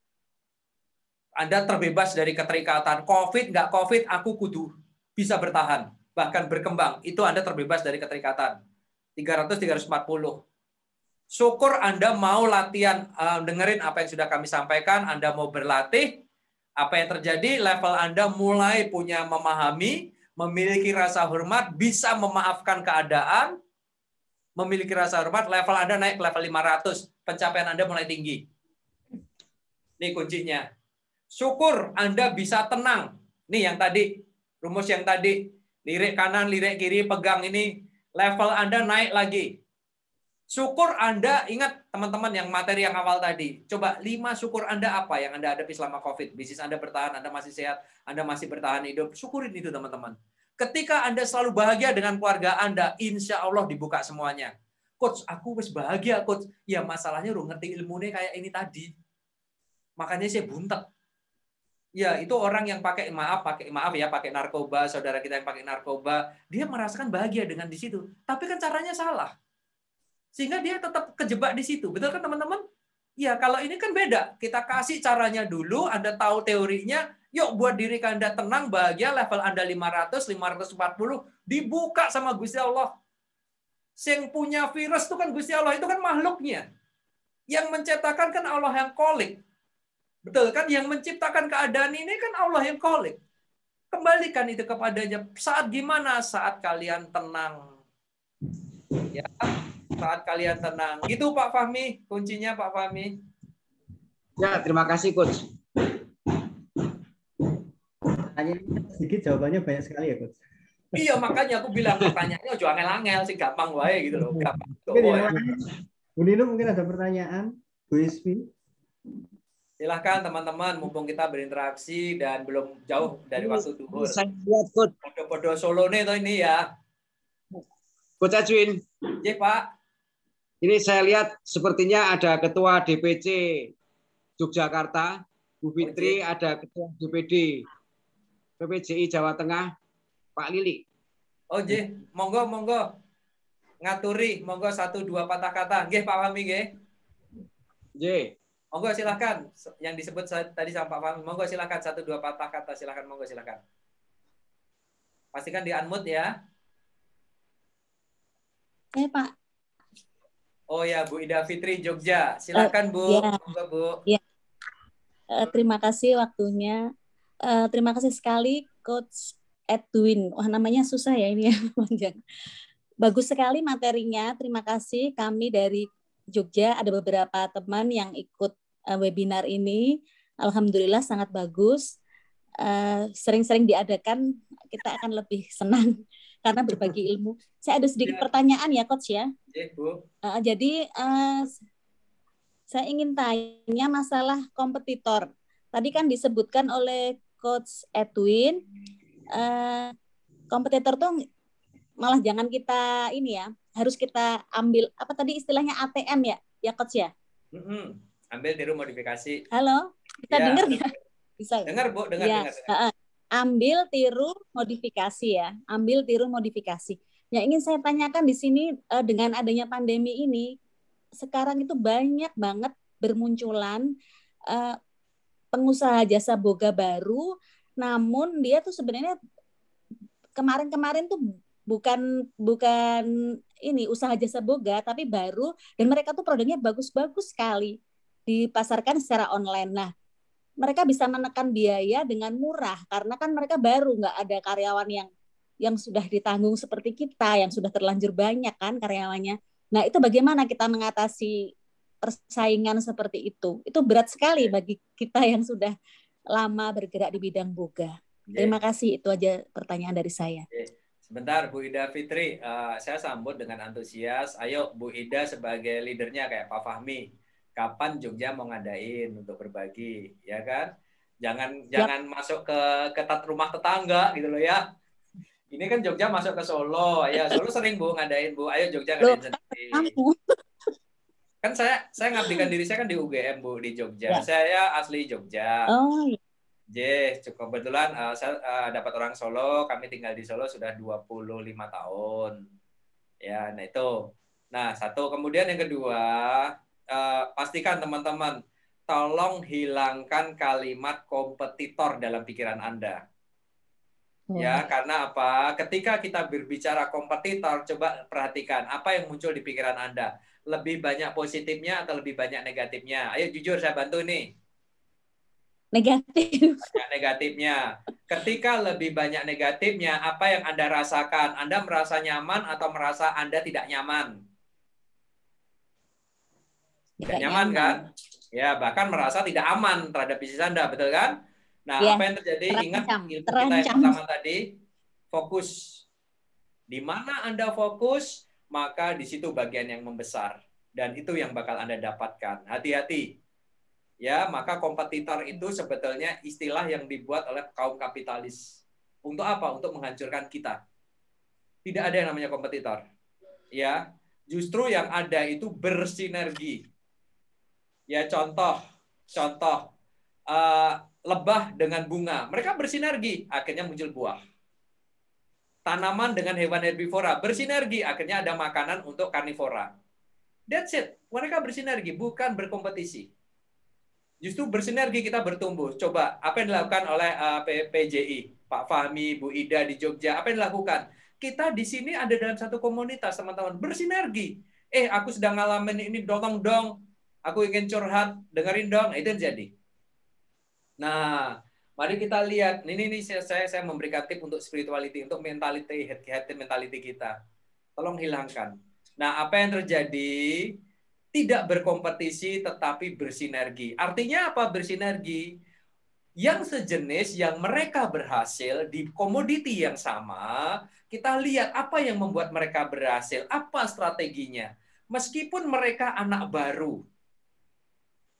Anda terbebas dari keterikatan. COVID, nggak COVID, aku kudu bisa bertahan. Bahkan berkembang. Itu Anda terbebas dari keterikatan. 300-340. Syukur Anda mau latihan, dengerin apa yang sudah kami sampaikan, Anda mau berlatih, apa yang terjadi, level Anda mulai punya memahami, memiliki rasa hormat, bisa memaafkan keadaan, memiliki rasa hormat, level Anda naik ke level 500, pencapaian Anda mulai tinggi. Ini kuncinya. Syukur Anda bisa tenang. Nih yang tadi, rumus yang tadi, lirik kanan, lirik kiri, pegang ini, level Anda naik lagi. Syukur Anda, ingat teman-teman yang materi yang awal tadi, coba 5 syukur Anda apa yang Anda hadapi selama COVID. Bisnis Anda bertahan, Anda masih sehat, Anda masih bertahan hidup. Syukurin itu teman-teman. Ketika Anda selalu bahagia dengan keluarga Anda, insya Allah dibuka semuanya. Coach, aku wis bahagia, Coach. Ya masalahnya udah ngerti ilmunya kayak ini tadi. Makanya saya buntet. Ya, itu orang yang pakai narkoba, saudara kita yang pakai narkoba, dia merasakan bahagia dengan di situ. Tapi kan caranya salah. Sehingga dia tetap kejebak di situ. Betul kan teman-teman? Ya, kalau ini kan beda. Kita kasih caranya dulu, Anda tahu teorinya, yuk buat diri Anda tenang, bahagia, level Anda 500, 540, dibuka sama Gusti Allah. Yang punya virus itu kan Gusti Allah, itu kan makhluknya. Yang menciptakan kan Allah yang kholik. Betul kan? Yang menciptakan keadaan ini kan Allah yang kholik. Kembalikan itu kepadanya. Saat gimana? Saat kalian tenang. Ya, saat kalian tenang. Gitu Pak Fahmi, kuncinya Pak Fahmi. Ya, terima kasih Coach. Pertanyaannya sedikit, jawabannya banyak sekali ya Coach. Iya, makanya aku bilang pertanyaannya jangan angel-angel sih, gampang wae gitu loh. Gampang. Bu Nino mungkin ada pertanyaan, Bu Iswi. Silahkan teman-teman, mumpung kita berinteraksi dan belum jauh dari waktu duhur. Saya lihat Coach. Podo-podo Solo nih toh ini ya. Coach Edwin. Iya Pak. Ini saya lihat sepertinya ada Ketua DPC Yogyakarta, Bu Fitri, ada Ketua DPD PPJI Jawa Tengah, Pak Lili. Oh nggih, monggo monggo. Ngaturi, monggo 1-2 patah kata. Nggih Pak Fahmi nggih. Nggih. Monggo silakan. Yang disebut tadi sama Pak Fahmi, monggo silakan 1-2 patah kata, silakan monggo silakan. Pastikan di unmute ya. Pak. Oh ya, Bu Ida Fitri Jogja. Silakan Bu. Ya. Monggo Bu. Ya. Terima kasih waktunya. Terima kasih sekali Coach Edwin. Wah, namanya susah ya ini ya, panjang. Bagus sekali materinya. Terima kasih. Kami dari Jogja ada beberapa teman yang ikut webinar ini. Alhamdulillah sangat bagus. Sering-sering diadakan, kita akan lebih senang karena berbagi ilmu. Saya ada sedikit pertanyaan ya, Coach ya. Bu. Jadi saya ingin tanya masalah kompetitor. Tadi kan disebutkan oleh Coach Edwin, kompetitor tuh malah jangan kita ini ya, harus kita ambil apa tadi istilahnya ATM ya Coach ya? Ambil tiru modifikasi. Halo, bisa ya, dengar ya? Bisa ya? Dengar Bu, dengar. Ambil tiru modifikasi ya, ambil tiru modifikasi. Yang ingin saya tanyakan di sini dengan adanya pandemi ini, sekarang itu banyak banget bermunculan pengusaha jasa boga baru, namun dia tuh sebenarnya kemarin-kemarin tuh bukan ini usaha jasa boga tapi baru, dan mereka tuh produknya bagus-bagus sekali dipasarkan secara online. Nah, mereka bisa menekan biaya dengan murah karena kan mereka baru, nggak ada karyawan yang sudah ditanggung seperti kita, yang sudah terlanjur banyak kan karyawannya. Nah, itu bagaimana kita mengatasi persaingan seperti itu? Itu berat sekali bagi kita yang sudah lama bergerak di bidang boga. Terima kasih, itu aja pertanyaan dari saya. Sebentar Bu Ida Fitri, saya sambut dengan antusias. Ayo Bu Ida sebagai leadernya kayak Pak Fahmi. Kapan Jogja mau ngadain untuk berbagi, ya kan? Jangan masuk ke ketat rumah tetangga gitu loh ya. Ini kan Jogja masuk ke Solo, ya Solo sering Bu ngadain Bu. Ayo Jogja ngadain sendiri. Kan saya ngabdikan diri saya kan di UGM Bu di Jogja. Ya. Saya asli Jogja. Oh. Cukup kebetulan saya dapat orang Solo. Kami tinggal di Solo sudah 25 tahun. Ya, nah itu. Nah satu, kemudian yang kedua. Pastikan teman-teman, tolong hilangkan kalimat kompetitor dalam pikiran Anda. Ya, karena apa? Ketika kita berbicara kompetitor, coba perhatikan apa yang muncul di pikiran Anda. Lebih banyak positifnya atau lebih banyak negatifnya? Ayo jujur, saya bantu nih. Negatif. Banyak negatifnya. Ketika lebih banyak negatifnya, apa yang Anda rasakan? Anda merasa nyaman atau merasa Anda tidak nyaman? Tidak nyaman kan? Ya, bahkan merasa tidak aman terhadap bisnis Anda, betul kan? Nah, ya, apa yang terjadi? Ingat ilmu kita yang pertama tadi, fokus. Di mana Anda fokus, maka di situ bagian yang membesar. Dan itu yang bakal Anda dapatkan. Hati-hati. Ya, maka kompetitor itu sebetulnya istilah yang dibuat oleh kaum kapitalis. Untuk apa? Untuk menghancurkan kita. Tidak ada yang namanya kompetitor. Ya, justru yang ada itu bersinergi. Ya, contoh lebah dengan bunga, mereka bersinergi, akhirnya muncul buah. Tanaman dengan hewan herbivora bersinergi, akhirnya ada makanan untuk karnivora. That's it, mereka bersinergi, bukan berkompetisi. Justru bersinergi kita bertumbuh. Coba apa yang dilakukan oleh PPJI, Pak Fahmi, Bu Ida di Jogja, apa yang dilakukan? Kita di sini ada dalam satu komunitas, teman-teman, bersinergi. Aku sedang ngalamin ini, tolong dong. Aku ingin curhat, dengerin dong, itu yang jadi. Nah, mari kita lihat. Ini saya memberikan tip untuk spirituality, untuk mentality, head mentality kita. Tolong hilangkan. Nah, apa yang terjadi? Tidak berkompetisi, tetapi bersinergi. Artinya apa bersinergi? Yang sejenis, yang mereka berhasil di komoditi yang sama, kita lihat apa yang membuat mereka berhasil, apa strateginya. Meskipun mereka anak baru,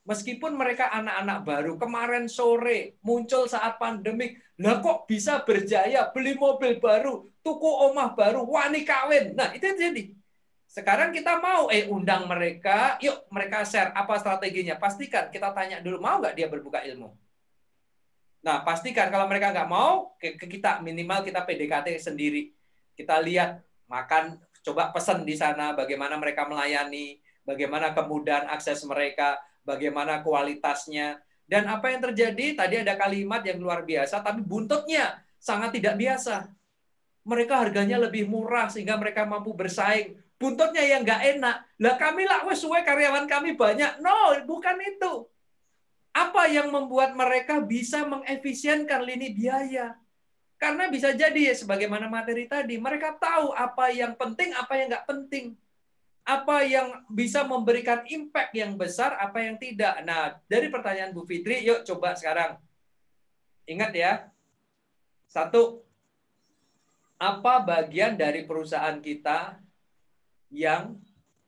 Meskipun mereka anak-anak baru, kemarin sore muncul saat pandemik, lah kok bisa berjaya, beli mobil baru, tuku omah baru, wani kawin. Nah, itu yang jadi. Sekarang kita mau undang mereka, yuk mereka share apa strateginya. Pastikan kita tanya dulu, mau nggak dia berbuka ilmu? Nah, pastikan kalau mereka nggak mau, kita minimal kita PDKT sendiri. Kita lihat, makan, coba pesan di sana, bagaimana mereka melayani, bagaimana kemudahan akses mereka, bagaimana kualitasnya. Dan apa yang terjadi, tadi ada kalimat yang luar biasa, tapi buntutnya sangat tidak biasa. Mereka harganya lebih murah, sehingga mereka mampu bersaing. Buntutnya yang nggak enak. Lah kami lah, suwe karyawan kami banyak. No, bukan itu. Apa yang membuat mereka bisa mengefisienkan lini biaya? Karena bisa jadi, sebagaimana materi tadi, mereka tahu apa yang penting, apa yang nggak penting. Apa yang bisa memberikan impact yang besar, apa yang tidak. Nah, dari pertanyaan Bu Fitri, yuk coba sekarang. Ingat ya. 1. Apa bagian dari perusahaan kita yang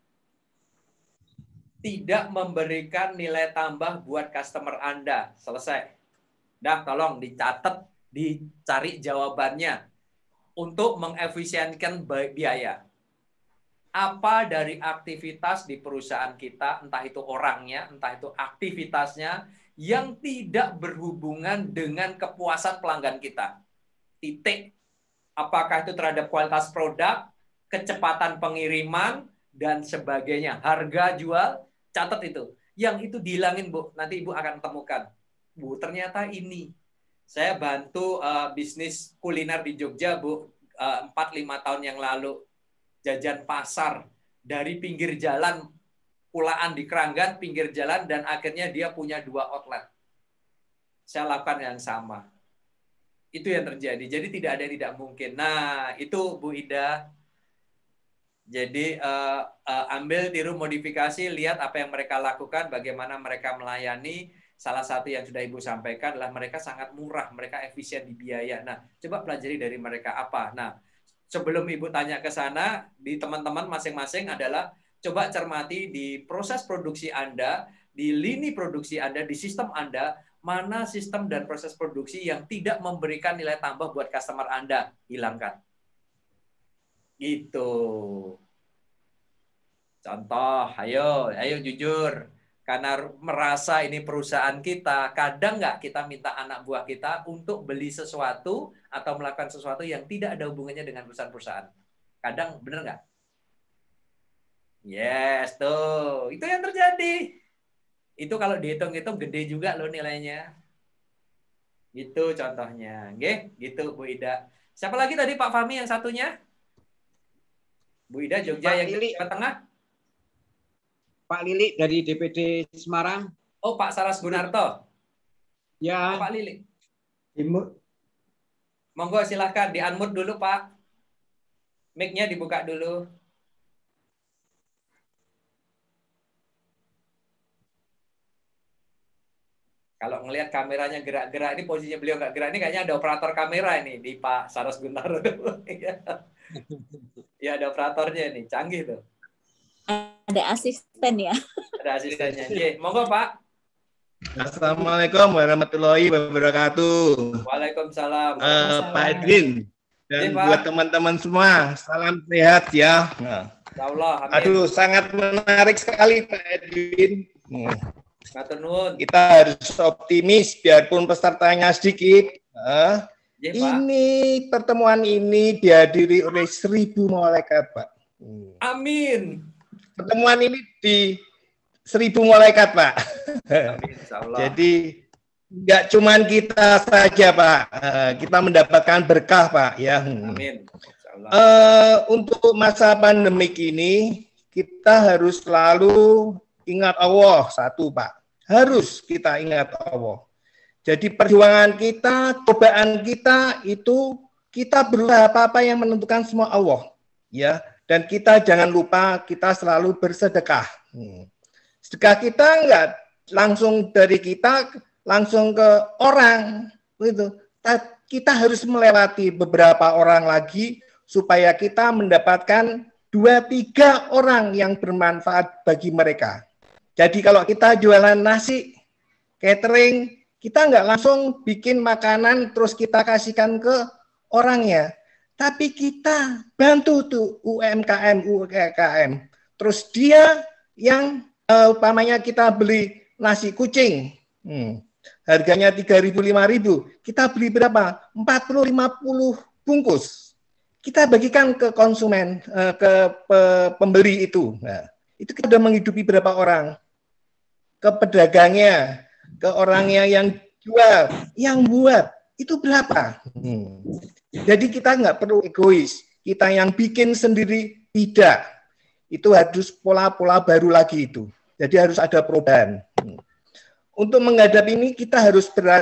tidak memberikan nilai tambah buat customer Anda? Selesai. Dah, tolong dicatat, dicari jawabannya untuk mengefisienkan biaya. Apa dari aktivitas di perusahaan kita, entah itu orangnya, entah itu aktivitasnya, yang tidak berhubungan dengan kepuasan pelanggan kita? Titik. Apakah itu terhadap kualitas produk, kecepatan pengiriman, dan sebagainya. Harga jual, catat itu. Yang itu dihilangin, Bu. Nanti Ibu akan temukan. Bu, ternyata ini. Saya bantu bisnis kuliner di Jogja, Bu, 4-5 tahun yang lalu. Jajan pasar dari pinggir jalan, pulaan di Keranggan, pinggir jalan, dan akhirnya dia punya 2 outlet. Saya lakukan yang sama. Itu yang terjadi. Jadi tidak ada yang tidak mungkin. Nah, itu Bu Ida. Jadi ambil, tiru, modifikasi, lihat apa yang mereka lakukan, bagaimana mereka melayani. Salah satu yang sudah Ibu sampaikan adalah mereka sangat murah, mereka efisien di biaya. Nah, coba pelajari dari mereka apa. Nah, sebelum Ibu tanya ke sana, di teman-teman masing-masing adalah coba cermati di proses produksi Anda, di lini produksi Anda, di sistem Anda, mana sistem dan proses produksi yang tidak memberikan nilai tambah buat customer Anda, hilangkan. Gitu. Contoh, ayo jujur. Karena merasa ini perusahaan kita, kadang nggak kita minta anak buah kita untuk beli sesuatu atau melakukan sesuatu yang tidak ada hubungannya dengan perusahaan-perusahaan. Kadang, bener nggak? Yes, tuh. Itu yang terjadi. Itu kalau dihitung-hitung gede juga loh nilainya. Gitu contohnya. Oke, gitu Bu Ida. Siapa lagi tadi Pak Fahmi yang satunya? Bu Ida Jogja yang di Jawa Tengah. Pak Lili dari DPD Semarang. Oh, Pak Saras Gunarto. Ya. Oh, Pak Lili. Imut. Monggo silahkan di-unmute dulu, Pak. Mic-nya dibuka dulu. Kalau ngelihat kameranya gerak-gerak, ini posisinya beliau nggak gerak, ini kayaknya ada operator kamera ini di Pak Saras Gunarto. Ya, ada operatornya ini, canggih tuh. Ada asisten ya. Ada asistennya. Oke, monggo Pak. Assalamualaikum warahmatullahi wabarakatuh. Waalaikumsalam. Pak Edwin dan buat teman-teman semua, salam sehat ya. Ya Allah, amin. Aduh, sangat menarik sekali Pak Edwin. Matur nuwun. Kita harus optimis biarpun pesertanya sedikit. Ini pertemuan ini dihadiri oleh 1000 malaikat, Pak. Amin. Pertemuan ini di 1000 malaikat, Pak. Amin, insyaallah. Jadi nggak cuman kita saja, Pak. Kita mendapatkan berkah, Pak. Ya. Amin. Untuk masa pandemik ini kita harus selalu ingat Allah, satu, Pak. Harus kita ingat Allah. Jadi perjuangan kita, cobaan kita itu kita berusaha apa-apa yang menentukan semua Allah, ya. Dan kita jangan lupa kita selalu bersedekah. Sedekah kita enggak langsung dari kita langsung ke orang, gitu. Kita harus melewati beberapa orang lagi supaya kita mendapatkan 2-3 orang yang bermanfaat bagi mereka. Jadi kalau kita jualan nasi, catering, kita nggak langsung bikin makanan terus kita kasihkan ke orangnya. Tapi kita bantu tuh UMKM. Terus dia yang umpamanya kita beli nasi kucing, harganya 3.000, 5.000, kita beli berapa? 40-50 bungkus. Kita bagikan ke konsumen, ke pembeli itu. Nah, itu kita sudah menghidupi berapa orang? Ke pedagangnya, ke orangnya yang jual, yang buat, itu berapa? Jadi kita nggak perlu egois. Kita yang bikin sendiri, tidak. Itu harus pola-pola baru lagi itu. Jadi harus ada perubahan. Untuk menghadapi ini kita harus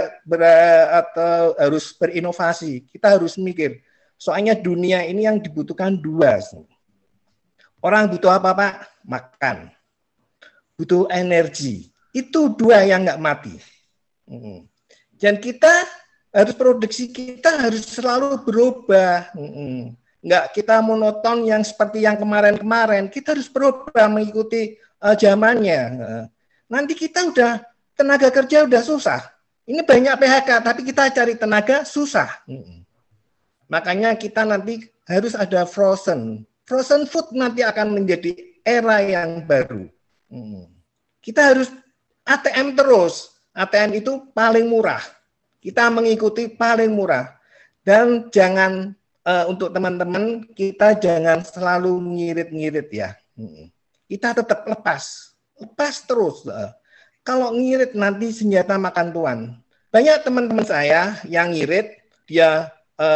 harus berinovasi. Kita harus mikir. Soalnya dunia ini yang dibutuhkan dua. Orang butuh apa, Pak? Makan. Butuh energi. Itu dua yang nggak mati. Dan kita harus produksi kita harus selalu berubah. Nggak kita monoton yang seperti yang kemarin-kemarin. Kita harus berubah mengikuti zamannya. Nanti kita udah tenaga kerja udah susah. Ini banyak PHK, tapi kita cari tenaga susah. Makanya kita nanti harus ada frozen. Frozen food nanti akan menjadi era yang baru. Kita harus ATM terus. ATM itu paling murah. Kita mengikuti paling murah. Dan jangan, untuk teman-teman, kita jangan selalu ngirit-ngirit ya. Kita tetap lepas. Lepas terus. Kalau ngirit nanti senjata makan tuan. Banyak teman-teman saya yang ngirit, dia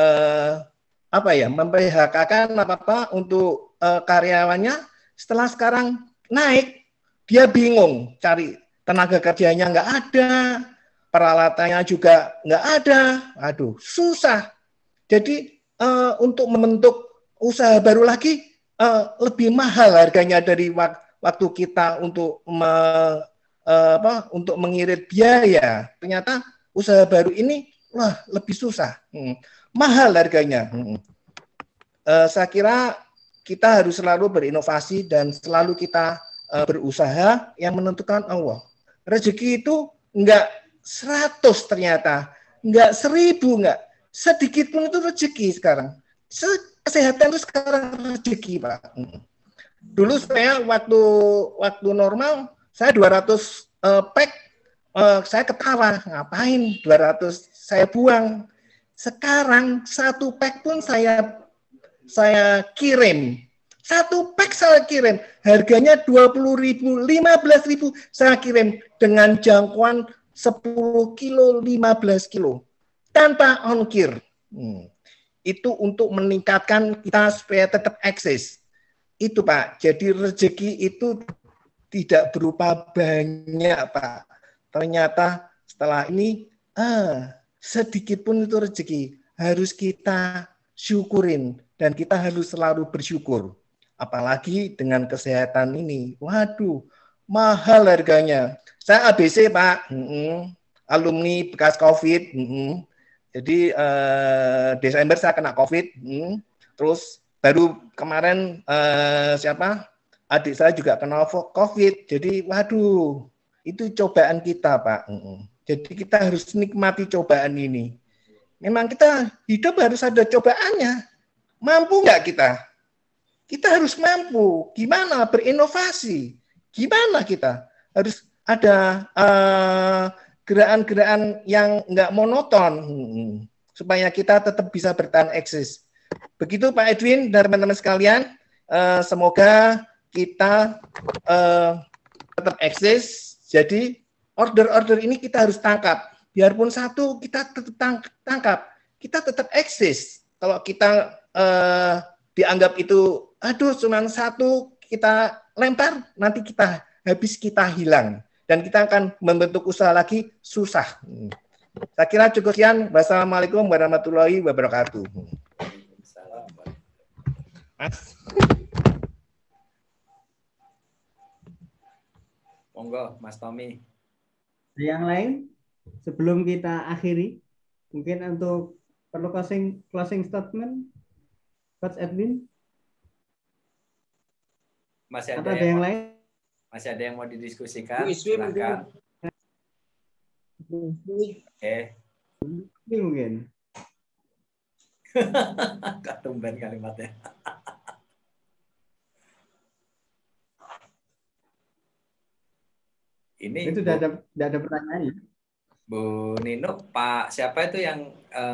memphk-kan apa untuk karyawannya. Setelah sekarang naik, dia bingung cari tenaga kerjanya nggak ada, peralatannya juga nggak ada. Aduh, susah. Jadi untuk membentuk usaha baru lagi lebih mahal harganya dari waktu kita untuk untuk mengirit biaya. Ternyata usaha baru ini lebih susah, mahal harganya. Saya kira kita harus selalu berinovasi dan selalu kita berusaha, yang menentukan Allah. Rezeki itu enggak 100 ternyata, enggak 1000, enggak sedikit pun itu rezeki sekarang. Kesehatan itu sekarang rezeki, Pak. Dulu saya waktu normal saya 200 pack, saya ketawa, ngapain 200 saya buang. Sekarang 1 pack pun saya kirim. 1 pack saya kirim, harganya 20.000, 15.000 saya kirim dengan jangkauan 10 kilo, 15 kilo tanpa ongkir. Itu untuk meningkatkan kita supaya tetap eksis. Itu Pak. Jadi rezeki itu tidak berupa banyak Pak. Ternyata setelah ini sedikit pun itu rezeki harus kita syukurin dan kita harus selalu bersyukur. Apalagi dengan kesehatan ini. Waduh, mahal harganya. Saya ABC, Pak. Alumni bekas COVID. Jadi Desember saya kena COVID. Terus baru kemarin adik saya juga kena COVID. Jadi waduh, itu cobaan kita, Pak. Jadi kita harus nikmati cobaan ini. Memang kita hidup harus ada cobaannya. Mampu nggak kita? Kita harus mampu. Gimana berinovasi? Gimana kita? Harus ada gerakan-gerakan yang nggak monoton supaya kita tetap bisa bertahan eksis. Begitu Pak Edwin dan teman-teman sekalian. Semoga kita tetap eksis. Jadi order-order ini kita harus tangkap. Biarpun 1 kita tetap tangkap. Kita tetap eksis. Kalau kita dianggap itu aduh cuma 1 kita lempar, nanti kita habis, kita hilang. Dan kita akan membentuk usaha lagi susah. Saya kira cukup sekian. Wassalamualaikum warahmatullahi wabarakatuh. Monggo Mas Tommy. Yang lain sebelum kita akhiri, mungkin untuk perlu closing statement, Coach Edwin. Masih ada yang lain? Masih ada yang mau didiskusikan? Bu Iswi Silakan. Ini mungkin. Gak tumben kalimatnya. Ini Itu udah ada pertanyaan ya? Bu Nino, Pak siapa itu yang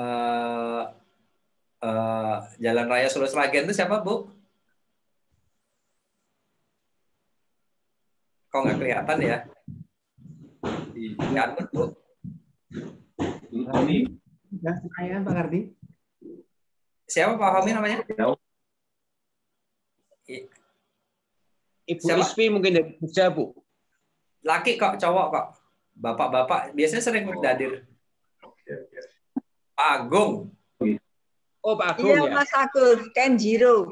Jalan Raya Solo Sragen itu siapa, Bu? Kok nggak kelihatan ya? Kan, Bu? Ya, pertanyaan Pak Kardi. Siapa Pak Fahmi namanya? Ibu Siapa? Iswi mungkin dari Jogja, Bu. Laki kok, cowok kok. Bapak-bapak biasanya sering berdadir. Pak Agung. Oh, Pak Agung Iya, ya. Mas Agung, Kenjiro.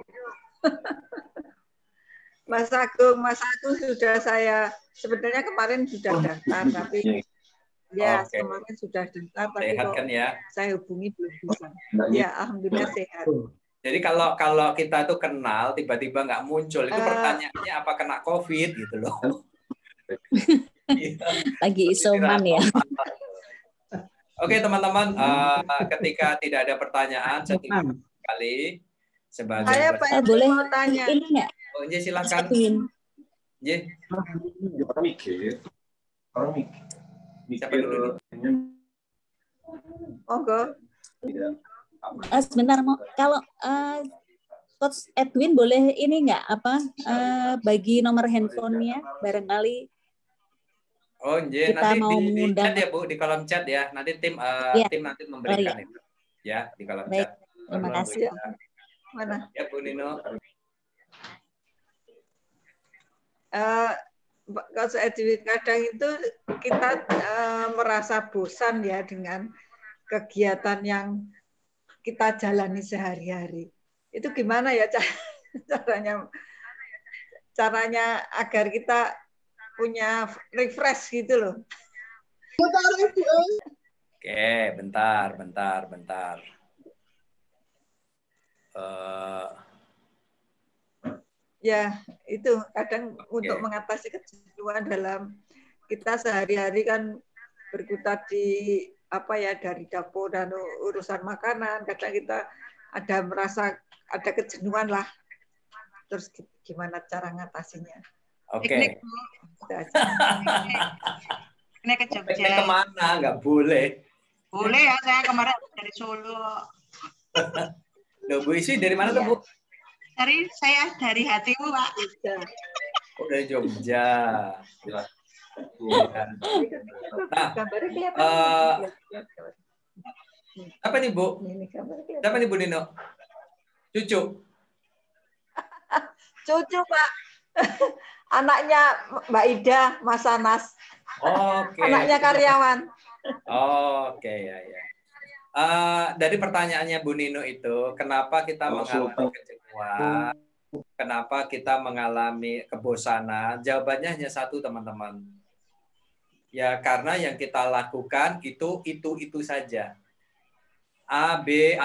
Mas Agung sudah saya sebenarnya kemarin sudah daftar, tapi ya Oke. kemarin sudah daftar, tapi Sehat kok kan ya? saya hubungi belum bisa. Ya, alhamdulillah sehat. Jadi kalau kita tuh kenal tiba-tiba nggak muncul, itu pertanyaannya apa kena COVID gitu loh. Lagi isoman ya. Oke teman-teman, ketika tidak ada pertanyaan, saya terima kali sebagai Saya boleh mau tanya. ini enggak? Oh, Nje, silakan. Nje. Orang mikir. Siapa dulu? Monggo. Sebentar, mau kalau Coach Edwin boleh ini enggak bagi nomor handphonenya barangkali. Oh, Nje, Kita nanti mau di mengundang. chat ya Bu, di kolom chat ya. Nanti tim tim nanti memberikan itu. Ya, di kolom Baik. chat. Terima kasih. Mana? Ya Bu Nino. Coach Edwin, kadang itu kita merasa bosan ya dengan kegiatan yang kita jalani sehari-hari. Itu gimana ya caranya agar kita punya refresh gitu loh. Oke, bentar. Ya, itu kadang untuk mengatasi kejenuhan dalam kita sehari-hari kan berkutat di dari dapur dan urusan makanan. Kadang kita merasa ada kejenuhan lah. Terus gimana cara ngatasinya? Oke. Ini ke Jogja. Piknik kemana? Nggak boleh. Boleh ya, saya kemarin dari Solo. Loh, Bu Isi dari mana tuh, Bu? Saya dari hatimu, Pak. Oh, dari Jogja. Apa nih, Bu? Siapa nih, Bu Nino? Cucu. Cucu, Pak. Anaknya Mbak Ida, Mas Anas. Oke. Anaknya karyawan. Oke, ya. Dari pertanyaannya Bu Nino itu, kenapa kita mengalami kejenuhan? Kenapa kita mengalami kebosanan? Jawabannya hanya satu, teman-teman. Ya, karena yang kita lakukan itu saja. A, B.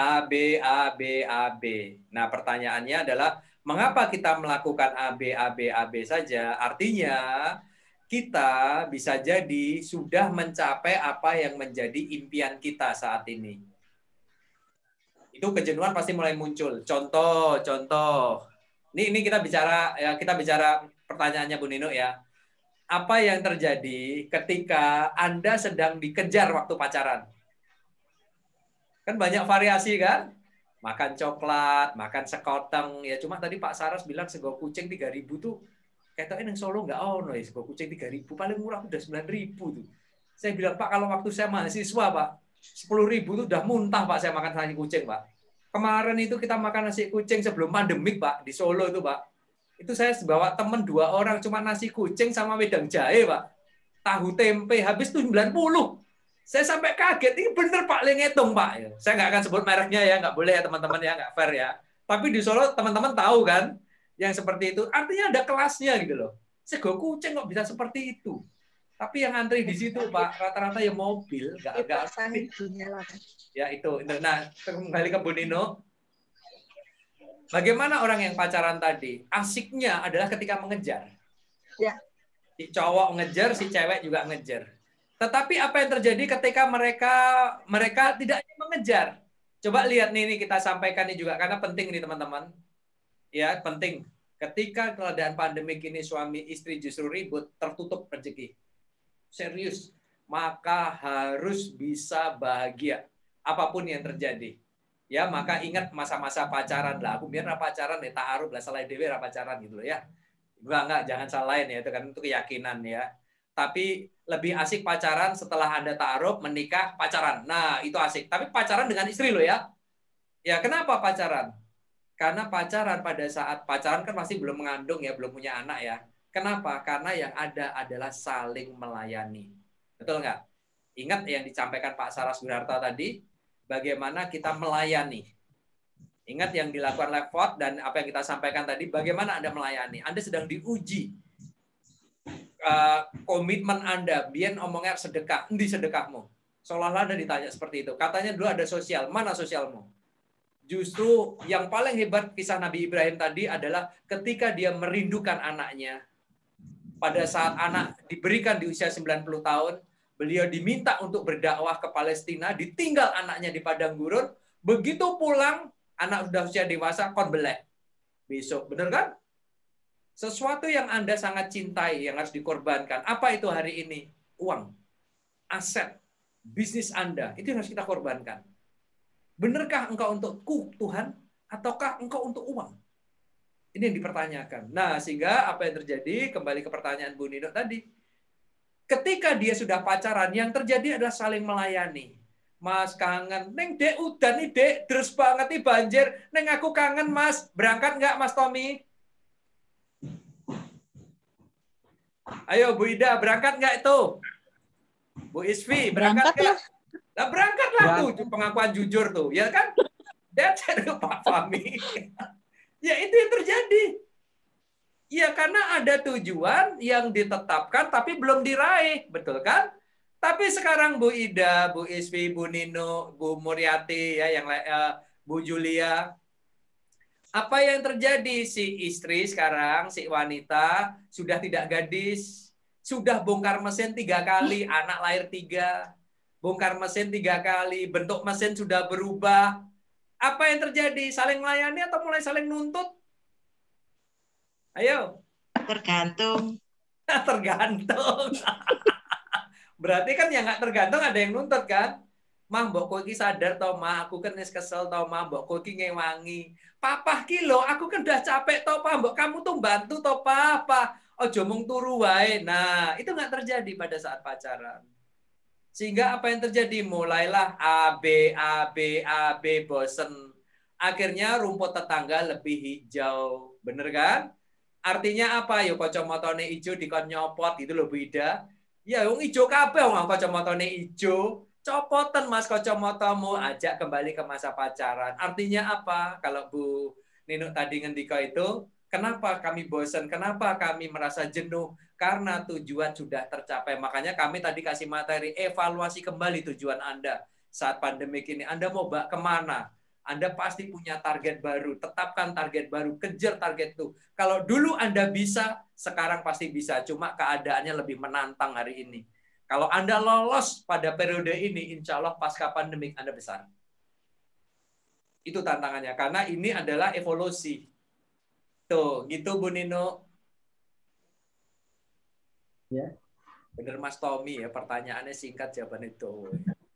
Nah, pertanyaannya adalah, mengapa kita melakukan A, B saja? Artinya, kita bisa jadi sudah mencapai apa yang menjadi impian kita saat ini. Itu kejenuhan pasti mulai muncul. Contoh. Ini kita bicara pertanyaannya Bu Nino ya. Apa yang terjadi ketika Anda sedang dikejar waktu pacaran? Kan banyak variasi kan? Makan coklat, makan sekoteng. Ya cuma tadi Pak Saras bilang sego kucing 3.000 tuh kayaknya yang Solo nggak ono ya, sego kucing 3.000 paling murah udah 9.000 tuh. Saya bilang Pak, kalau waktu saya mahasiswa Pak 10.000 tuh udah muntah Pak saya makan nasi kucing Pak. Kemarin itu kita makan nasi kucing sebelum pandemik Pak di Solo itu Pak. Itu saya bawa temen 2 orang cuma nasi kucing sama wedang jahe Pak. Tahu tempe habis tuh 90. Saya sampai kaget, ini bener Pak ngitung Pak. Saya nggak akan sebut mereknya ya, nggak boleh ya teman-teman ya, nggak fair ya. Tapi di Solo teman-teman tahu kan? Yang seperti itu, artinya ada kelasnya gitu loh. Sego kucing kok bisa seperti itu. Tapi yang antri di situ Pak, rata-rata ya mobil, nggak ya itu. Nah, kembali ke Bu Nino. Bagaimana orang yang pacaran tadi? Asiknya adalah ketika mengejar. Ya. Si cowok ngejar, si cewek juga ngejar. Tetapi apa yang terjadi ketika mereka tidak mengejar? Coba lihat nih kita sampaikan ini juga karena penting nih teman-teman. Ya, penting. Ketika keadaan pandemik ini suami istri justru ribut, tertutup rezeki. Serius. Maka harus bisa bahagia apapun yang terjadi. Ya, maka ingat masa-masa pacaran lah. Aku biar pacaran ya ta'aruf lah, salah dewe pacaran gitu loh ya. Enggak, jangan salahin ya, itu kan untuk keyakinan ya. Tapi lebih asik pacaran setelah Anda ta'aruf, menikah, pacaran. Nah, itu asik. Tapi pacaran dengan istri loh ya. Ya, kenapa pacaran? Karena pacaran pada saat pacaran kan masih belum mengandung ya, belum punya anak ya. Kenapa? Karena yang ada adalah saling melayani. Betul nggak? Ingat yang disampaikan Pak Saras Wirarta tadi, bagaimana kita melayani. Ingat yang dilakukan Levot dan apa yang kita sampaikan tadi, bagaimana Anda melayani. Anda sedang diuji. Komitmen Anda, biar omongnya sedekah, endi sedekahmu. Seolah-olah Anda ditanya seperti itu. Katanya dulu ada sosial, mana sosialmu? Justru yang paling hebat kisah Nabi Ibrahim tadi adalah ketika dia merindukan anaknya. Pada saat anak diberikan di usia 90 tahun, beliau diminta untuk berdakwah ke Palestina, ditinggal anaknya di padang gurun, begitu pulang, anak sudah usia dewasa, kon belek. Besok, benar kan? Sesuatu yang Anda sangat cintai, yang harus dikorbankan. Apa itu hari ini? Uang, aset, bisnis Anda, itu yang harus kita korbankan. Benarkah engkau untukku, Tuhan? Ataukah engkau untuk uang? Ini yang dipertanyakan. Nah, sehingga apa yang terjadi? Kembali ke pertanyaan Bu Nino tadi. Ketika dia sudah pacaran, yang terjadi adalah saling melayani. Mas kangen. Neng dek udan nih dek. Terus banget nih banjir. Neng aku kangen mas. Berangkat nggak Mas Tommy? Ayo Bu Ida, berangkat nggak itu? Bu Isfi, berangkat nggak? Nah, berangkatlah tuh pengakuan jujur tuh, ya kan? That's Pak Fahmi. Ya itu yang terjadi. Ya karena ada tujuan yang ditetapkan tapi belum diraih, betul kan? Tapi sekarang Bu Ida, Bu Isfi, Bu Nino, Bu Muriati, ya yang Bu Julia, apa yang terjadi? Si istri sekarang, si wanita sudah tidak gadis, sudah bongkar mesin 3 kali, anak lahir 3. Bongkar mesin 3 kali, bentuk mesin sudah berubah. Apa yang terjadi? Saling melayani atau mulai saling nuntut? Ayo. Tergantung. Tergantung. Berarti kan yang nggak tergantung ada yang nuntut kan? Mah mbok kowe iki sadar to, Mah, aku kan wis kesel to, Mah, mbok kowe iki ngewangi. Papa ki lho, aku kan udah capek to, Pak, mbok kamu tuh bantu to, Papa. Ojo mung turu wae. Nah, itu nggak terjadi pada saat pacaran. Sehingga apa yang terjadi? Mulailah A, B, bosen. Akhirnya rumput tetangga lebih hijau. Bener kan? Artinya apa? Yo kacamotone hijau dikon nyopot gitu loh Bu Ida. Ya wong hijau kabeh wong kacamotone hijau. Copoten Mas kacamatamu, ajak kembali ke masa pacaran. Artinya apa? Kalau Bu Nino tadi ngendika itu, kenapa kami bosen? Kenapa kami merasa jenuh? Karena tujuan sudah tercapai. Makanya kami tadi kasih materi, evaluasi kembali tujuan Anda saat pandemik ini. Anda mau kemana? Anda pasti punya target baru. Tetapkan target baru. Kejar target itu. Kalau dulu Anda bisa, sekarang pasti bisa. Cuma keadaannya lebih menantang hari ini. Kalau Anda lolos pada periode ini, insya Allah pasca pandemik Anda besar. Itu tantangannya. Karena ini adalah evolusi. Tuh, gitu Bu Nino. Ya. Bener Mas Tommy ya, pertanyaannya singkat, jawabannya itu.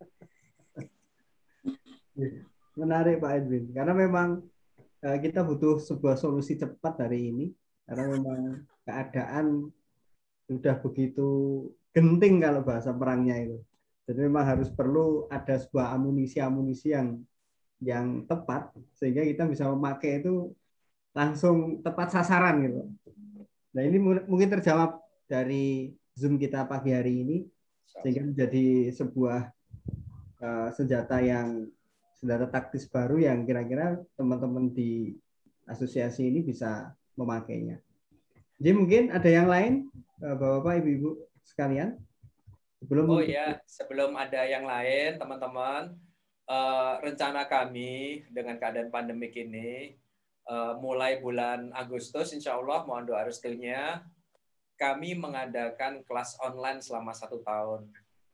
Menarik Pak Edwin, karena memang kita butuh sebuah solusi cepat hari ini, karena memang keadaan sudah begitu genting kalau bahasa perangnya itu. Jadi memang harus perlu ada sebuah amunisi yang tepat sehingga kita bisa memakai itu langsung tepat sasaran gitu. Nah ini mungkin terjawab dari Zoom kita pagi hari ini sehingga menjadi sebuah senjata taktis baru yang kira-kira teman-teman di asosiasi ini bisa memakainya. Jadi mungkin ada yang lain, Bapak-bapak, Ibu-ibu sekalian? Sebelum ada yang lain, teman-teman, rencana kami dengan keadaan pandemik ini, mulai bulan Agustus, insya Allah mohon doa restunya, kami mengadakan kelas online selama 1 tahun.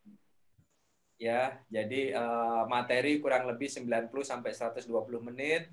Ya, jadi materi kurang lebih 90 sampai 120 menit.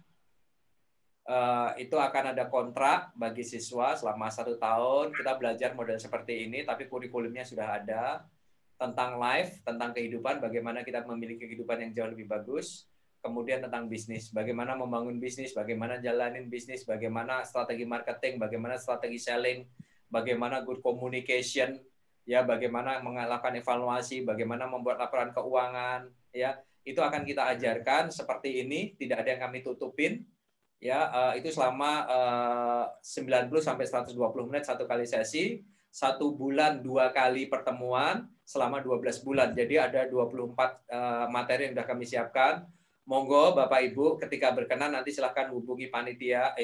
Itu akan ada kontrak bagi siswa selama 1 tahun. Kita belajar model seperti ini, tapi kurikulumnya sudah ada tentang life, tentang kehidupan, bagaimana kita memiliki kehidupan yang jauh lebih bagus. Kemudian tentang bisnis, bagaimana membangun bisnis, bagaimana jalanin bisnis, bagaimana strategi marketing, bagaimana strategi selling, bagaimana good communication, ya, bagaimana melakukan evaluasi, bagaimana membuat laporan keuangan, ya, itu akan kita ajarkan seperti ini, tidak ada yang kami tutupin, ya, itu selama 90 sampai 120 menit 1 kali sesi, 1 bulan 2 kali pertemuan selama 12 bulan. Jadi ada 24 materi yang sudah kami siapkan. Monggo Bapak Ibu ketika berkenan nanti silahkan hubungi panitia,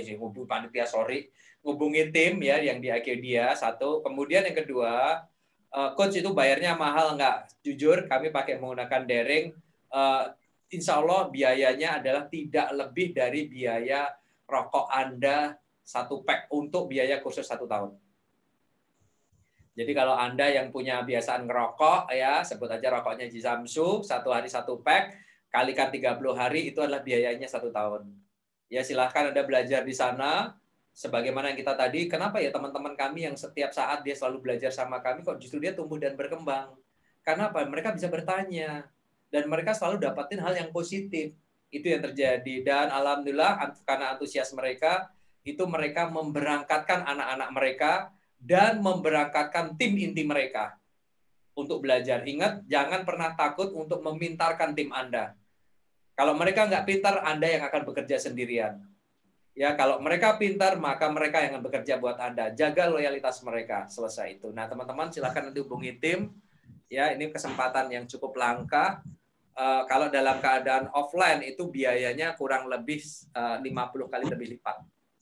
hubungi tim ya yang di Akedia 1. Kemudian yang kedua, coach itu bayarnya mahal nggak? Jujur kami pakai menggunakan daring. Insya Allah biayanya adalah tidak lebih dari biaya rokok Anda 1 pack untuk biaya kursus 1 tahun. Jadi kalau Anda yang punya kebiasaan ngerokok ya, sebut aja rokoknya Jizamsu, 1 hari 1 pack, kalikan 30 hari itu adalah biayanya 1 tahun. Ya silahkan Anda belajar di sana. Sebagaimana yang kita tadi, kenapa ya teman-teman kami yang setiap saat dia selalu belajar sama kami, kok justru dia tumbuh dan berkembang? Karena apa? Mereka bisa bertanya. Dan mereka selalu dapatin hal yang positif. Itu yang terjadi. Dan alhamdulillah karena antusias mereka, itu mereka memberangkatkan anak-anak mereka dan memberangkatkan tim inti mereka untuk belajar. Ingat, jangan pernah takut untuk memintarkan tim Anda. Kalau mereka nggak pintar, Anda yang akan bekerja sendirian. Ya, kalau mereka pintar, maka mereka yang akan bekerja buat Anda. Jaga loyalitas mereka. Selesai itu. Nah, teman-teman silakan nanti hubungi tim. Ya, ini kesempatan yang cukup langka. Kalau dalam keadaan offline itu biayanya kurang lebih 50 kali lebih lipat.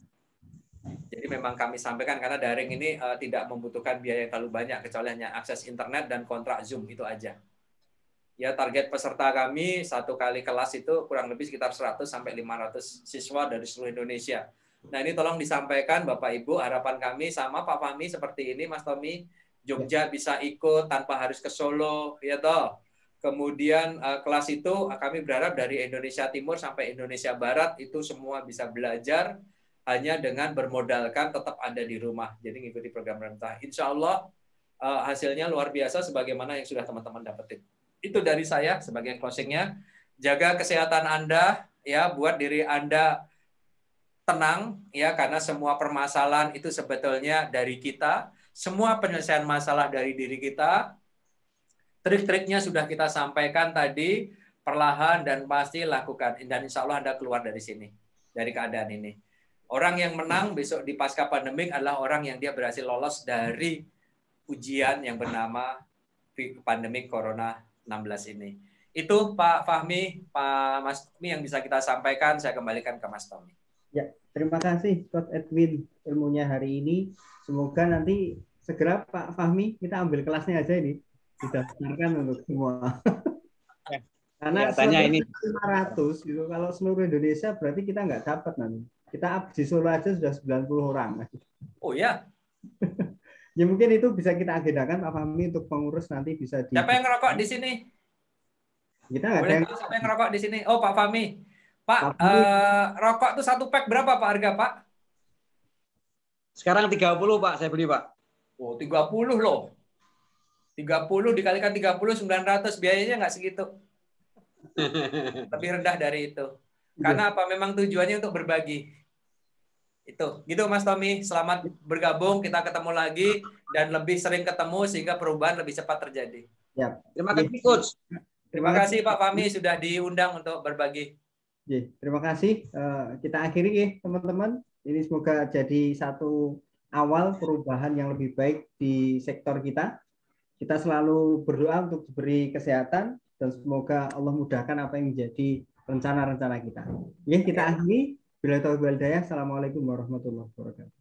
Jadi memang kami sampaikan karena daring ini tidak membutuhkan biaya yang terlalu banyak kecuali hanya akses internet dan kontrak Zoom itu aja. Ya, target peserta kami 1 kali kelas itu kurang lebih sekitar 100 sampai 500 siswa dari seluruh Indonesia. Nah, ini tolong disampaikan Bapak Ibu, harapan kami sama Pak Fahmi seperti ini Mas Tommy, Jogja bisa ikut tanpa harus ke Solo, ya toh. Kemudian kelas itu kami berharap dari Indonesia Timur sampai Indonesia Barat itu semua bisa belajar hanya dengan bermodalkan tetap ada di rumah. Jadi ngikuti program pemerintah. Insya Allah hasilnya luar biasa sebagaimana yang sudah teman-teman dapetin. Itu dari saya sebagai closingnya. Jaga kesehatan Anda, ya, buat diri Anda tenang, ya, karena semua permasalahan itu sebetulnya dari kita. Semua penyelesaian masalah dari diri kita. Trik-triknya sudah kita sampaikan tadi, perlahan dan pasti lakukan. Dan insya Allah Anda keluar dari sini, dari keadaan ini. Orang yang menang besok di pasca pandemik adalah orang yang dia berhasil lolos dari ujian yang bernama pandemik Corona 16 ini. Itu Pak Fahmi, Pak Mas Tommy yang bisa kita sampaikan. Saya kembalikan ke Mas Tommy. Ya, terima kasih Coach Edwin ilmunya hari ini. Semoga nanti segera Pak Fahmi kita ambil kelasnya aja ini. Didaftarkan untuk semua. Karena ini 500 gitu. Kalau seluruh Indonesia berarti kita nggak dapat nanti. Kita di Solo aja sudah 90 orang. Oh ya. Ya mungkin itu bisa kita agendakan Pak Fahmi untuk pengurus nanti bisa di. Siapa yang ngerokok di sini? Kita nggak ada yang... Siapa yang ngerokok di sini? Oh Pak Fahmi. Pak, rokok tuh 1 pack berapa Pak harga Pak? Sekarang 30 Pak, saya beli Pak. Oh 30 loh. 30 dikalikan 30 900 biayanya nggak segitu. Lebih rendah dari itu. Karena apa? Memang tujuannya untuk berbagi. Itu. Gitu Mas Tommy, selamat bergabung, kita ketemu lagi dan lebih sering ketemu sehingga perubahan lebih cepat terjadi. Ya. Terima kasih Coach. Terima kasih Pak Fahmi sudah diundang untuk berbagi. Terima kasih. Kita akhiri ya teman-teman. Ini semoga jadi satu awal perubahan yang lebih baik di sektor kita. Kita selalu berdoa untuk diberi kesehatan dan semoga Allah mudahkan apa yang menjadi rencana-rencana kita. Ya, kita akhiri. Bila taufiq wal hidayah. Assalamualaikum warahmatullahi wabarakatuh.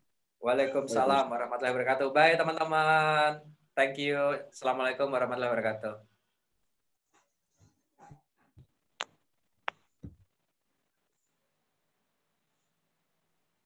Waalaikumsalam warahmatullahi wabarakatuh. Bye teman-teman. Thank you. Assalamualaikum warahmatullahi wabarakatuh.